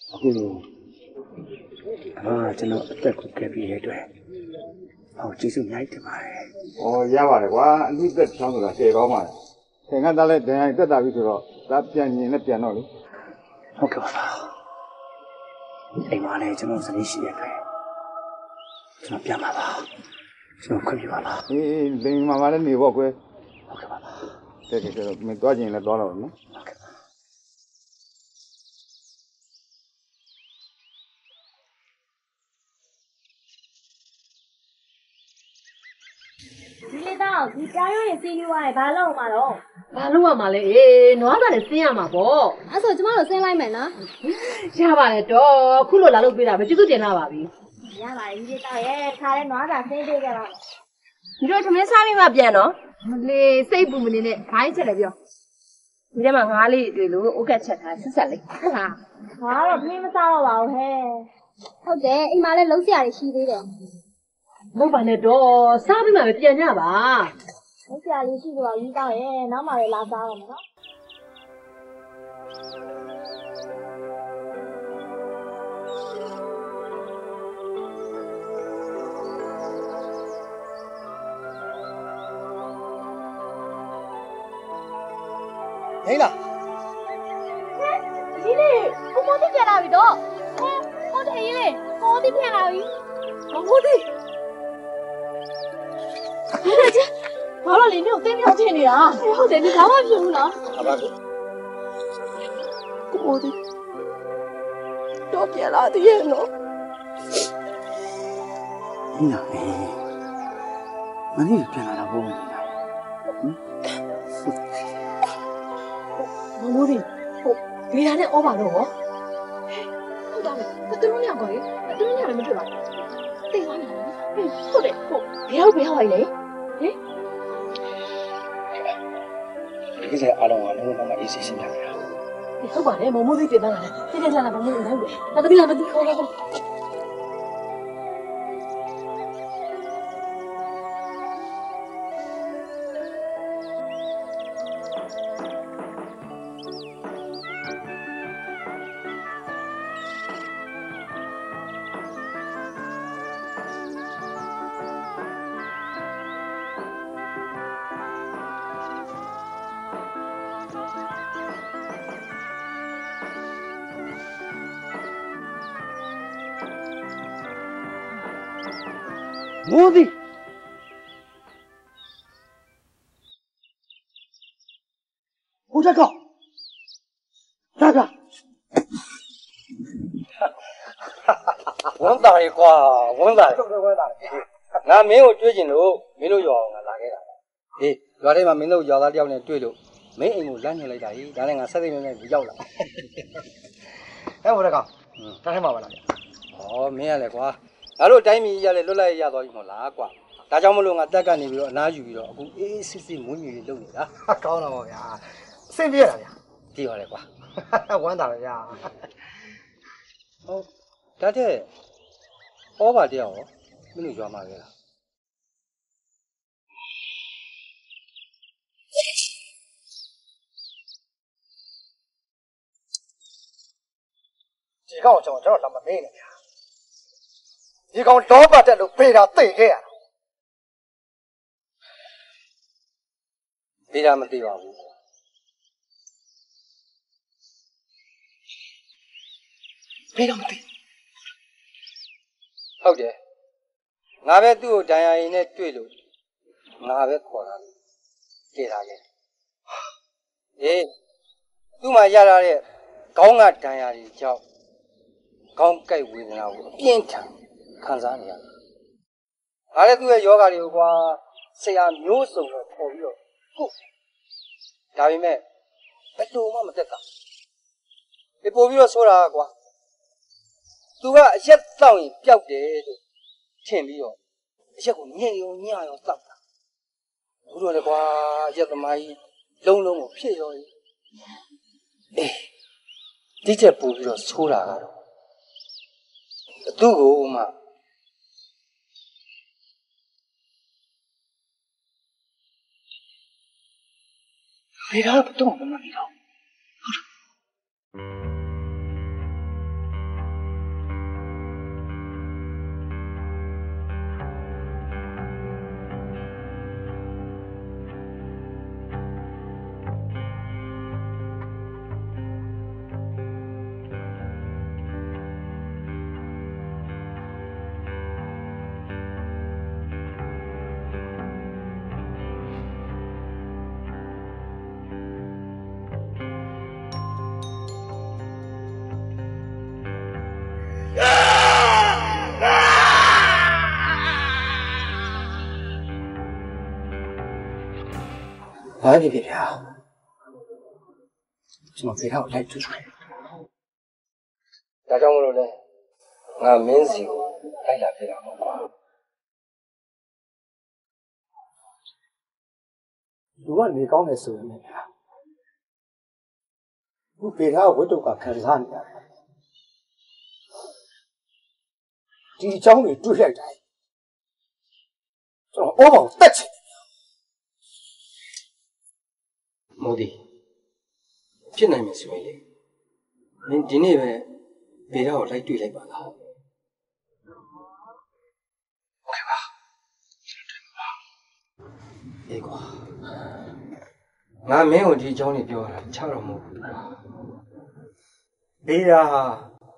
Speaker 2: အခုလိုအာကျွန်တော်အသက်ကိုကယ်ပြီးရတဲ့ဟောကျေးဇူးအများကြီးတင်ပါတယ်
Speaker 10: ။ဩရပါတယ်ကွာအနုသက်ချောင်းဆိုတာရှယ်ကောင်းပါလား။ခင်ဗျားသားလည်းဒဏ်ရာတက်တာပြီဆိုတော့ဒါပြန်ရင်လည်းပြန်တော့လေ။
Speaker 2: ဟုတ်ကဲ့ပါအိမ်မှာလည်းကျွန်တော်စနေရှိရတဲ့ကျွန်တော်ပြန်ပါပါကျွန်တော်ခွင့်ပြုပါပါ
Speaker 10: အေးလိန်မှာပါလည်းနေပေါ့ကွယ်
Speaker 2: ဟုတ်ကဲ့ပါ
Speaker 10: ကဲကဲကဲမင်းသွားခြင်းလည်းသွားတော့နော်
Speaker 2: ဟုတ်ကဲ့
Speaker 3: ဒီလေတော့ဒီကြားရွရင်စီးလို့ရတယ်ဘာလုပ်မှာတော့
Speaker 4: ဘာလုပ်ရမှာလဲအေးနွားသားနဲ့ဆင်းရမှာပေါ့
Speaker 3: အဲ့ဆိုကျမတို့ဆင်းလိုက်မယ်နော်
Speaker 4: ရပါတယ်တော့ခုလိုလာလို့ပြေးတာပဲကျေးဇူးတင်လာပါပြီ
Speaker 3: ရပါတယ်ဒီလေတော့ရဲ့ခါလဲနွားသားဆင်းပေးကြပါမယ်ဒီတော့ထမင်းစားပြီးမှပြန်နော်
Speaker 4: မလေးစိတ်ပူမနေနဲ့ခိုင်းချက်လည်းပြော
Speaker 3: ဒီထဲမှာငါးလေးတွေ့လို့ဥက္ကတ်ချက်ထားဆက်ဆက်လေးဟုတ်လားငါတော့ထမင်းမစားတော့ပါဘူးဟဲ့ဟုတ်တယ်အိမ်မှာလည်းလုံးစရာတွေရှိသေးတယ်
Speaker 4: မဟုတ်ပါနဲ့တော့စားပြီးမှပဲပြန်ကြပါ
Speaker 3: လုံးစရာလေးရှိတော့ယူတော့ရဲ့နောက်မှလည်းလာစားရမယ်နော်
Speaker 2: ဟေးလား
Speaker 3: ဒီလေကိုမောတိပြန်လာပြီတော့ဟဲ့ဟုတ်တယ်ရေးလေကိုမောတိပြန်လာပြီကိုမောတိဒီလေကျဘာလို့လဲမြို့တင်းမြောက်ထင်နေတာဟုတ်တယ်ဒီကောင်းမှဖြစ်ဘူးနော်
Speaker 2: အဘကို
Speaker 3: ကိုမောတိတော့ပြန်လာသေးရဲ့နော်
Speaker 2: ဒီနာမေမနေ့ပြန်လာတော့ဘုံနေလားဟင်
Speaker 4: မမိုးဒီဟုတ်ဒေတာနဲ့ဩပါတော့ဟောဟုတ်တာပဲတတူးညောင်ကောရေတတူးညောင်လည်းမတွေ့ပါဘူးသိသွားပြီဟုတ်တယ်ဟုတ်ဘယ်ရောက်ဘယ်ရောက်လိုက်လဲဟင်
Speaker 2: ဒီကိစ္စအားလုံးကလုံးဝမအေးစေးရှင်းပြကြတာ
Speaker 4: ဟုတ်ပါနဲ့မမိုးဒီတင်တာလည်းတင်းတင်းချာချာမမိုးနိုင်ဘူးဒါတမီးလားမသိဘူးဟုတ်ဟုတ်
Speaker 2: မိုးသည်ဟိုချက်ကောင်ဒါက
Speaker 13: ဝန်တာရေကွာဝန်တာငါမင်းကိုတွေ့ကျင်လို့မင်းတို့ရွာအောင်ငါလာခဲ့တာဟေးရွာထဲမှာမင်းတို့ရွာသားတယောက်နဲ့တွေ့လို့မင်းအိမ်ကိုလမ်းညွှန်လိုက်တာဟေးဒါနဲ့ငါဆက်စိတ်နဲ့ရောက်လာ
Speaker 2: အဲ့ဟိုတကောင်ဒါထဲမှာပါလားဗျ
Speaker 13: ဩမင်းရလေကွာငါတို့တိုင်းပြည်ရလေလွတ်လိုက်ရသွားပြီမဟုတ်လားကွာဒါကြောင့်မလို့ငါတက်ကနေပြီးတော့အနားယူပြီးတော့အခုအေးအေးစစ်စစ်မွေးမြူရေးလုပ်နေတာ
Speaker 2: ကောင်းတော့ပါဗျာအဆင်ပြေရလားဗျာ
Speaker 13: ကြည့်ပါလေကွာ
Speaker 2: ဝမ်းသာပါဗျာ
Speaker 13: ဟုတ်ဒါတဲ့ဩဘာတရားရောမင်းတို့ရွာမှာပဲလား
Speaker 2: ဒီကောင်ကျွန်တော်ကျွန်တော်လာမမေးနဲ့ဗျာဒီကောင်လောဘတက်လို့ဖေးတာသိခဲ့ရတာ
Speaker 13: ဖေးတာမသိပါဘူး
Speaker 2: ဖေးတော့မသိ
Speaker 13: ဟုတ်တယ်ငါပဲသူ့ကိုဒဏ်ရာရည်နဲ့တွေ့လို့ငါပဲခေါ်တာကြည့်လာခဲ့အေးသူ့မှာရလာတဲ့ခေါင်းကဒဏ်ရာတွေကြောင့်ခေါင်းကိုက်ဝေဒနာကိုအပြင်းထန်ခံစားနေရတယ်။ငါလည်းသူ့ရဲ့ယောဂါတွေကိုကွာဆရာမျိုးစုံတော့ခေါ်ပြီးတော့ဟုတ်ဒါပေမဲ့ဘယ်လိုမှမတက်တာ။ဒီပို့ပြီးတော့ဆိုတာကွာသူကအရက်တောက်ရင်ပျောက်တယ်လို့ထင်ပြီးတော့အရက်ကိုညင်ရောညရောတောက်တာ။ဘူးတော့လေကွာအရက်သမားကြီးလုံးလုံးကိုဖြစ်ရောအေးဒီချက်ပို့ပြီးတော့ဆိုးတာကတော့သူ့ကိုမှ
Speaker 2: ဖေးတာတော့တော့မမနေတော့ဘာဖြစ်ဖြစ်ဗျာကျွန်တော်ဖေထားကိုလိုက်တွေ့တယ်ဒါကြောင့်မလို့လဲငါမင်းစီကိုလိုက်လာခဲ့တာပေါ့ကွာလူကနေကောင်းတယ်ဆိုရင်ဗျာခုဖေထားကိုဝိတုကခံစားနေရတယ်ဒီအကြောင်းတွေတွေ့လိုက်တိုင်းကျွန်တော်အော်အောင်တက်ချင်မိုဒီဖြစ်နိုင်မယ်ဆိုရင်လေမင်းဒီနေ့ပဲဖေထားကိုလိုက်တွေ့လိုက်ပါလားဟုတ်ကဲ့ပါအေးကွာငါမင်းကိုဒီအကြောင်းတွေပြောတာချတော့မဟုတ်ဘူးကွာဖေထားဟာ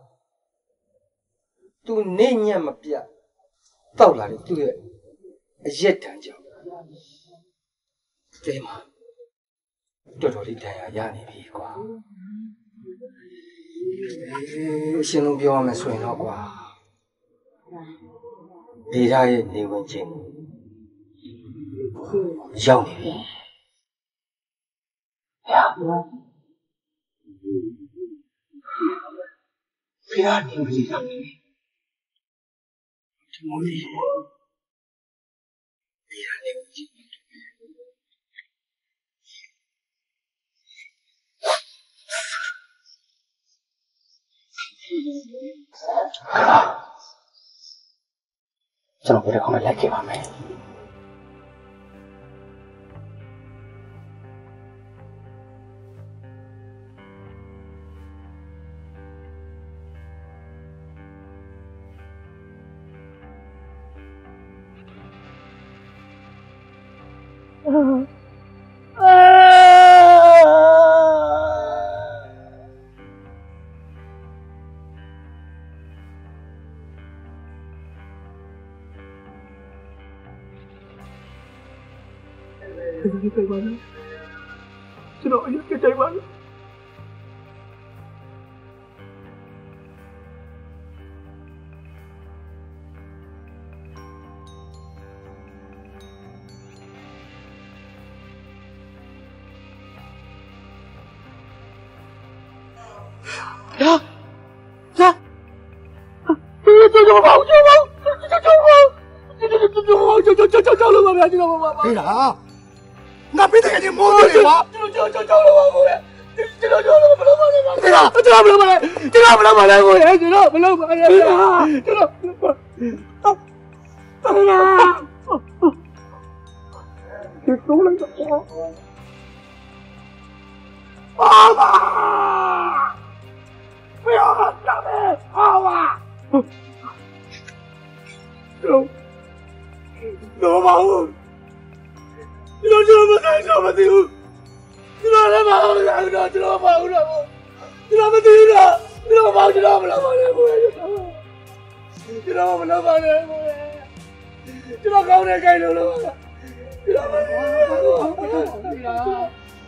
Speaker 2: သူနေညံ့မပြတ်တောက်လာတယ်သူ့ရဲ့အရက်တန်ကြောင့်ဒီမှာတော်တော်လေးတန်ရာရနေပြီကွာအရှင်လုံးပြောရမယ်ဆိုရင်တော့ကွာဒေတာရဲ့နေဝင်ခြင်းရောက်နေပြီဗျာဖေးနေပြီလားဒီမိုးလေးဖေးနေပြီကျွန်တော်ဘယ်တော့မှလိုက်ခဲ့ပါမယ်ဒီကိစ္စပါလားကျွန်တော်အရင်ကတိုင်ပါလား呀呀！这这么跑，这么这这么这这这这这这这这这了吗？别这么跑！对了啊，那别在眼睛摸着你哇！这这这这了吗？我这这这这了不能跑了吗？对了，这不能跑了，这不能跑了，我这不能跑了，这这啊，对了，这走了个爸爸。不要喊大妹，好吧？走，走吧，我。你说这么难受吗？丢，你说他妈我难受，知道吗？我知道吗？你他妈丢了，你他妈知道不？知道吗？知道吗？不能放人，知道搞点该走了吗？知道吗？知道吗？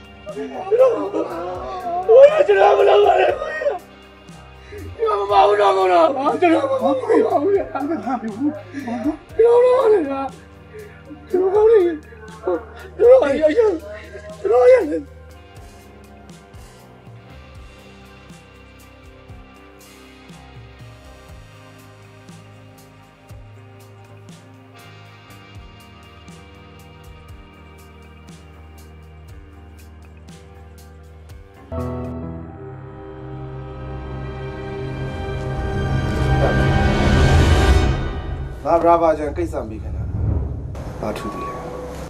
Speaker 2: 我也知道不能放人。这个把我找够了，这个把我给搞了，这个他别误，这个我这个，这个搞的，这个玩意儿，这个玩意儿。ငါဘရာဘာကျန်ကိစ္စမိခင်တာဘာထူးတယ်လဲ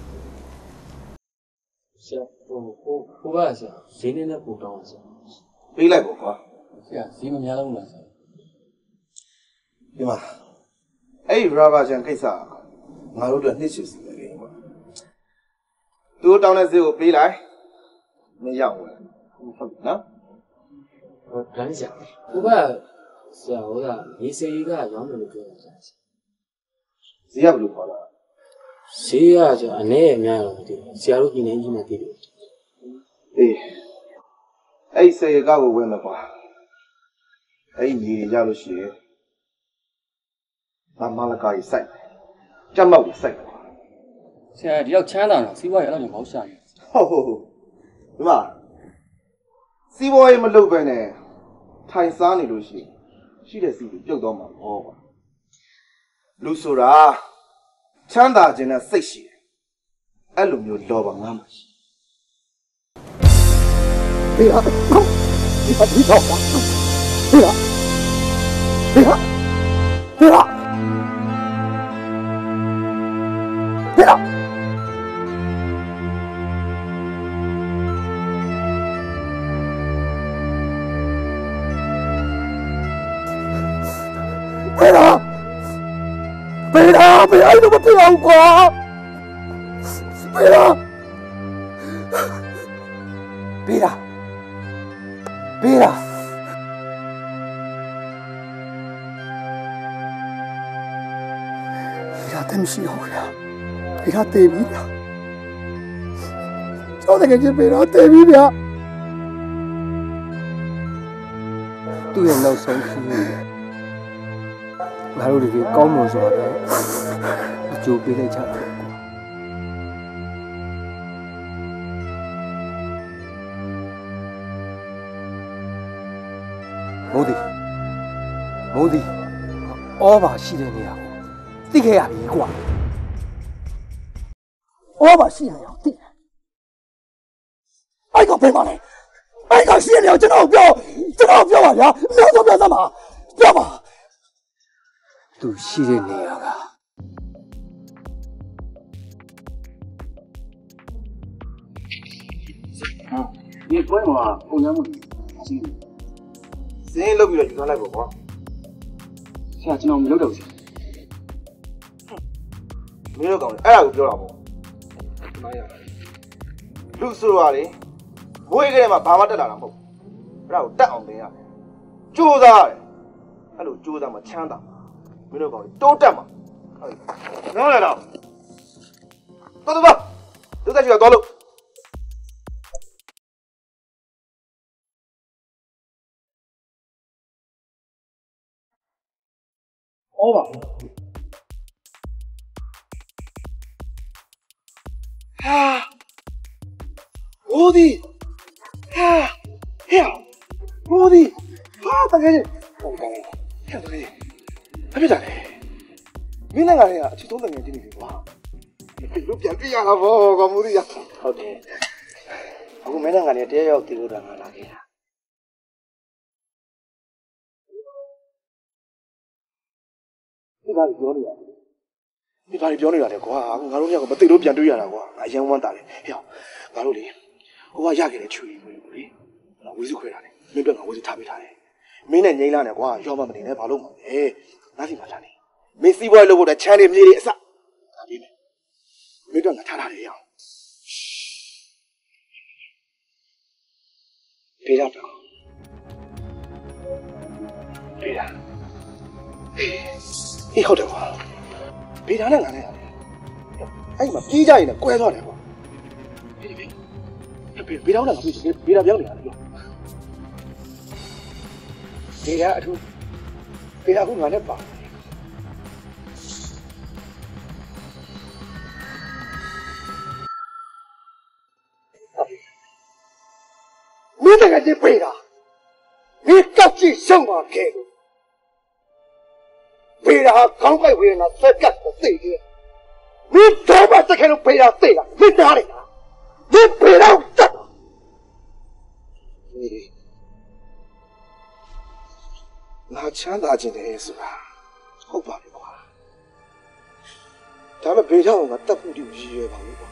Speaker 2: ဆရာဟိုဟိုဟိုကဆရာဈေးနဲ့ပို့တောင်းပါဆရာပေးလိုက်ပေါ့ကွာဆရာဈေးမများလုံးလားဆရာဒီမှာအဲ့ဒီဘရာဘာကျန်ကိစ္စငါတို့တို့နှစ်ရှည်စီပဲလေကွာသူတောင်းတဲ့ဈေးကိုပေးလိုက်မရောက်ဘူးဟုတ်ပြီနော်ဟိုဒါနဲ့ဆရာဟိုကဆရာဟိုကရေစရီကရောင်းတယ်လို့ပြောတာဆရာဈေးကဘယ်လိုခေါ်လဲဈေးကကျအနေနဲ့အများတော့မသိဘူးဆရာတို့ညီနေကြီးနဲ့သိတယ်အေးအဲ့ဒီစေရကောက်ကိုဝင်မယ်ကွာအဲ့ဒီညီရလို့ရှိရင်မမလကာကြီးစိုက်ကြက်မောက်ကိုစိုက်တယ်ဆရာဒီတော့ချမ်းသာတာစီးပွားရေးအဲ့လိုမဟုတ်ရှာရင်
Speaker 1: ဟုတ်ဟုတ်ဟုတ်ဒီမှာစီးပွားရေးမလုပ်ဘဲနဲ့ထိုင်စားနေလို့ရှိရင်ရှိတဲ့စီးကိုပြုတ်တော့မှာဟောကွာလူဆိုတာချမ်းသာခြင်းနဲ့စိတ်ရှိတယ်အဲ့လိုမျိုးလောဘငမ်းမရှိ
Speaker 13: ဘေးဟာဒီဟာဒီတော့ပါဘေးဟာဘေးဟာဘေးဟာဘေးဟာ贝拉，贝拉，你怎么这样挂？贝拉，贝拉，贝拉，贝拉，对不起我呀，贝拉对不起呀，我那个是贝拉对不起呀，对人老生气。ငါတို့တွေကောင်းမွန်စွာပဲအကျိုးပေးလိုက်ကြတာမိုးဒီမိုးဒီဩဘာရှိတဲ့နေရာကိုသိခဲ့ရပြီကွာဩဘာရှိနေအောင်သိတယ်အဲ့ကောင်ပြန်ပါလေအဲ့ကောင်ရှိနေအောင်ကျွန်တော်ပြောကျွန်တော်ပြောပါဗျာပြောတော့ပြောသမှာပြောပါသူရှိတဲ့နေရာကဟာဒီပွဲမှာပုံရမှုရှိတယ်စင်းလုတ်ပြီးတော့ယူထားလိုက်ပါကွာဆရာကျွန်တော်မလုပ်တော့ဘူးမင်းတို့ကောင်အဲ့ဒါကိုပြောတာပေါ့မရလူဆိုရလေဘွေးကလေးမှာဘာမှတက်လာတာမဟုတ်အဲ့ဒါကိုတက်အောင်သင်ရတယ်ကြိုးစားရတယ်အဲ့လိုကြိုးစားမှချမ်းသာမင်းတို့ကောင်တိုးတက်မှာဟုတ်နော်လေတော့တော်တော်ဒုက္ခကြီးကတော့လို့ဩပါဟာမိုးဒီဟာဟဲ့မိုးဒီဟာတကယ်ဟုတ်ကဲ့ဟဲ့တကယ်အဖြစ်တာလေမင်းလည်းငါလည်းအချစ်ဆုံးတငယ်ချင်းနေပြီကွာလူပြန်ပြရတာဗောကမိုးဒီရဟုတ်တယ်အခုမင်းလည်းငါလည်းတရားရောက်တည်လို့တာငါလာခဲ့တာဒီဘာပြောနေရလဲဒီဘာပြောနေတာလဲကွာအခုငါတို့ညကမသိလို့ပြန်တွေ့ရတာကွာငါရမ်းဝမ်းတာလေဟဲ့ငါတို့လေဟိုကရခဲ့တဲ့ချွေလေးကိုလေငါဝေးစုခွဲတာလေမင်းတို့ငါဝေးစုထားပေးထားတယ်မင်းနဲ့ငိမ့်လာနေကွာရောမမနေနဲ့ဘာလို့မလဲနားစီမှာထားနေမင်းစီးပွားလုပ်ဖို့တဲ့ချမ်းလေးမြေးလေးအစထားပေးမယ်မင်းတို့ငါထားထားတယ်ရအောင်ပေးတော့ပေးတာအေးဟုတ်တယ်ကွာဘေးသားနဲ့ငါနဲ့အဲ့မှာပြေးကြရင်လည်းကွဲသွားတယ်ကွာဘေးဘေးဘေးဘေးတော့လည်းငါပြေးဘေးသားပြောင်းနေတာလေပြောဘေးသားအထူးဘေးသားကငါနဲ့ပါမင်းတကယ်ကြီးပြေးတာမင်းကောက်ကြည့်ရှုံးပါခဲ့လို့ဘေးရာခေါင်းကိုက်ဝေးနေတာစက်ကတ်ကိုသိတယ်မင်းတော့မတက်ခဲ့လို့ဘေးရာသိတာမင်းသားနေတာမင်းဘေးရာတက်တာငါချမ်းသာခြင်းတယ်ဆိုတာဟုတ်ပါပြီကွာဒါပေမဲ့ဘေးရာကငါတက်ဖို့ဒီရည်ရွယ်ပါဘူးကွာ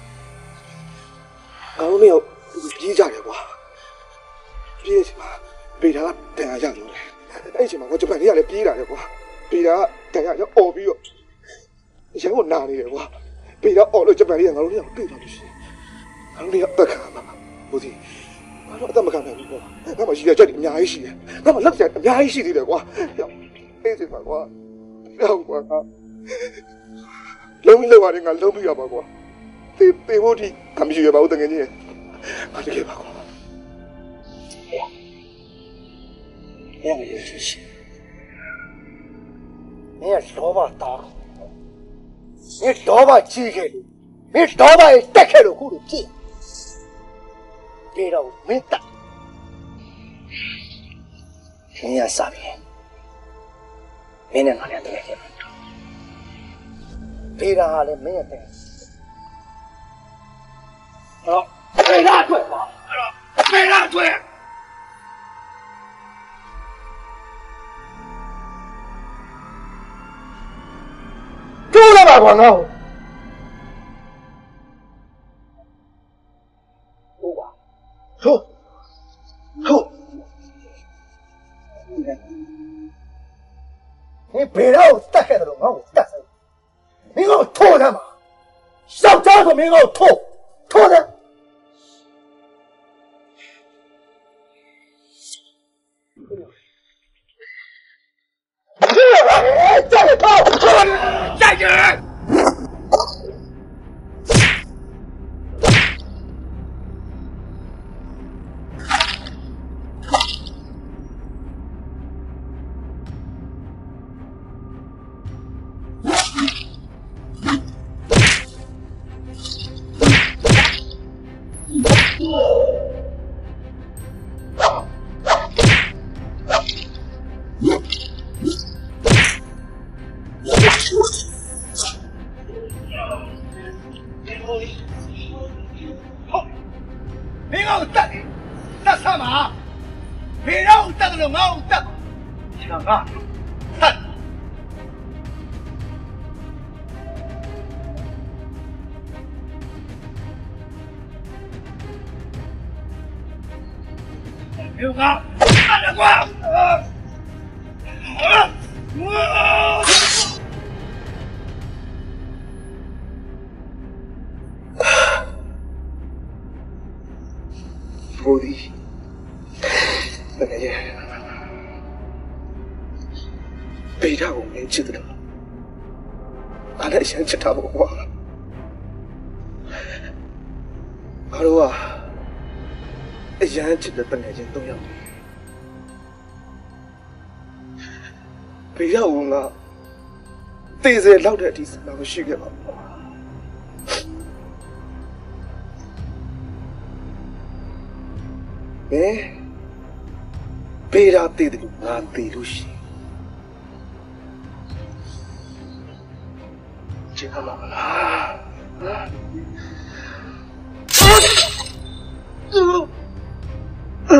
Speaker 13: ငါတို့မျိုးကြီးကြတယ်ကွာပြေးချင်ပါဘေးရာကတန်ရာရလို့လေအဲ့ချိန်မှာငါဂျပန်ကြီးကလည်းပြေးလာတယ်ကွာဘေးရာတန်ရာရအော်ပြီးတော့ရန်ကိုနာနေတယ်ကွာဘေးရာအော်လို့ဂျပန်ကြီးကငါတို့လည်းတွေ့တော့လို့ရှိငါတို့လည်းအသက်ခံပါဘူးဒီငါတို့အသက်မခံနိုင်ဘူးကွာငါမှရှိရကြတယ်အများကြီးရှိတယ်ငါမှလက်ကျအများကြီးရှိသေးတယ်ကွာအဲ့ချိန်မှာကွာတော့ကွာလုံးပြီးလောက်ရတယ်ငါလုံးပြီးရပါကွာတေးတေးဖို့ဒီကမရှိရပါဘူးတကယ်ကြီးငါတကယ်ပါကွာအဲ့ဒါရရှိမင်းလောဘတာမင်းလောဘကြီးခဲ့လို့မင်းလောဘတက်ခဲ့လို့ခုလိုကြည့်ဖေတော့မင်းတက်မင်းရစားပြီမင်းနဲ့ငါနဲ့တကယ်ချင်းဖေတာဟာလည်းမင်းရဲ့တဲ့ဟောဖေတာထွက်ပါအဲ့တော့ဖေတာထွက်ကျိုးလာပါကွာငါ့ကိုဟုတ်ပါဟုတ်ဟုတ်你别让我打开的龙，我打开，你给我拖他妈，小家伙，你给我拖，拖他。再给拖，再给。刘刚，看着光！不敌，本来也被他我们记得了，俺来想起他不忘了，阿鲁啊。အရန်ချစ်တဲ့တငယ်ချင်းသုံးယောက်ဘေးရောက်ငါတေးစေလောက်တဲ့အထိစကားမရှိခဲ့ပါဘူး။အဲဘေးရာတေးတယ်ငါတေးလို့ရှိချစ်မှာလား။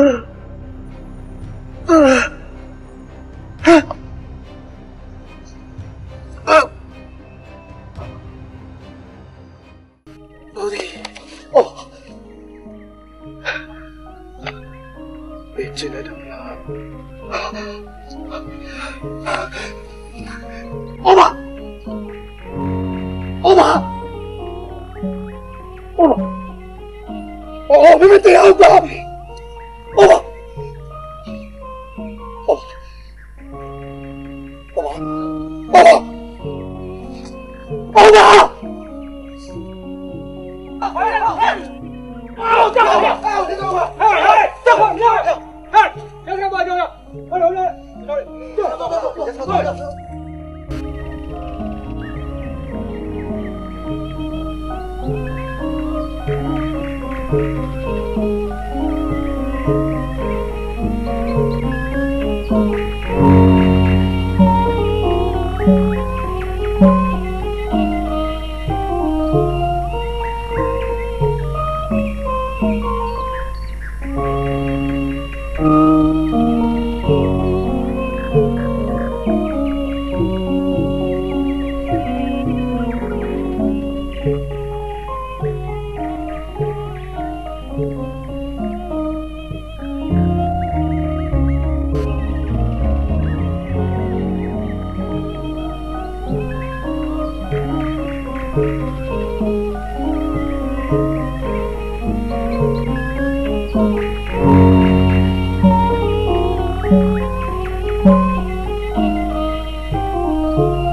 Speaker 16: Thank you.